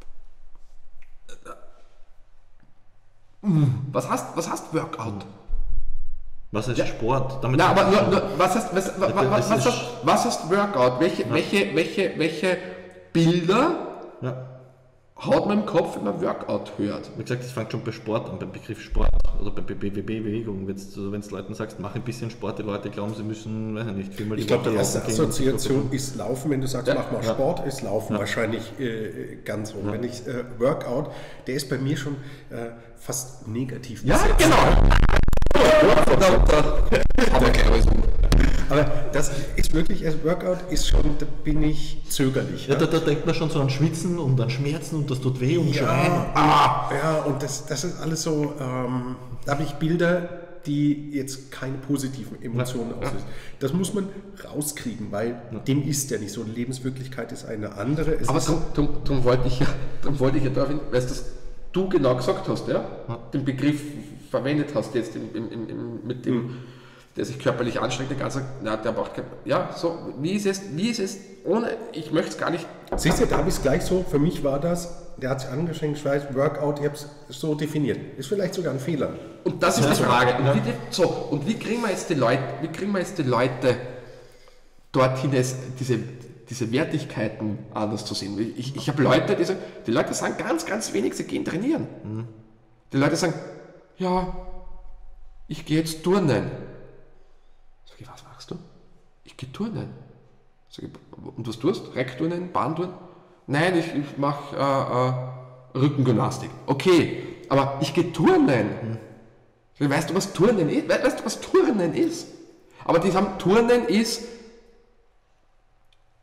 Was heißt Workout? Was heißt Sport? Damit aber nur, was heißt Workout? Welche Bilder haut man im Kopf, wenn man Workout hört? Wie gesagt, das fängt schon bei Sport an, beim Begriff Sport oder bei Bewegung. Wenn du Leuten sagst, mach ein bisschen Sport, die Leute glauben, sie müssen, weiß ich nicht, viermal die Woche laufen. Ich glaube, die erste Assoziation ist Laufen. Wenn du sagst, mach mal Sport, ist Laufen wahrscheinlich ganz hoch. Wenn ich Workout, der ist bei mir schon fast negativ besetzt. Ja, genau. Aber das ist wirklich, Workout ist schon, da bin ich zögerlich. Ja, da denkt man schon so an Schwitzen und an Schmerzen und das tut weh und Schreien. Ja, und das ist alles so, da habe ich Bilder, die jetzt keine positiven Emotionen auslösen. Das muss man rauskriegen, weil dem ist ja nicht so. Die Lebenswirklichkeit ist eine andere. Aber darum wollte ich ja darauf, weil du genau gesagt hast, den Begriff verwendet hast jetzt mit dem, der sich körperlich anstrengt, der ganze, der braucht kein, wie ist es, ohne, ich möchte es gar nicht. Siehst du, da habe ich es gleich so, für mich war das, der hat sich angestrengt, ich weiß, Workout, ich habe es so definiert. Ist vielleicht sogar ein Fehler. Und das ist die Frage. Und wie kriegen wir jetzt die Leute dorthin, diese Wertigkeiten anders zu sehen? Ich habe Leute, die Leute sagen ganz, ganz wenig, sie gehen trainieren. Die Leute sagen, ja, ich gehe jetzt turnen. Sag ich, was machst du? Ich gehe turnen. Sag ich, und was tust du? Reckturnen, Bahntouren? Nein, ich mache Rückengymnastik. Okay, aber ich gehe turnen. Sag ich, weißt du, was Turnen ist? Weißt du, was Turnen ist? Aber Turnen ist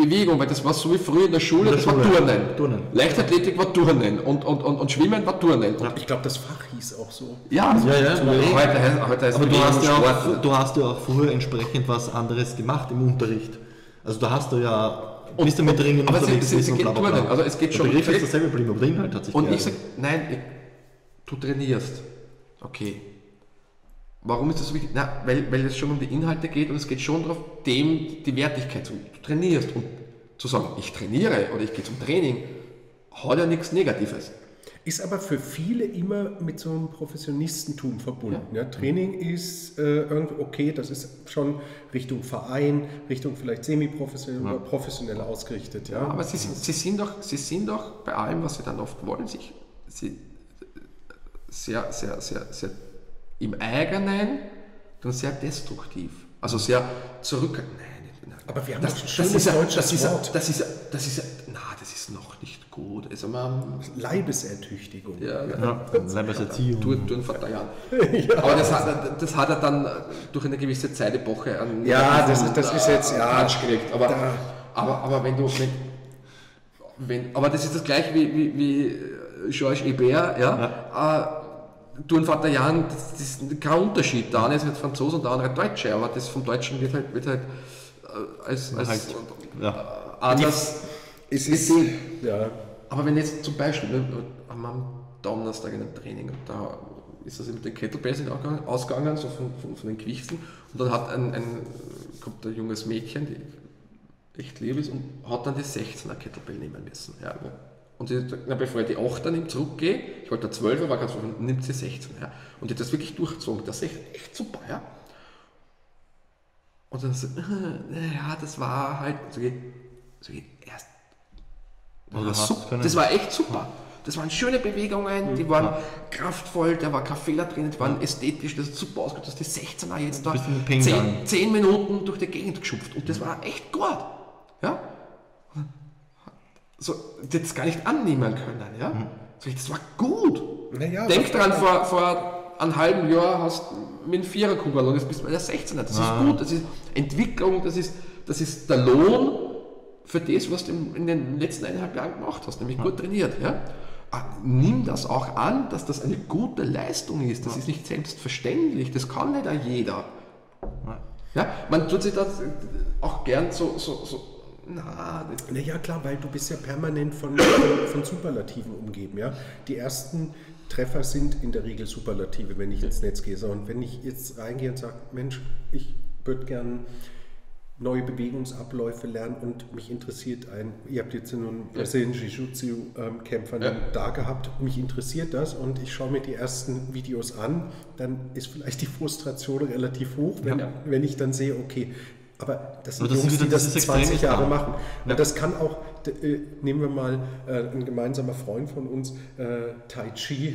Bewegung, weil das war so wie früher in der Schule, das war Turnen. Leichtathletik war Turnen und Schwimmen war Turnen. Und Ich glaube, das Fach hieß auch so. Heute heißt Aber Sport. du hast ja auch früher entsprechend was anderes gemacht im Unterricht. Also da hast du ja, bist du mit Ringen aber unterwegs sie geht Turnen, also es geht der schon. Begriff ist dasselbe geblieben, aber der Inhalt hat sich Und geändert. ich sage, nein, du trainierst. Okay. Warum ist das so wichtig? Na, weil es schon um die Inhalte geht und es geht schon darum, dem die Wertigkeit zu. Du trainierst und zu sagen, ich trainiere oder ich gehe zum Training, hat ja nichts Negatives. Ist aber für viele immer mit so einem Professionistentum verbunden. Ja. Training ist irgendwie okay, das ist schon Richtung Verein, Richtung vielleicht semi-professionell oder professionell ausgerichtet. Ja. Aber sie sind doch bei allem, was sie dann oft wollen, sie sehr im eigenen, dann sehr destruktiv. Also sehr zurück. Nein. Aber wir haben doch ein schönes deutsches Wort. Das ist noch nicht gut. Also Leibesertüchtigung. Leibeserziehung. Turnverteilen. Aber das hat er dann durch eine gewisse Zeitepoche an das ist jetzt Touch gekriegt. Aber aber das ist das gleiche wie Georges Hébert, Turnvater Jan, das ist kein Unterschied. Der eine ist halt Franzose und der andere Deutsche, aber das vom Deutschen wird halt als anders. Es ist, Aber wenn jetzt zum Beispiel, am Donnerstag in einem Training, und da ist das mit den Kettlebells ausgegangen, so von den Gewichten, und dann kommt ein junges Mädchen, die echt lieb ist, und hat dann die 16er Kettlebell nehmen müssen. Ja. Und bevor ich die 8er nimmt, zurückgehe, ich wollte der 12er, war ganz so, nimmt sie 16. Ja. Und die hat das wirklich durchgezogen. Das ist echt super. Ja. Und dann so, das war halt, das war echt super. Das waren schöne Bewegungen, die waren kraftvoll, da war kein Fehler drin, die waren ästhetisch, das hat super ausgeschaut, dass die 16er jetzt da 10 Minuten durch die Gegend geschupft und das war echt gut. Ja. So, das gar nicht annehmen können. Ja? Das war gut. Denk dran, vor einem halben Jahr hast du mit einem Viererkugel und jetzt bist du bei der 16er. Das ist gut, das ist Entwicklung, das ist der Lohn für das, was du in den letzten 1,5 Jahren gemacht hast, nämlich gut trainiert. Ja? Nimm das auch an, dass das eine gute Leistung ist. Das ist nicht selbstverständlich, das kann nicht auch jeder. Ja? Man tut sich das auch gern so ja klar, weil du bist ja permanent von Superlativen umgeben. Ja? Die ersten Treffer sind in der Regel Superlative, wenn ich ins Netz gehe. So, und wenn ich jetzt reingehe und sage, Mensch, ich würde gern neue Bewegungsabläufe lernen und mich interessiert ihr habt jetzt einen Brazilian Jiu-Jitsu-Kämpfer da gehabt, mich interessiert das und ich schaue mir die ersten Videos an, dann ist vielleicht die Frustration relativ hoch, wenn ich dann sehe, okay, aber das sind Jungs, die das 20 Jahre machen. Und das kann auch, nehmen wir mal ein gemeinsamer Freund von uns, Tai Chi,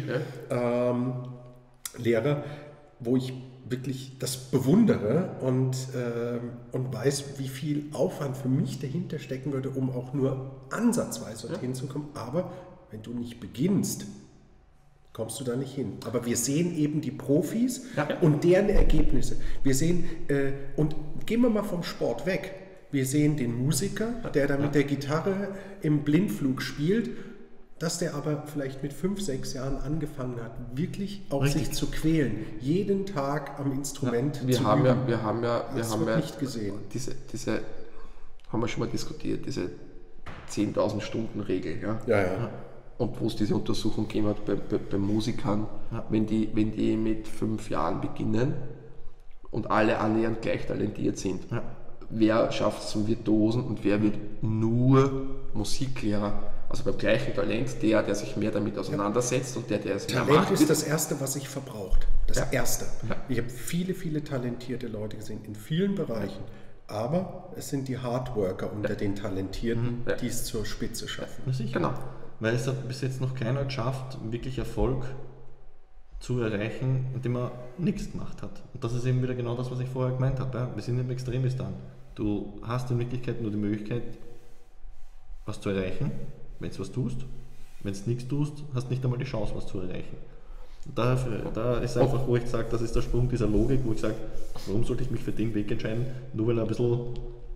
Lehrer, wo ich wirklich das bewundere und weiß, wie viel Aufwand für mich dahinter stecken würde, um auch nur ansatzweise dorthin zu kommen. Aber wenn du nicht beginnst, kommst du da nicht hin. Aber wir sehen eben die Profis und deren Ergebnisse. Wir sehen, und gehen wir mal vom Sport weg, wir sehen den Musiker, der da mit der Gitarre im Blindflug spielt, dass der aber vielleicht mit 5, 6 Jahren angefangen hat, wirklich auch sich zu quälen, jeden Tag am Instrument zu üben. Wir haben nicht gesehen. Diese haben wir schon mal diskutiert, diese 10.000 Stunden Regel. Ja. Und wo es diese Untersuchung gegeben hat bei Musikern, wenn die mit 5 Jahren beginnen und alle annähernd gleich talentiert sind, wer schafft es zum Virtuosen und wer wird nur Musiklehrer? Also beim gleichen Talent, der sich mehr damit auseinandersetzt und der es mehr macht. Talent ist das Erste, was sich verbraucht. Das Erste. Ich habe viele, viele talentierte Leute gesehen in vielen Bereichen. Aber es sind die Hardworker unter den Talentierten, die es zur Spitze schaffen. Genau. Weil es hat bis jetzt noch keiner geschafft, wirklich Erfolg zu erreichen, indem er nichts gemacht hat. Und das ist eben wieder genau das, was ich vorher gemeint habe. Ja? Wir sind im Extremistan. Du hast in Wirklichkeit nur die Möglichkeit, was zu erreichen, wenn du was tust. Wenn du nichts tust, hast du nicht einmal die Chance, was zu erreichen. Da ist einfach, wo ich sage, das ist der Sprung dieser Logik, wo ich sage, warum sollte ich mich für den Weg entscheiden, nur weil er ein bisschen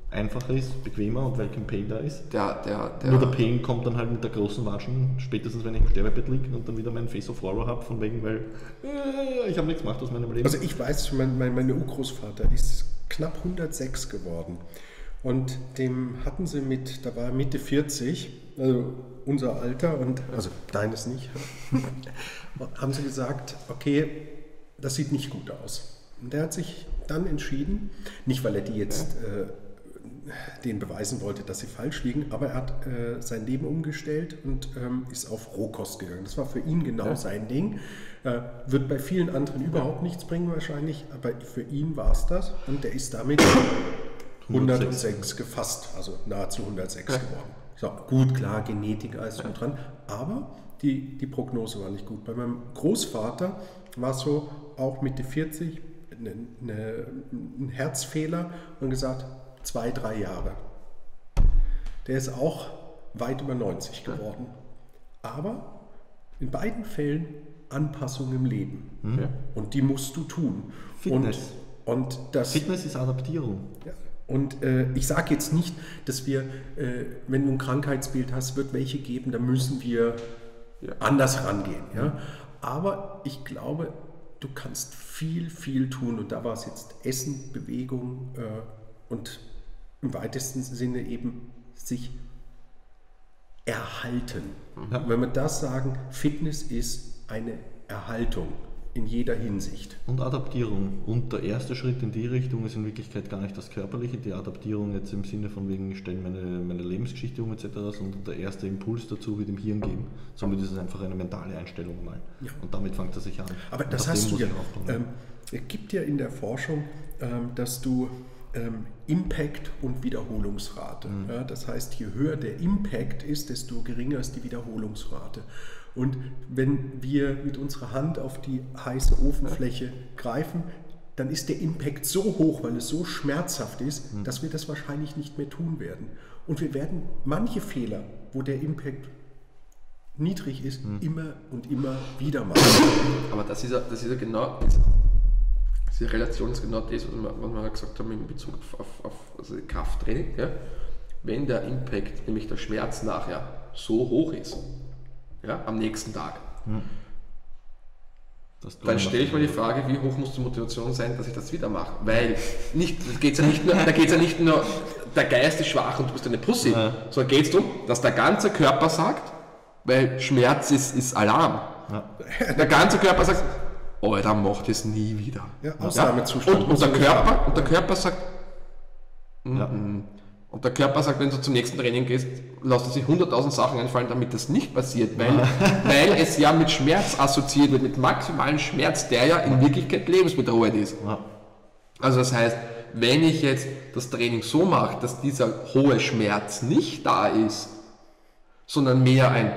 einfacher ist, bequemer und weil kein Pain da ist. Nur der Pain kommt dann halt mit der großen Watschen, spätestens wenn ich im Sterbebett liege und dann wieder mein Face of Horror habe, von wegen, weil ich habe nichts gemacht aus meinem Leben. Also ich weiß, mein Urgroßvater ist knapp 106 geworden und dem hatten sie da war er Mitte 40, also unser Alter, und also deines nicht, haben sie gesagt, okay, das sieht nicht gut aus. Und der hat sich dann entschieden, nicht weil er die jetzt denen beweisen wollte, dass sie falsch liegen, aber er hat sein Leben umgestellt und ist auf Rohkost gegangen. Das war für ihn genau sein Ding. Wird bei vielen anderen überhaupt nichts bringen wahrscheinlich, aber für ihn war es das und der ist damit 106 gefasst, also nahezu 106 geworden. So, gut, klar, Genetik, alles gut dran, aber die Prognose war nicht gut. Bei meinem Großvater war es so, auch Mitte 40, ein Herzfehler und gesagt, 2-3 Jahre. Der ist auch weit über 90 geworden. Aber in beiden Fällen Anpassung im Leben. Ja. Und die musst du tun. Fitness. Und das, Fitness ist Adaptierung. Ja. Und ich sage jetzt nicht, dass wir, wenn du ein Krankheitsbild hast, wird welche geben, da müssen wir anders rangehen. Ja? Aber ich glaube, du kannst viel, viel tun. Und da war es jetzt Essen, Bewegung und im weitesten Sinne eben sich erhalten. Ja. Wenn wir das sagen, Fitness ist eine Erhaltung in jeder Hinsicht. Und Adaptierung. Und der erste Schritt in die Richtung ist in Wirklichkeit gar nicht das Körperliche, die Adaptierung jetzt im Sinne von wegen, ich stelle meine Lebensgeschichte um etc., sondern der erste Impuls dazu wird im Hirn geben. Somit ist es einfach eine mentale Einstellung mal. Ja. Und damit fängt er sich an. Aber das hast du ja. Es gibt ja in der Forschung, dass du Impact und Wiederholungsrate. Ja, das heißt, je höher der Impact ist, desto geringer ist die Wiederholungsrate. Und wenn wir mit unserer Hand auf die heiße Ofenfläche greifen, dann ist der Impact so hoch, weil es so schmerzhaft ist, dass wir das wahrscheinlich nicht mehr tun werden. Und wir werden manche Fehler, wo der Impact niedrig ist, immer und immer wieder machen. Aber das ist ja genau... Diese Relation ist genau das, was wir gesagt haben in Bezug auf also Krafttraining. Ja? Wenn der Impact, nämlich der Schmerz nachher, so hoch ist, ja, am nächsten Tag, dann stelle ich mir die Frage, wie hoch muss die Motivation sein, dass ich das wieder mache. Weil da geht es ja nicht nur, der Geist ist schwach und du bist eine Pussy, sondern geht es darum, dass der ganze Körper sagt, weil Schmerz ist Alarm. Ja. Der ganze Körper sagt, Alter, mach das nie wieder. Ja, Ausnahmezustand. Und der Körper sagt, und der Körper sagt, wenn du zum nächsten Training gehst, lass dir sich 100.000 Sachen einfallen, damit das nicht passiert, weil es ja mit Schmerz assoziiert wird, mit maximalem Schmerz, der ja in Wirklichkeit lebensbedrohend ist. Ja. Also das heißt, wenn ich jetzt das Training so mache, dass dieser hohe Schmerz nicht da ist, sondern mehr ein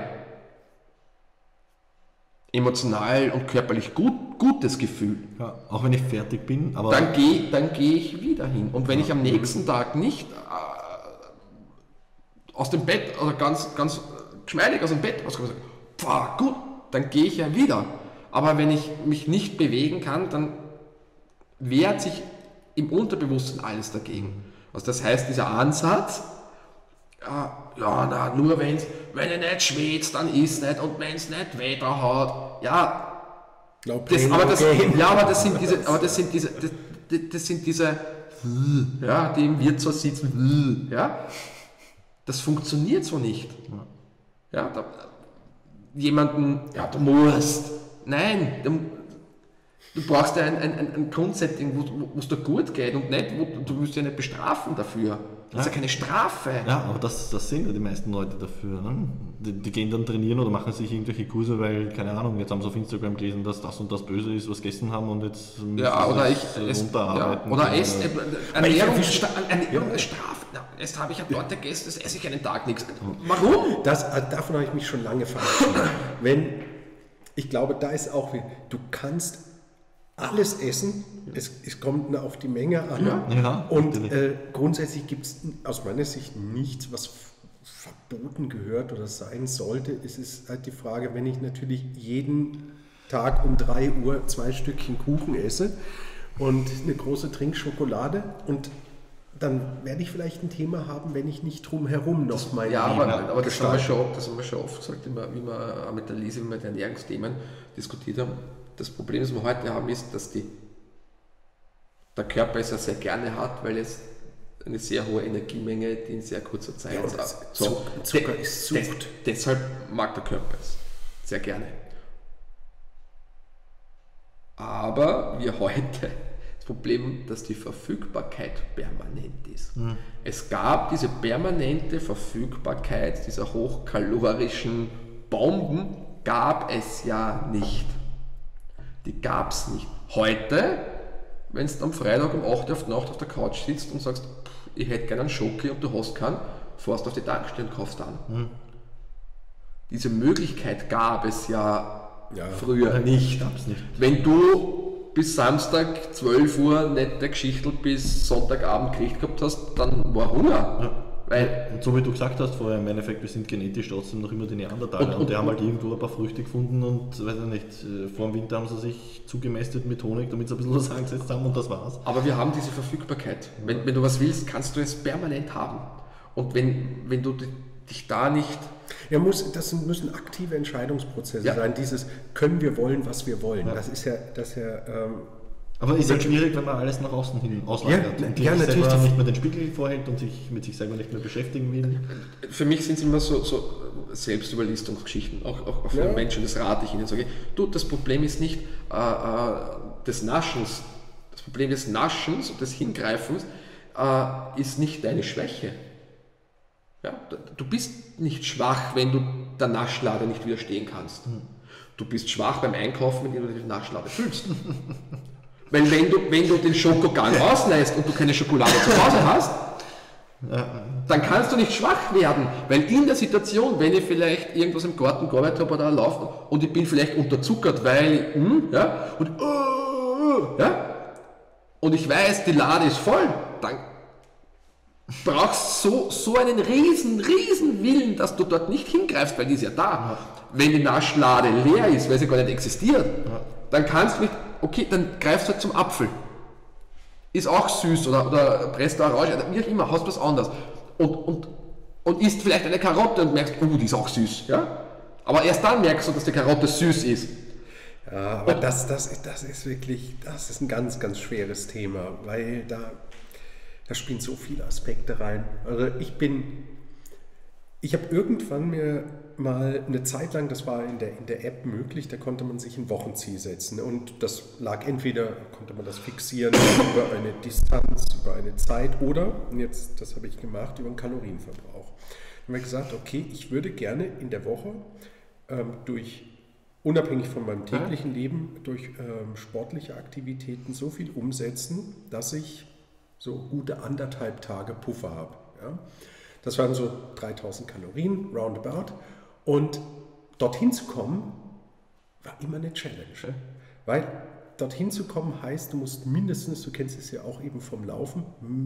emotional und körperlich gutes Gefühl. Ja, auch wenn ich fertig bin, aber... Dann geh ich wieder hin. Und wenn ich am nächsten Tag nicht aus dem Bett, oder ganz geschmeidig aus dem Bett rauskomme und sage, gut, dann gehe ich ja wieder. Aber wenn ich mich nicht bewegen kann, dann wehrt sich im Unterbewusstsein alles dagegen. Also das heißt, dieser Ansatz, nur wenn ich nicht schwitze, dann ist nicht, und wenn es nicht Wetter hat, das sind diese, die im Wirtshaus sitzen, das funktioniert so nicht. Ja, jemanden, du musst, nein, du brauchst ja ein Grundsetting, wo es dir gut geht und nicht, du willst ja nicht bestrafen dafür. Das ist ja keine Strafe. Ja, aber das sind ja die meisten Leute dafür. Ne? Die gehen dann trainieren oder machen sich irgendwelche Kurse, weil, keine Ahnung, jetzt haben sie auf Instagram gelesen, dass das und das böse ist, was gegessen haben und jetzt müssen sie runterarbeiten. Ernährung ist Strafe. Jetzt habe ich ja Torte gegessen, das esse ich einen Tag nichts. Warum? Davon habe ich mich schon lange verabschiedet. Ich glaube, da ist auch, du kannst alles essen, es kommt auf die Menge an. Ja, und grundsätzlich gibt es aus meiner Sicht nichts, was verboten gehört oder sein sollte. Es ist halt die Frage, wenn ich natürlich jeden Tag um 3 Uhr 2 Stückchen Kuchen esse und eine große Trinkschokolade und dann werde ich vielleicht ein Thema haben, wenn ich nicht drumherum noch mein Ja, Leben aber das haben gestalte. wir schon oft gesagt, wie wir auch mit der Lise, mit den Ernährungsthemen diskutiert haben. Das Problem, das wir heute haben, ist, dass der Körper es ja sehr gerne hat, weil es eine sehr hohe Energiemenge, die in sehr kurzer Zeit Ja, Zucker ist Sucht. Deshalb mag der Körper es sehr gerne. Aber wir heute das Problem, dass die Verfügbarkeit permanent ist. Es gab diese permanente Verfügbarkeit dieser hochkalorischen Bomben, gab es ja nicht. Die gab es nicht. Heute, wenn du am Freitag um 8 Uhr auf die Nacht auf der Couch sitzt und sagst, ich hätte gerne einen Schoki und du hast keinen, fährst auf die Tankstelle und kaufst an. Diese Möglichkeit gab es ja früher nicht. Gab's nicht. Wenn du bis Samstag 12 Uhr nicht der Geschichte bis Sonntagabend gekriegt gehabt hast, dann war Hunger. Ja. Weil, Und so wie du gesagt hast vorher, im Endeffekt, wir sind genetisch trotzdem noch immer die Neandertaler und die haben halt irgendwo ein paar Früchte gefunden und weiß ich nicht, vor dem Winter haben sie sich zugemästet mit Honig, damit sie ein bisschen was angesetzt haben und das war's. aber wir haben diese Verfügbarkeit. Wenn du was willst, kannst du es permanent haben. Und wenn du dich da nicht... Das müssen aktive Entscheidungsprozesse Ja. sein. Dieses können wir wollen, was wir wollen. Ja. Das ist ja Aber ist halt schwierig, wenn man alles nach außen hin auslagert Ja, und ja, sich natürlich. selber nicht mehr den Spiegel vorhält und sich mit sich selber nicht mehr beschäftigen will. Für mich sind es immer so Selbstüberlistungsgeschichten, auch für Ja. Menschen, das rate ich ihnen. Sage ich, du, das Problem ist nicht des Naschens. Das Problem des Naschens und des Hingreifens ist nicht deine Schwäche. Ja, du bist nicht schwach, wenn du der Naschlade nicht widerstehen kannst. Du bist schwach beim Einkaufen, wenn du die Naschlade füllst. Weil wenn du den Schokogang ausleihst und du keine Schokolade zu Hause hast, dann kannst du nicht schwach werden, weil in der Situation, wenn ich vielleicht irgendwas im Garten gearbeitet habe oder laufe und ich bin vielleicht unterzuckert, weil, und ich weiß, die Lade ist voll, dann brauchst du so einen riesen Willen, dass du dort nicht hingreifst, weil die ist ja da. Wenn die Naschlade leer ist, weil sie gar nicht existiert, dann kannst du nicht, okay, dann greifst du halt zum Apfel. Ist auch süß oder presst da Orange, wie auch immer, hast was anderes. Und isst vielleicht eine Karotte und merkst, die ist auch süß. Ja? Aber erst dann merkst du, dass die Karotte süß ist. Ja, aber das ist wirklich, das ist ein ganz, ganz schweres Thema, weil da spielen so viele Aspekte rein. Also ich habe irgendwann mir mal eine Zeit lang, das war in der App möglich, da konnte man sich ein Wochenziel setzen und das lag entweder, konnte man das fixieren über eine Distanz, über eine Zeit oder, und jetzt, das habe ich gemacht, über einen Kalorienverbrauch. Dann habe ich gesagt, okay, ich würde gerne in der Woche unabhängig von meinem täglichen Leben, durch sportliche Aktivitäten so viel umsetzen, dass ich so gute 1,5 Tage Puffer habe. Ja? Das waren so 3000 Kalorien, roundabout. Und dorthin zu kommen, war immer eine Challenge. Weil dorthin zu kommen heißt, du musst mindestens, du kennst es ja auch eben vom Laufen,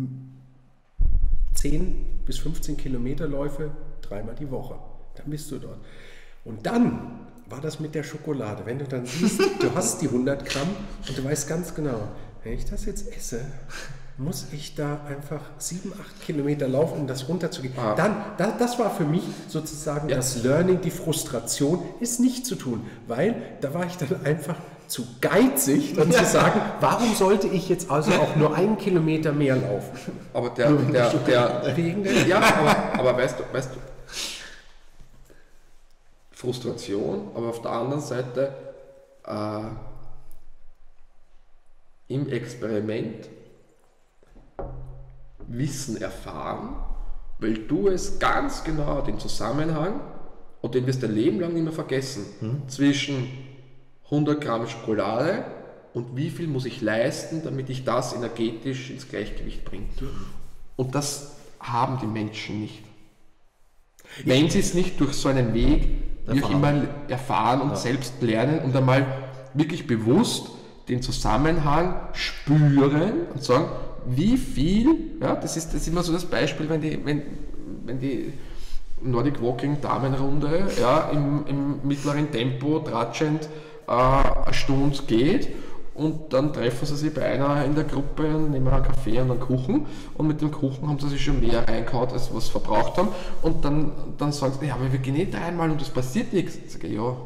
10 bis 15 Kilometerläufe 3-mal die Woche. Dann bist du dort. Und dann war das mit der Schokolade. Wenn du dann siehst, du hast die 100 Gramm und du weißt ganz genau, wenn ich das jetzt esse, muss ich da einfach 7, 8 Kilometer laufen, um das runterzugehen. Das war für mich sozusagen das Learning, die Frustration, ist nicht zu tun, weil da war ich dann einfach zu geizig, dann zu sagen, warum sollte ich jetzt also auch nur 1 Kilometer mehr laufen? Aber aber weißt du, Frustration, aber auf der anderen Seite im Experiment Wissen erfahren, weil du es ganz genau den Zusammenhang, und den wirst du dein Leben lang nicht mehr vergessen, zwischen 100 Gramm Schokolade und wie viel muss ich leisten, damit ich das energetisch ins Gleichgewicht bringe. Und das haben die Menschen nicht. Wenn sie es nicht durch so einen Weg wie auch immer erfahren und selbst lernen und einmal wirklich bewusst den Zusammenhang spüren und sagen, wie viel, das ist immer so das Beispiel, wenn die Nordic Walking Damenrunde im mittleren Tempo tratschend eine Stunde geht und dann treffen sie sich bei einer in der Gruppe und nehmen einen Kaffee und einen Kuchen und mit dem Kuchen haben sie sich schon mehr reingehauen, als was sie verbraucht haben und dann sagen sie, ja, aber wir gehen nicht einmal und es passiert nichts. Ich sage, ja,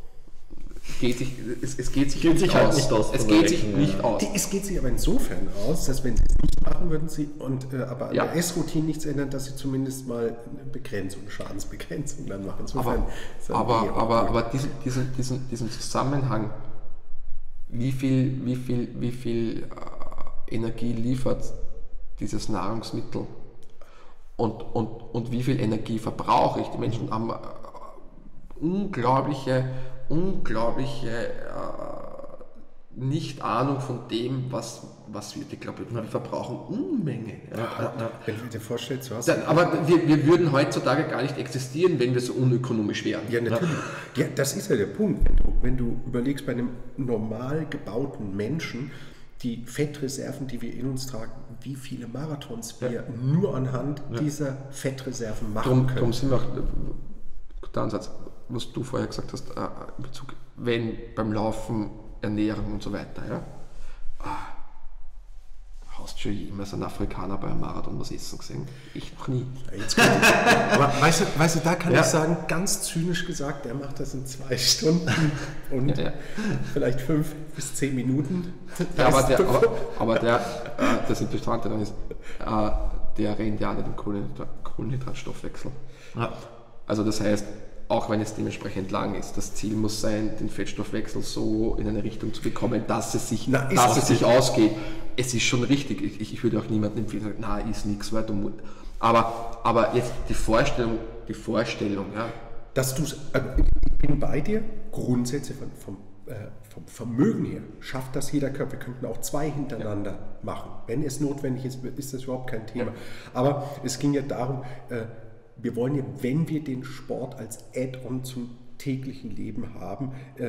es geht sich nicht halt aus. Nicht aus. Es geht sich nicht aus. Es geht sich aber insofern aus, dass wenn sie es nicht machen, würden sie aber an der Essroutine nichts ändern, dass sie zumindest mal eine Begrenzung, eine Schadensbegrenzung dann machen. Insofern aber diesen Zusammenhang, wie viel Energie liefert dieses Nahrungsmittel und wie viel Energie verbrauche ich? Die Menschen haben unglaubliche Nicht-Ahnung von dem, was wir, ich glaube, wir verbrauchen Unmengen. Wenn du dir vorstellst, du hast... Aber wir würden heutzutage gar nicht existieren, wenn wir so unökonomisch wären. Ja, natürlich. Ja, das ist ja der Punkt. Wenn du überlegst, bei einem normal gebauten Menschen, die Fettreserven, die wir in uns tragen, wie viele Marathons wir nur anhand dieser Fettreserven machen können. Darum sind wir auch, guter Ansatz, was du vorher gesagt hast, in Bezug, wenn beim Laufen, Ernährung und so weiter, hast du schon jemals einen Afrikaner bei einem Marathon was essen gesehen? Ich noch nie. Aber weißt du, da kann ich sagen, ganz zynisch gesagt, der macht das in 2 Stunden und vielleicht 5 bis 10 Minuten. Ja, aber das Interessante dann ist, der rennt ja nicht im Kohlenhydratstoffwechsel. Ja. Also das heißt, auch wenn es dementsprechend lang ist, das Ziel muss sein, den Fettstoffwechsel so in eine Richtung zu bekommen, dass es sich ausgeht. Es ist schon richtig, ich würde auch niemandem empfehlen, sagen, na, ist nichts wert. Aber jetzt die Vorstellung, ja. Dass du, ich bin bei dir, grundsätzlich vom Vermögen her schafft das jeder Körper. Wir könnten auch 2 hintereinander machen. Wenn es notwendig ist, ist das überhaupt kein Thema. Aber es ging ja darum, wir wollen ja, wenn wir den Sport als Add-on zum täglichen Leben haben,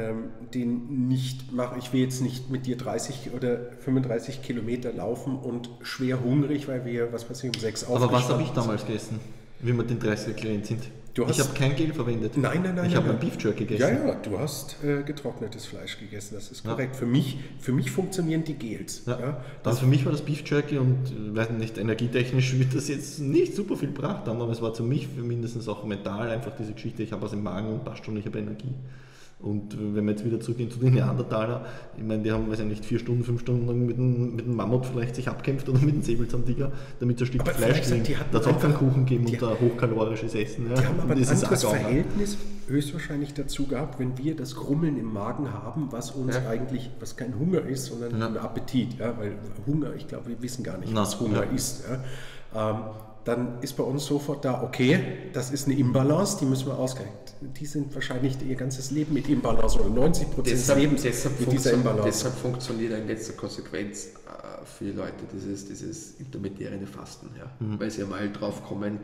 den nicht machen. Ich will jetzt nicht mit dir 30 oder 35 Kilometer laufen und schwer hungrig, weil wir, was weiß ich, um 6 aufgestanden sind. Aber was habe ich damals gegessen, wie wir den 30er gelernt sind? Ich habe kein Gel verwendet. Nein. Ich habe ein Beef Jerky gegessen. Ja, du hast getrocknetes Fleisch gegessen, das ist korrekt. Für mich funktionieren die Gels. Ja. Dann für mich war das Beef Jerky und weiß nicht, energietechnisch wird das jetzt nicht super viel gebracht haben, aber es war für mich mindestens auch mental einfach diese Geschichte, ich habe was im Magen und passt schon, ich habe Energie. Und wenn wir jetzt wieder zurückgehen zu den Neandertaler, ich meine, die haben, weiß ich nicht, 4 Stunden, 5 Stunden lang mit dem Mammut vielleicht sich abkämpft oder mit dem Säbelzahntiger, damit so ein Stück Fleisch kriegen. Da hat es auch keinen Kuchen gegeben und ein hochkalorisches Essen. Ja. Die haben aber ein anderes Verhältnis höchstwahrscheinlich dazu gehabt, wenn wir das Grummeln im Magen haben, was uns eigentlich, was kein Hunger ist, sondern ein Appetit. Ja? Weil Hunger, ich glaube, wir wissen gar nicht, was Hunger ist. Ja? Dann ist bei uns sofort da, okay, das ist eine Imbalance, die müssen wir ausgleichen. Die sind wahrscheinlich ihr ganzes Leben mit Imbalance oder 90% des Lebens mit dieser Imbalance. Deshalb funktioniert in letzter Konsequenz für die Leute dieses intermittierende Fasten, weil sie einmal drauf kommen,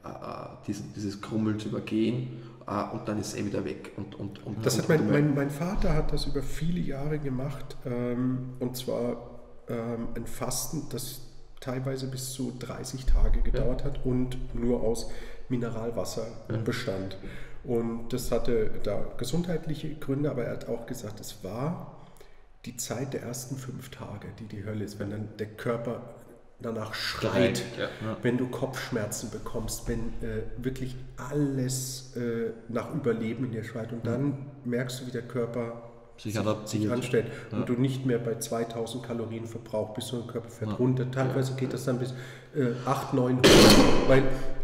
dieses Krummeln zu übergehen und dann ist es wieder weg. Das hat mein Vater hat das über viele Jahre gemacht und zwar ein Fasten, das teilweise bis zu 30 Tage gedauert hat und nur aus Mineralwasser bestand. Und das hatte da gesundheitliche Gründe, aber er hat auch gesagt, es war die Zeit der ersten 5 Tage, die Hölle ist, wenn dann der Körper danach schreit, wenn du Kopfschmerzen bekommst, wenn wirklich alles nach Überleben in dir schreit und dann merkst du, wie der Körper sich anstellt und du nicht mehr bei 2000 Kalorien Verbrauch bist, sondern Körper fährt runter. Teilweise geht das dann bis 800, 900, weil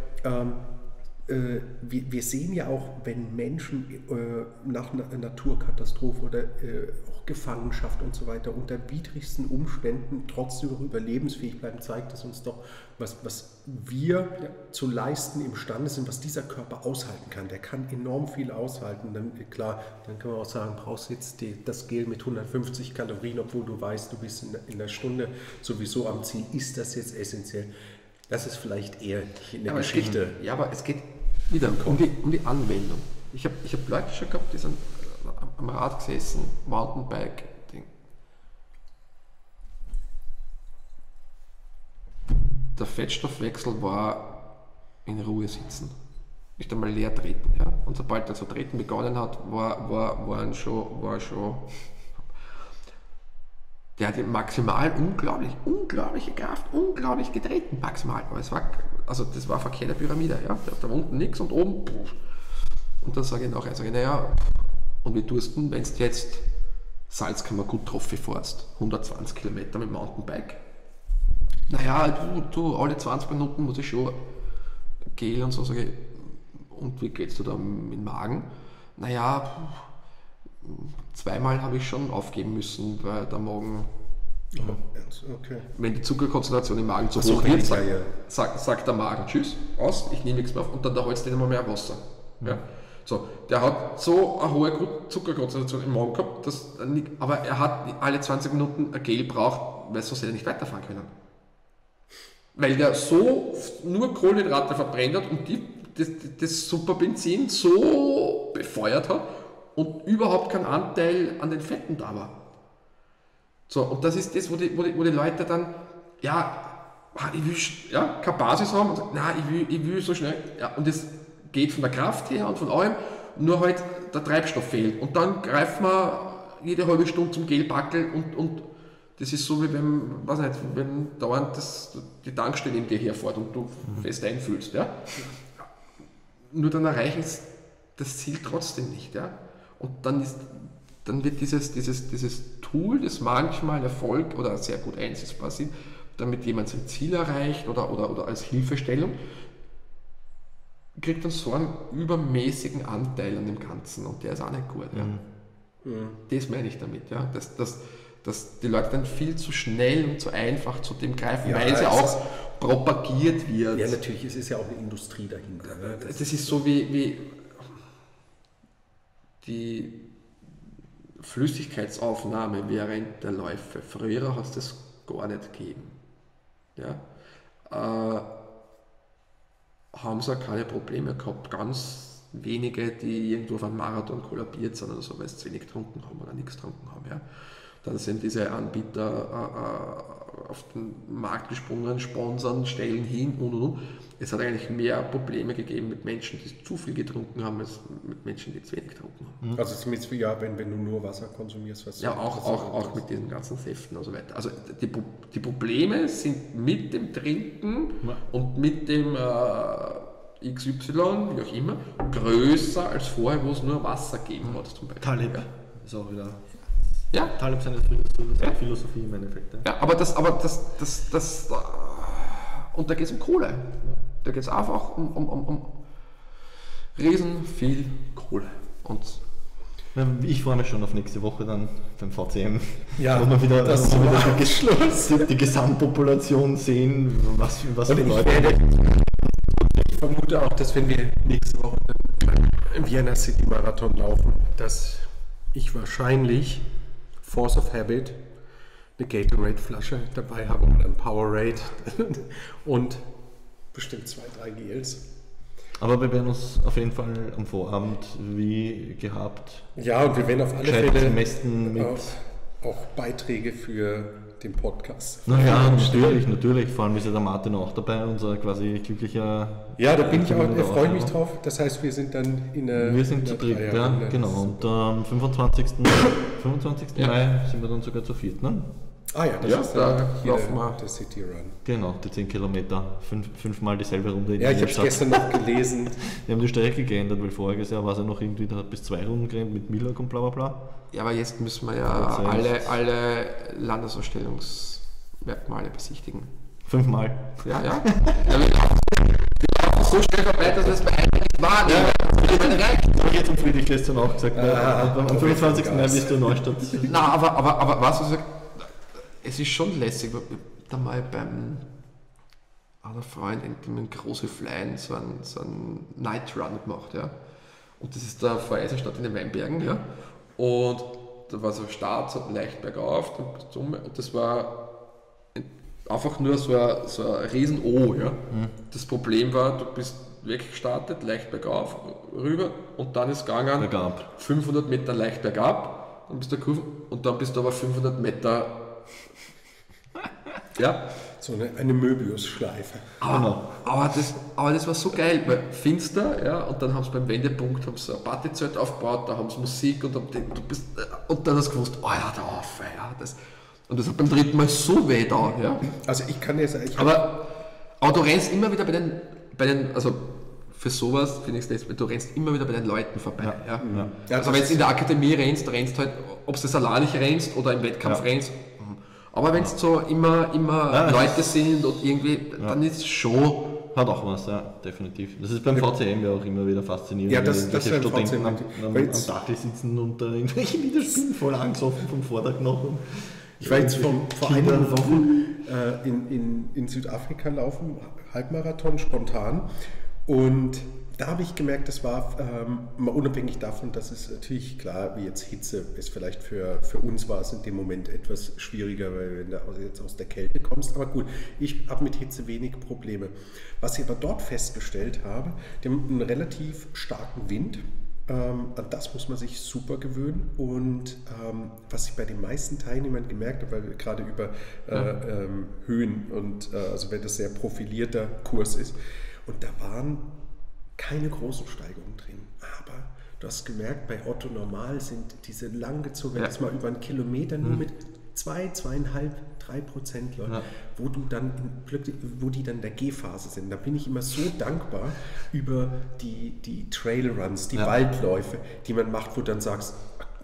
wir sehen ja auch, wenn Menschen nach einer Naturkatastrophe oder auch Gefangenschaft und so weiter unter widrigsten Umständen trotzdem noch überlebensfähig bleiben, zeigt das uns doch, was wir zu leisten imstande sind, was dieser Körper aushalten kann. Der kann enorm viel aushalten. Dann können wir auch sagen, brauchst jetzt das Gel mit 150 Kalorien, obwohl du weißt, du bist in der Stunde sowieso am Ziel. Ist das jetzt essentiell? Das ist vielleicht eher in der Geschichte. Aber es geht wieder um die Anwendung. Ich hab Leute schon gehabt, die sind am Rad gesessen, Mountainbike-Ding. Der Fettstoffwechsel war in Ruhe sitzen. Nicht einmal leer treten. Ja? Und sobald er zu treten begonnen hat, war schon. Der hat maximal unglaubliche Kraft, unglaublich getreten, maximal. Aber das war verkehrte Pyramide, ja. Da unten nichts und oben. Und dann sage ich nachher, naja, und wie tust du, wenn du jetzt Salzkammergut-Trophy fährst, 120 Kilometer mit dem Mountainbike? Naja, du, alle 20 Minuten muss ich schon Gel und so, sage ich, und wie geht's dir da mit dem Magen? Naja, zweimal habe ich schon aufgeben müssen, weil der Magen, wenn die Zuckerkonzentration im Magen zu hoch wird, sagt der Magen, tschüss, aus, ich nehme nichts mehr auf und dann holst du nicht mehr Wasser. Ja. So, der hat so eine hohe Zuckerkonzentration im Magen gehabt, aber er hat alle 20 Minuten ein Gel braucht, weil sonst hätte er nicht weiterfahren können. Weil der so nur Kohlenhydrate verbrennt hat und das Superbenzin so befeuert hat und überhaupt kein Anteil an den Fetten da war. So, und das ist das, wo die Leute dann, ich will keine Basis haben und sagen, nein, ich will so schnell, und das geht von der Kraft her und von allem, nur halt der Treibstoff fehlt. Und dann greifen wir jede halbe Stunde zum Gelbackel und das ist so wie wenn dauernd die Tankstelle in dir herfährt und du fest einfühlst. Ja? Nur dann erreichen sie das Ziel trotzdem nicht. Ja? Und dann wird dieses Tool, das manchmal Erfolg oder sehr gut einsetzbar ist, damit jemand sein Ziel erreicht oder als Hilfestellung, kriegt dann so einen übermäßigen Anteil an dem Ganzen und der ist auch nicht gut. Ja? Das meine ich damit. Ja? Dass die Leute dann viel zu schnell und zu einfach zu dem greifen, weil sie auch propagiert wird. Ja, natürlich, es ist ja auch eine Industrie dahinter. Ne? Das ist so wie die Flüssigkeitsaufnahme während der Läufe. Früher hat es das gar nicht gegeben. Ja? Haben sie auch keine Probleme gehabt. Ganz wenige, die irgendwo auf einem Marathon kollabiert sind oder so, weil sie zu wenig getrunken haben oder nichts getrunken haben. Ja? Dann sind diese Anbieter auf den Markt gesprungen, sponsern, stellen hin und. Es hat eigentlich mehr Probleme gegeben mit Menschen, die zu viel getrunken haben, als mit Menschen, die zu wenig getrunken haben. Also zumindest wenn du nur Wasser konsumierst. Was ja, auch mit diesen ganzen Säften und so weiter. Also die Probleme sind mit dem Trinken und mit dem XY, wie auch immer, größer als vorher, wo es nur Wasser gegeben hat zum Beispiel. Taleb ist auch wieder... Ja. Taleb seine Philosophie im Endeffekt. Ja, aber das und da geht es um Kohle. Da geht es einfach um riesen viel Kohle. Und ich freue mich schon auf nächste Woche dann beim VCM. Ja, wo wir wieder, wieder die Gesamtpopulation sehen, was die Leute. Ich vermute auch, dass wenn wir nächste Woche im Vienna City Marathon laufen, dass ich wahrscheinlich Force of Habit eine Gatorade-Flasche dabei habe oder ein Powerade und bestimmt 2-3 Gels. Aber wir werden uns auf jeden Fall am Vorabend wie gehabt. Ja, und wir werden auf alle Fälle messen mit auch Beiträge für den Podcast. Naja, natürlich. Vor allem ist ja der Martin auch dabei, unser quasi glücklicher... Ja, da bin ich auch, da freue ich mich drauf. Das heißt, wir sind dann Wir sind zu dritt, ja, genau. Und am 25. Mai sind wir dann sogar zu viert, ne? Ah ja, das ist da hier der City Run. Genau, die 10 Kilometer, fünfmal dieselbe Runde in Ja, ich habe es gestern noch gelesen. Wir haben die Strecke geändert, weil voriges Jahr war es ja noch irgendwie, da hat bis 2 Runden gerannt mit Milak und bla bla bla. Ja, aber jetzt müssen wir ja alle Landesausstellungsmerkmale besichtigen. 5-mal. Ja. Wir laufen so schnell vorbei, dass das bei einem nicht war. Das habe ich jetzt im Friedrich gestern auch gesagt. Am 25. Mai bist du in Neustadt. Na, aber was du sagst, es ist schon lässig. Da mal beim einer Freund in große Fleien so einen Night Run gemacht. Ja. Und das ist da vor Eisenstadt in den Weinbergen. Ja. Und da war so ein Start, so leicht bergauf und das war einfach nur so ein riesen O. Ja. Das Problem war, du bist weggestartet, leicht bergauf, rüber und dann ist gegangen bergab. 500 Meter leicht bergab, dann bist du Kurve und dann bist du aber 500 Meter ja. So eine Möbiusschleife. Aber das war so geil, weil finster, ja, und dann haben sie beim Wendepunkt ein Partyzelt aufgebaut, da haben sie Musik und dann hast du gewusst, oh ja, da auf, ja, Und das hat beim dritten Mal so weh da. Ja? Also ich kann dir sagen, Aber du rennst immer wieder bei den also für sowas finde ich es, du rennst immer wieder bei den Leuten vorbei. Ja. Also wenn du in der Akademie rennst halt, ob du alleinig rennst oder im Wettkampf rennst. Aber wenn es so immer Leute sind und irgendwie, dann ist es schon... Hat auch was, ja, definitiv. Das ist beim VCM ja auch immer wieder faszinierend, ja, das Studenten am Dachel sitzen und da irgendwelche Lieder spielen, voll angesoffen vom Vorderknochen. Ich war jetzt vor einigen Wochen in Südafrika laufen, Halbmarathon spontan, und da habe ich gemerkt, das war mal unabhängig davon, dass es natürlich klar, wie jetzt Hitze ist, vielleicht für uns war es in dem Moment etwas schwieriger, weil wenn du jetzt aus der Kälte kommst, aber gut, ich habe mit Hitze wenig Probleme. Was ich aber dort festgestellt habe, die haben einen relativ starken Wind. An das muss man sich super gewöhnen, und was ich bei den meisten Teilnehmern gemerkt habe, weil wir gerade über Höhen und also wenn das sehr profilierter Kurs ist, und da waren keine großen Steigungen drin, aber du hast gemerkt, bei Otto Normal sind diese langgezogenen, das mal über einen Kilometer nur mit 2,5, 3% Leute, wo die dann in der G-Phase sind. Da bin ich immer so dankbar über die Trailruns, die Waldläufe, die man macht, wo du dann sagst,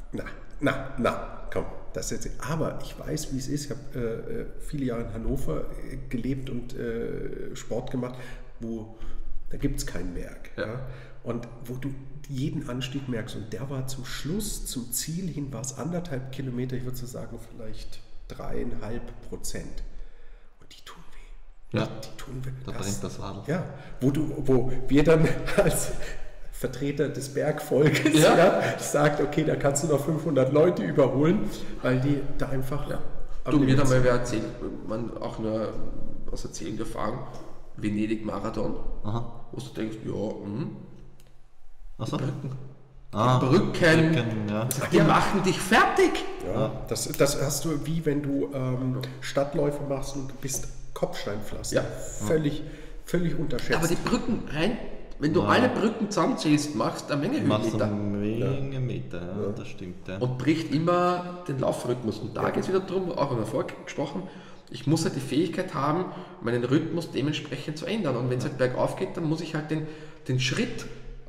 komm, das jetzt. Aber ich weiß, wie es ist. Ich habe viele Jahre in Hannover gelebt und Sport gemacht, da gibt es keinen Berg. Ja? Und wo du jeden Anstieg merkst. Und der war zum Schluss, zum Ziel hin, war es 1,5 Kilometer, ich würde so sagen, vielleicht 3,5%. Und die tun weh. Ja, die tun weh. Da brennt das Radl. Ja, wo wir dann als Vertreter des Bergvolkes sagt, okay, da kannst du noch 500 Leute überholen, weil die da einfach... Ja. Du, mir da mal wer erzählt, man auch nur aus erzählender Erfahrung, Venedig-Marathon, wo du denkst, Achso. Brücken, die machen dich fertig. Ja, das hast du, wie wenn du Stadtläufe machst und du bist Kopfsteinpflaster. Ja. Völlig unterschätzt. Aber die Brücken wenn du alle Brücken zusammenzählst, machst du eine Menge Höhenmeter. Ja, das stimmt. Ja. Und bricht immer den Laufrhythmus. Und da geht es wieder darum, auch in der Folge gesprochen, ich muss halt die Fähigkeit haben, meinen Rhythmus dementsprechend zu ändern. Und wenn es halt bergauf geht, dann muss ich halt den Schritt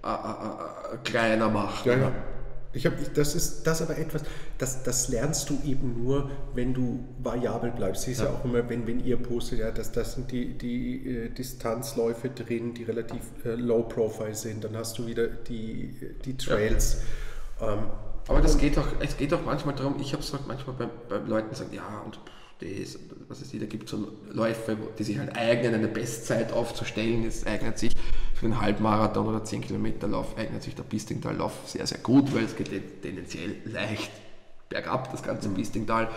kleiner machen. Ja. Das ist aber etwas, das lernst du eben nur, wenn du variabel bleibst. Siehst ja auch immer, wenn ihr postet, das sind die Distanzläufe drin, die relativ low profile sind. Dann hast du wieder die Trails. Aber es geht auch manchmal darum, ich habe es halt manchmal bei Leuten gesagt, da gibt es so Läufe, die sich halt eignen, eine Bestzeit aufzustellen. Es eignet sich für den Halbmarathon oder 10 Kilometer Lauf, eignet sich der Biestingtal-Lauf sehr, sehr gut, weil es geht tendenziell leicht bergab, das ganze Biestingtal.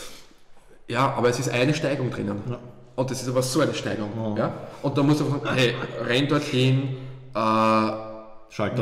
Ja, aber es ist eine Steigung drinnen. Ja. Und das ist aber so eine Steigung. Oh. Ja? Und da muss man sagen, hey, renn dorthin, schalt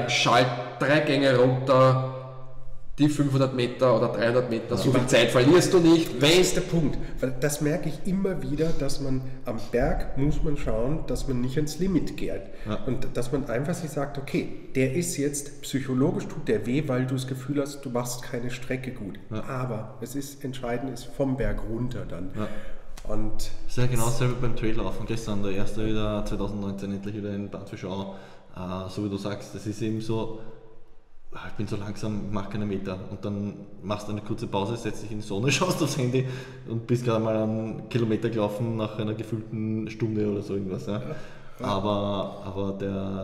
3 Gänge runter, die 500 Meter oder 300 Meter, so viel Zeit verlierst du nicht. Das ist der Punkt, weil das merke ich immer wieder, dass man am Berg muss man schauen, dass man nicht ins Limit geht. Ja. Und dass man einfach sich sagt, okay, der ist jetzt, psychologisch tut der weh, weil du das Gefühl hast, du machst keine Strecke gut. Ja. Aber es ist entscheidend, ist vom Berg runter dann. Ja. Und das ist ja genau dasselbe beim Traillaufen. Gestern der erste wieder 2019 endlich wieder in Bad Fischau. So wie du sagst, das ist eben so, ich bin so langsam, ich mache keine Meter, und dann machst du eine kurze Pause, setzt dich in die Sonne, schaust aufs Handy und bist gerade mal einen Kilometer gelaufen nach einer gefühlten Stunde oder so irgendwas. Ja. Ja. Aber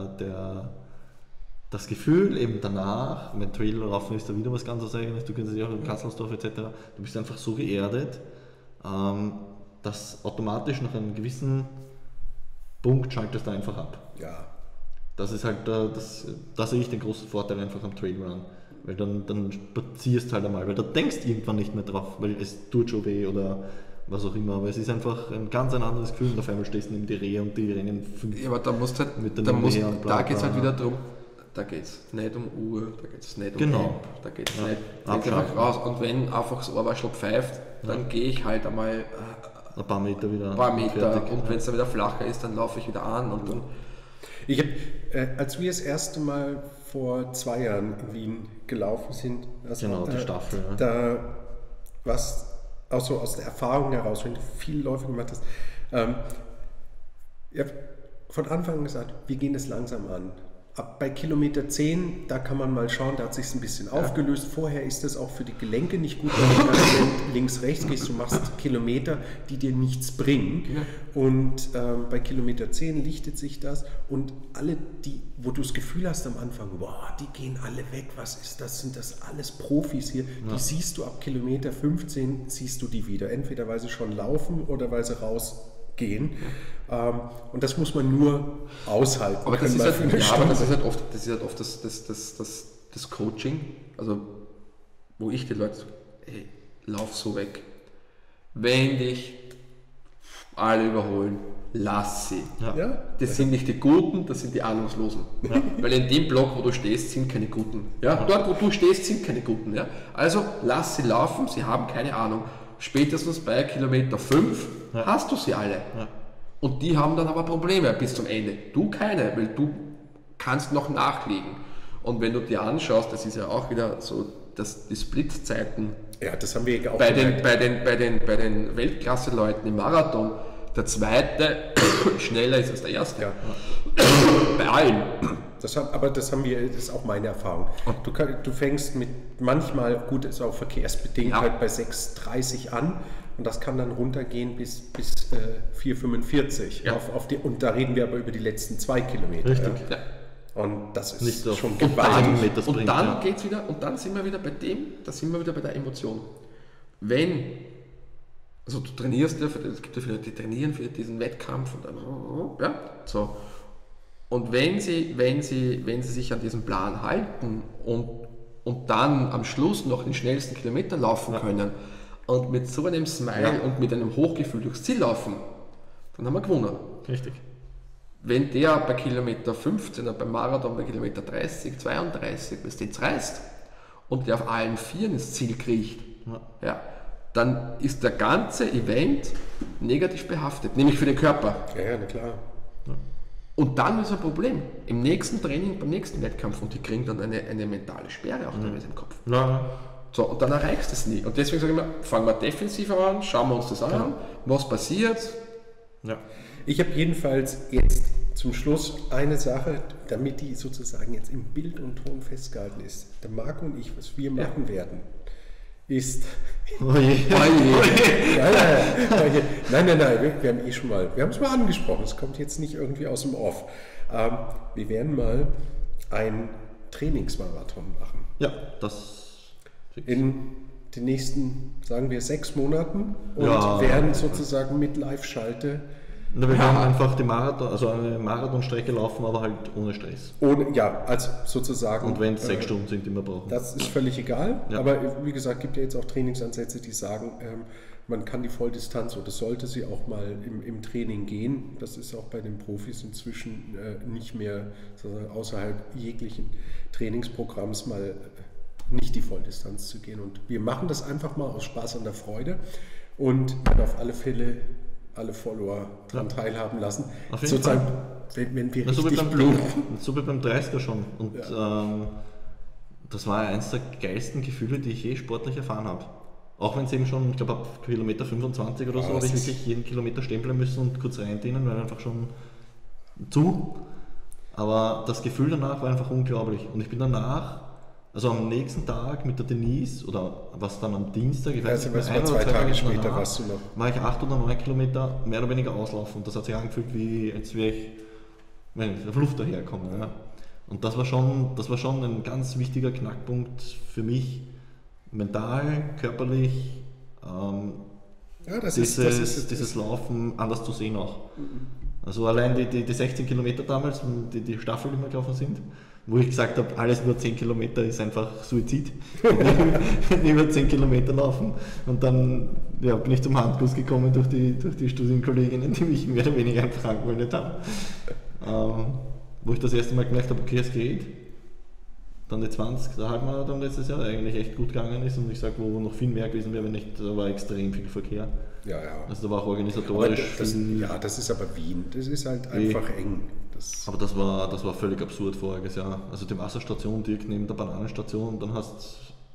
das Gefühl eben danach, mein Traillaufen ist da wieder was ganz Eigenes, du kennst dich auch in Kasselsdorf etc., du bist einfach so geerdet, dass automatisch nach einem gewissen Punkt schaltest du einfach ab. Ja. Das ist halt, da sehe ich den großen Vorteil einfach am Trailrun, weil dann spazierst halt einmal, weil da denkst irgendwann nicht mehr drauf, weil es tut schon weh oder was auch immer, aber es ist einfach ein ganz anderes Gefühl, und auf einmal stehst du neben die Rehe und die rennen 5 aber da musst halt, mit da geht es halt wieder darum, da geht es nicht um Uhr, da geht es nicht um App, da geht es nicht einfach raus, und wenn einfach so Ohrwaschel pfeift, dann gehe ich halt einmal ein paar Meter wieder. Fertig. Und wenn es dann wieder flacher ist, dann laufe ich wieder an und dann. Ich habe, als wir das erste Mal vor 2 Jahren in Wien gelaufen sind, die Staffel. Da war es auch so aus der Erfahrung heraus, wenn du viele Läufe gemacht hast, ich habe von Anfang an gesagt, wir gehen es langsam an. Ab bei Kilometer 10, da kann man mal schauen, da hat sich ein bisschen aufgelöst. Vorher ist das auch für die Gelenke nicht gut, wenn du dann links, rechts gehst, du machst Kilometer, die dir nichts bringen. Ja. Und bei Kilometer 10 lichtet sich das und alle, wo du das Gefühl hast am Anfang, boah, die gehen alle weg, was ist das? Sind das alles Profis hier? Ja. Die siehst du ab Kilometer 15, siehst du die wieder. Entweder weil sie schon laufen oder weil sie rausgehen. Und das muss man nur aushalten. Aber das ist halt oft das Coaching, also wo ich die Leute sage, hey, lauf so weg. Wenn dich alle überholen, lass sie. Ja. Das sind nicht die Guten, das sind die Ahnungslosen. Ja. Weil in dem Block, wo du stehst, sind keine Guten. Ja? Dort, wo du stehst, sind keine Guten. Ja? Also lass sie laufen, sie haben keine Ahnung. Spätestens bei Kilometer 5 hast du sie alle. Ja. Und die haben dann aber Probleme bis zum Ende. Du keine, weil du kannst noch nachlegen. Und wenn du dir anschaust, das ist ja auch wieder so, dass die Splitzeiten das haben wir auch bei den Weltklasse-Leuten im Marathon, der zweite schneller ist als der erste. Ja. Bei allen. Das ist auch meine Erfahrung. Du fängst mit manchmal, gut, ist auch verkehrsbedingt, halt bei 6,30 an. Und das kann dann runtergehen bis 4,45. Ja. Und da reden wir aber über die letzten 2 Kilometer. Richtig. Ja. Und das ist nicht schon gewaltig. Und dann geht's wieder, und dann sind wir wieder bei der Emotion. Also du trainierst ja, es gibt ja viele, die trainieren für diesen Wettkampf und dann, so. Und wenn sie sich an diesen Plan halten und dann am Schluss noch den schnellsten Kilometer laufen können, und mit so einem Smile und mit einem Hochgefühl durchs Ziel laufen, dann haben wir gewonnen. Richtig. Wenn der bei Kilometer 15 oder beim Marathon bei Kilometer 30, 32, bis den reißt und der auf allen 4 ins Ziel kriecht, dann ist der ganze Event negativ behaftet, nämlich für den Körper. Ja, na klar. Ja. Und dann ist ein Problem. Im nächsten Training, beim nächsten Wettkampf, und die kriegen dann eine mentale Sperre auch teilweise im Kopf. Ja. So, und dann erreichst du es nie. Und deswegen sage ich immer, fangen wir defensiver an, schauen wir uns das an, was passiert. Ja. Ich habe jedenfalls jetzt zum Schluss eine Sache, damit die sozusagen jetzt im Bild und Ton festgehalten ist. Der Marco und ich, was wir machen werden, ist... Nein, wir haben wir haben es mal angesprochen, es kommt jetzt nicht irgendwie aus dem Off. Wir werden mal einen Trainingsmarathon machen. Ja, das... In den nächsten, sagen wir, 6 Monaten und werden sozusagen mit Live-Schalte. Wir werden einfach die eine Marathonstrecke laufen, aber halt ohne Stress. Also sozusagen. Und wenn es 6 Stunden sind, die wir brauchen. Das ist völlig egal, aber wie gesagt, gibt ja jetzt auch Trainingsansätze, die sagen, man kann die Volldistanz oder sollte sie auch mal im Training gehen. Das ist auch bei den Profis inzwischen nicht mehr außerhalb jeglichen Trainingsprogramms mal nicht die Volldistanz zu gehen. Und wir machen das einfach mal aus Spaß und der Freude und werden auf alle Fälle alle Follower daran teilhaben lassen. Auf jeden Fall. Wenn wir richtig bluten. So wie beim 30er schon. Und das war eines der geilsten Gefühle, die ich je sportlich erfahren habe. Auch wenn es eben schon, ich glaube ab Kilometer 25 oder so, habe ich wirklich jeden Kilometer stehen bleiben müssen und kurz reindienen, weil einfach schon zu. Aber das Gefühl danach war einfach unglaublich. Und ich bin danach, also am nächsten Tag mit der Denise, oder was dann am Dienstag, ich weiß nicht, 1 oder 2 Tage später warst du noch. War ich 8 oder 9 Kilometer mehr oder weniger auslaufen. Und das hat sich angefühlt, wie als wäre ich auf Luft daherkomme. Ja. Und das war schon ein ganz wichtiger Knackpunkt für mich, mental, körperlich, dieses Laufen anders zu sehen auch. Also allein die 16 Kilometer damals, die Staffel, die wir gelaufen sind, wo ich gesagt habe, alles nur 10 Kilometer ist einfach Suizid. Über 10 Kilometer laufen. Und dann bin ich zum Handkuss gekommen durch die Studienkolleginnen, die mich mehr oder weniger einfach angemeldet haben. Wo ich das erste Mal gemerkt habe, okay, es geht. Dann die 20, der Halbmarathon letztes Jahr, der eigentlich echt gut gegangen ist, und ich sage, wo noch viel mehr gewesen wäre, wenn nicht, da war extrem viel Verkehr. Ja. Also da war auch organisatorisch das ist aber Wien, das ist halt einfach eng. Aber das war völlig absurd voriges Jahr. Also die Wasserstation direkt neben der Bananenstation, dann hast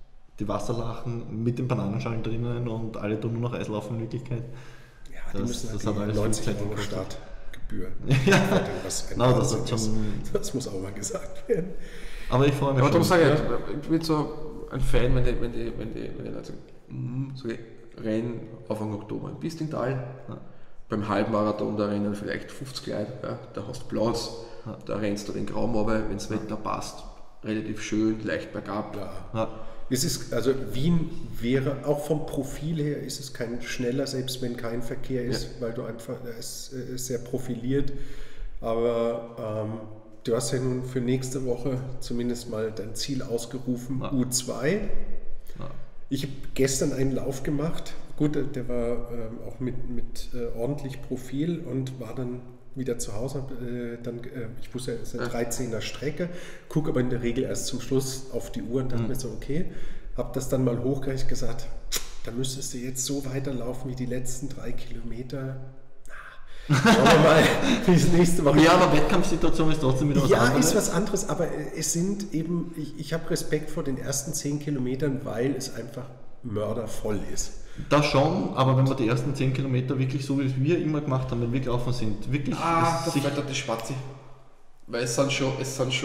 die Wasserlachen mit den Bananenschalen drinnen und alle tun nur noch Eislaufen in Wirklichkeit. Ja, die müssen halt hat alles 90 Zeit Euro gekostet. Startgebühr. Ja. Was ein Na, Wahnsinn das ist. hat Das muss auch mal gesagt werden. Aber ich freue mich Aber darum schon. sage ich bin so ein Fan, wenn die Leute sagen, so rennen auf den Oktober in Bistingtal, Ja. beim Halbmarathon da rennen vielleicht 50 Leute, ja, da hast du Platz, da rennst du den Graum runter, wenn das Wetter passt, relativ schön, leicht bergab. Ja. Ja. Es ist, also Wien wäre, auch vom Profil her ist es kein schneller, selbst wenn kein Verkehr ist, weil du einfach, es ist sehr profiliert. Aber du hast ja nun für nächste Woche zumindest mal dein Ziel ausgerufen, Ja. U2. Ja. Ich habe gestern einen Lauf gemacht, gut, der war auch mit ordentlich Profil und war dann wieder zu Hause. Ich wusste, es ist eine 13er Strecke, gucke aber in der Regel erst zum Schluss auf die Uhr und dachte mir so, okay, habe das dann mal hochgerechnet gesagt, da müsstest du jetzt so weiterlaufen wie die letzten 3 Kilometer. Schauen wir mal, wie es nächste Woche. Ja, aber Wettkampfsituation ist trotzdem wieder was Ja, anderes. ist was anderes, aber es sind eben, ich habe Respekt vor den ersten 10 Kilometern, weil es einfach mördervoll ist. Das schon, aber wenn wir die ersten 10 Kilometer wirklich so, wie wir immer gemacht haben, wenn wir gelaufen sind, wirklich Da sich, fällt halt die Spazi. Weil es sind schon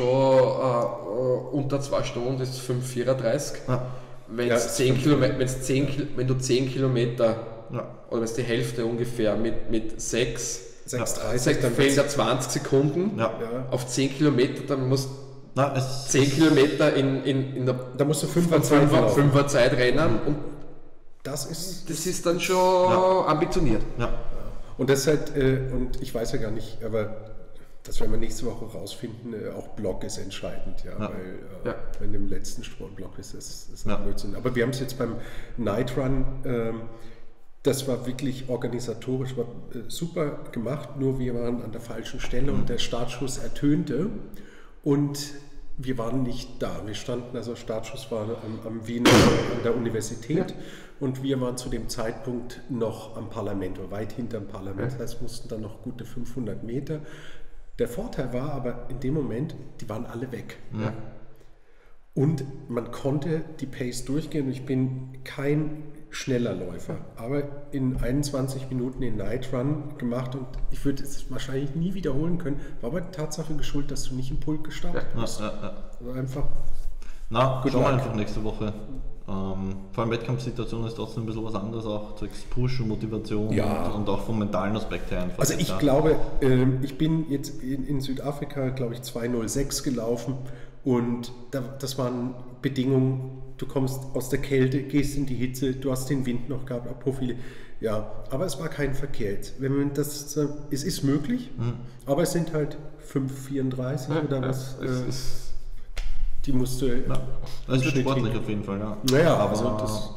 unter 2 Stunden, das ist 5,34. Ja. Wenn Ja, du 10 Kilometer ja, oder wenn es die Hälfte ungefähr mit 6 6,30 dann fehlen da 20 Sekunden ja. Ja, auf 10 Kilometer, dann musst Na, du es 10 Kilometer in der da musst du 5er Zeit laufen. 5er Zeit rennen und Das ist, das ist dann schon ambitioniert. Ja, und das ist halt, und ich weiß ja gar nicht, aber das werden wir nächste Woche rausfinden, auch Block ist entscheidend, ja, Ja. weil Ja. wenn im letzten Block ist ein Ja. Blödsinn. Aber wir haben es jetzt beim Night Run, das war wirklich organisatorisch, war super gemacht, nur wir waren an der falschen Stelle und der Startschuss ertönte und wir waren nicht da. Wir standen, also Startschuss war am Wiener, an der Universität und wir waren zu dem Zeitpunkt noch am Parlament oder weit hinterm Parlament. Das heißt, mussten dann noch gute 500 Meter. Der Vorteil war aber in dem Moment, die waren alle weg. Ja. Und man konnte die Pace durchgehen. Und ich bin kein schneller Läufer, aber in 21 Minuten den Night Run gemacht und ich würde es wahrscheinlich nie wiederholen können. War aber die Tatsache geschuldet, dass du nicht im Pulk gestartet bist. ja. Also einfach. Na, Good schauen wir luck. einfach nächste Woche. Vor allem Wettkampfsituation ist trotzdem ein bisschen was anderes, auch zwecks Push und Motivation Ja. und auch vom mentalen Aspekt her einfach. Also ich Ja. glaube, ich bin jetzt in Südafrika, glaube ich, 2:06 gelaufen und das waren Bedingungen, du kommst aus der Kälte, gehst in die Hitze, du hast den Wind noch gehabt, auch Profile. Ja, aber es war kein Verkehr jetzt. Wenn man das, es ist möglich, aber es sind halt 5:34 oder was, die musst du... Ja. Es wird Schnitt sportlich hin. auf jeden Fall, ja. Naja, aber also das...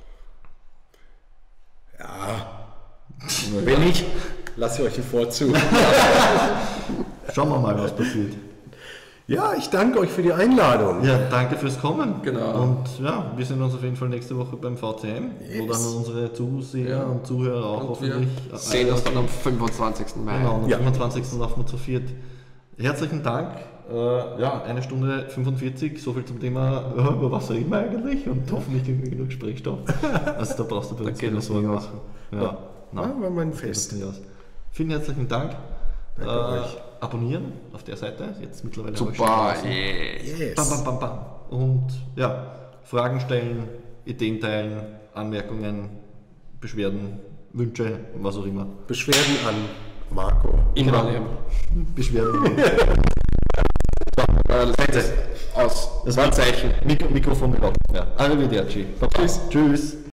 Ja, wenn nicht, lasst ihr euch den Vorzug. schauen wir mal, was passiert. Ja, ich danke euch für die Einladung. Ja, danke fürs Kommen. Genau. Und ja, wir sehen uns auf jeden Fall nächste Woche beim VCM, wo Yes. dann unsere Zuseher Ja. und Zuhörer auch Und wir hoffentlich sehen uns dann am 25. Mai. Genau, am Ja. 25. laufen wir zu viert. Herzlichen Dank. Ja, 1 Stunde 45, so viel zum Thema, über was reden wir eigentlich und hoffentlich genug Gesprächsstoff. Also da brauchst du bei uns geht keine das Sorgen aus. machen. Ja. Ja, war mein das geht Fest. das nicht aus. Vielen herzlichen Dank. Danke euch. Abonnieren auf der Seite, jetzt mittlerweile habe ich Super, schon draußen. yeah. Yes. Bam, bam, bam, bam. Und ja, Fragen stellen, Ideen teilen, Anmerkungen, Beschwerden, Wünsche, was auch immer. Beschwerden an Marco. Immer Genau. annehmen. Beschwerden. Aus. Das war ein Zeichen. Mikrofon gelaufen. Ja. Arrivederci. Baba. Tschüss. Tschüss.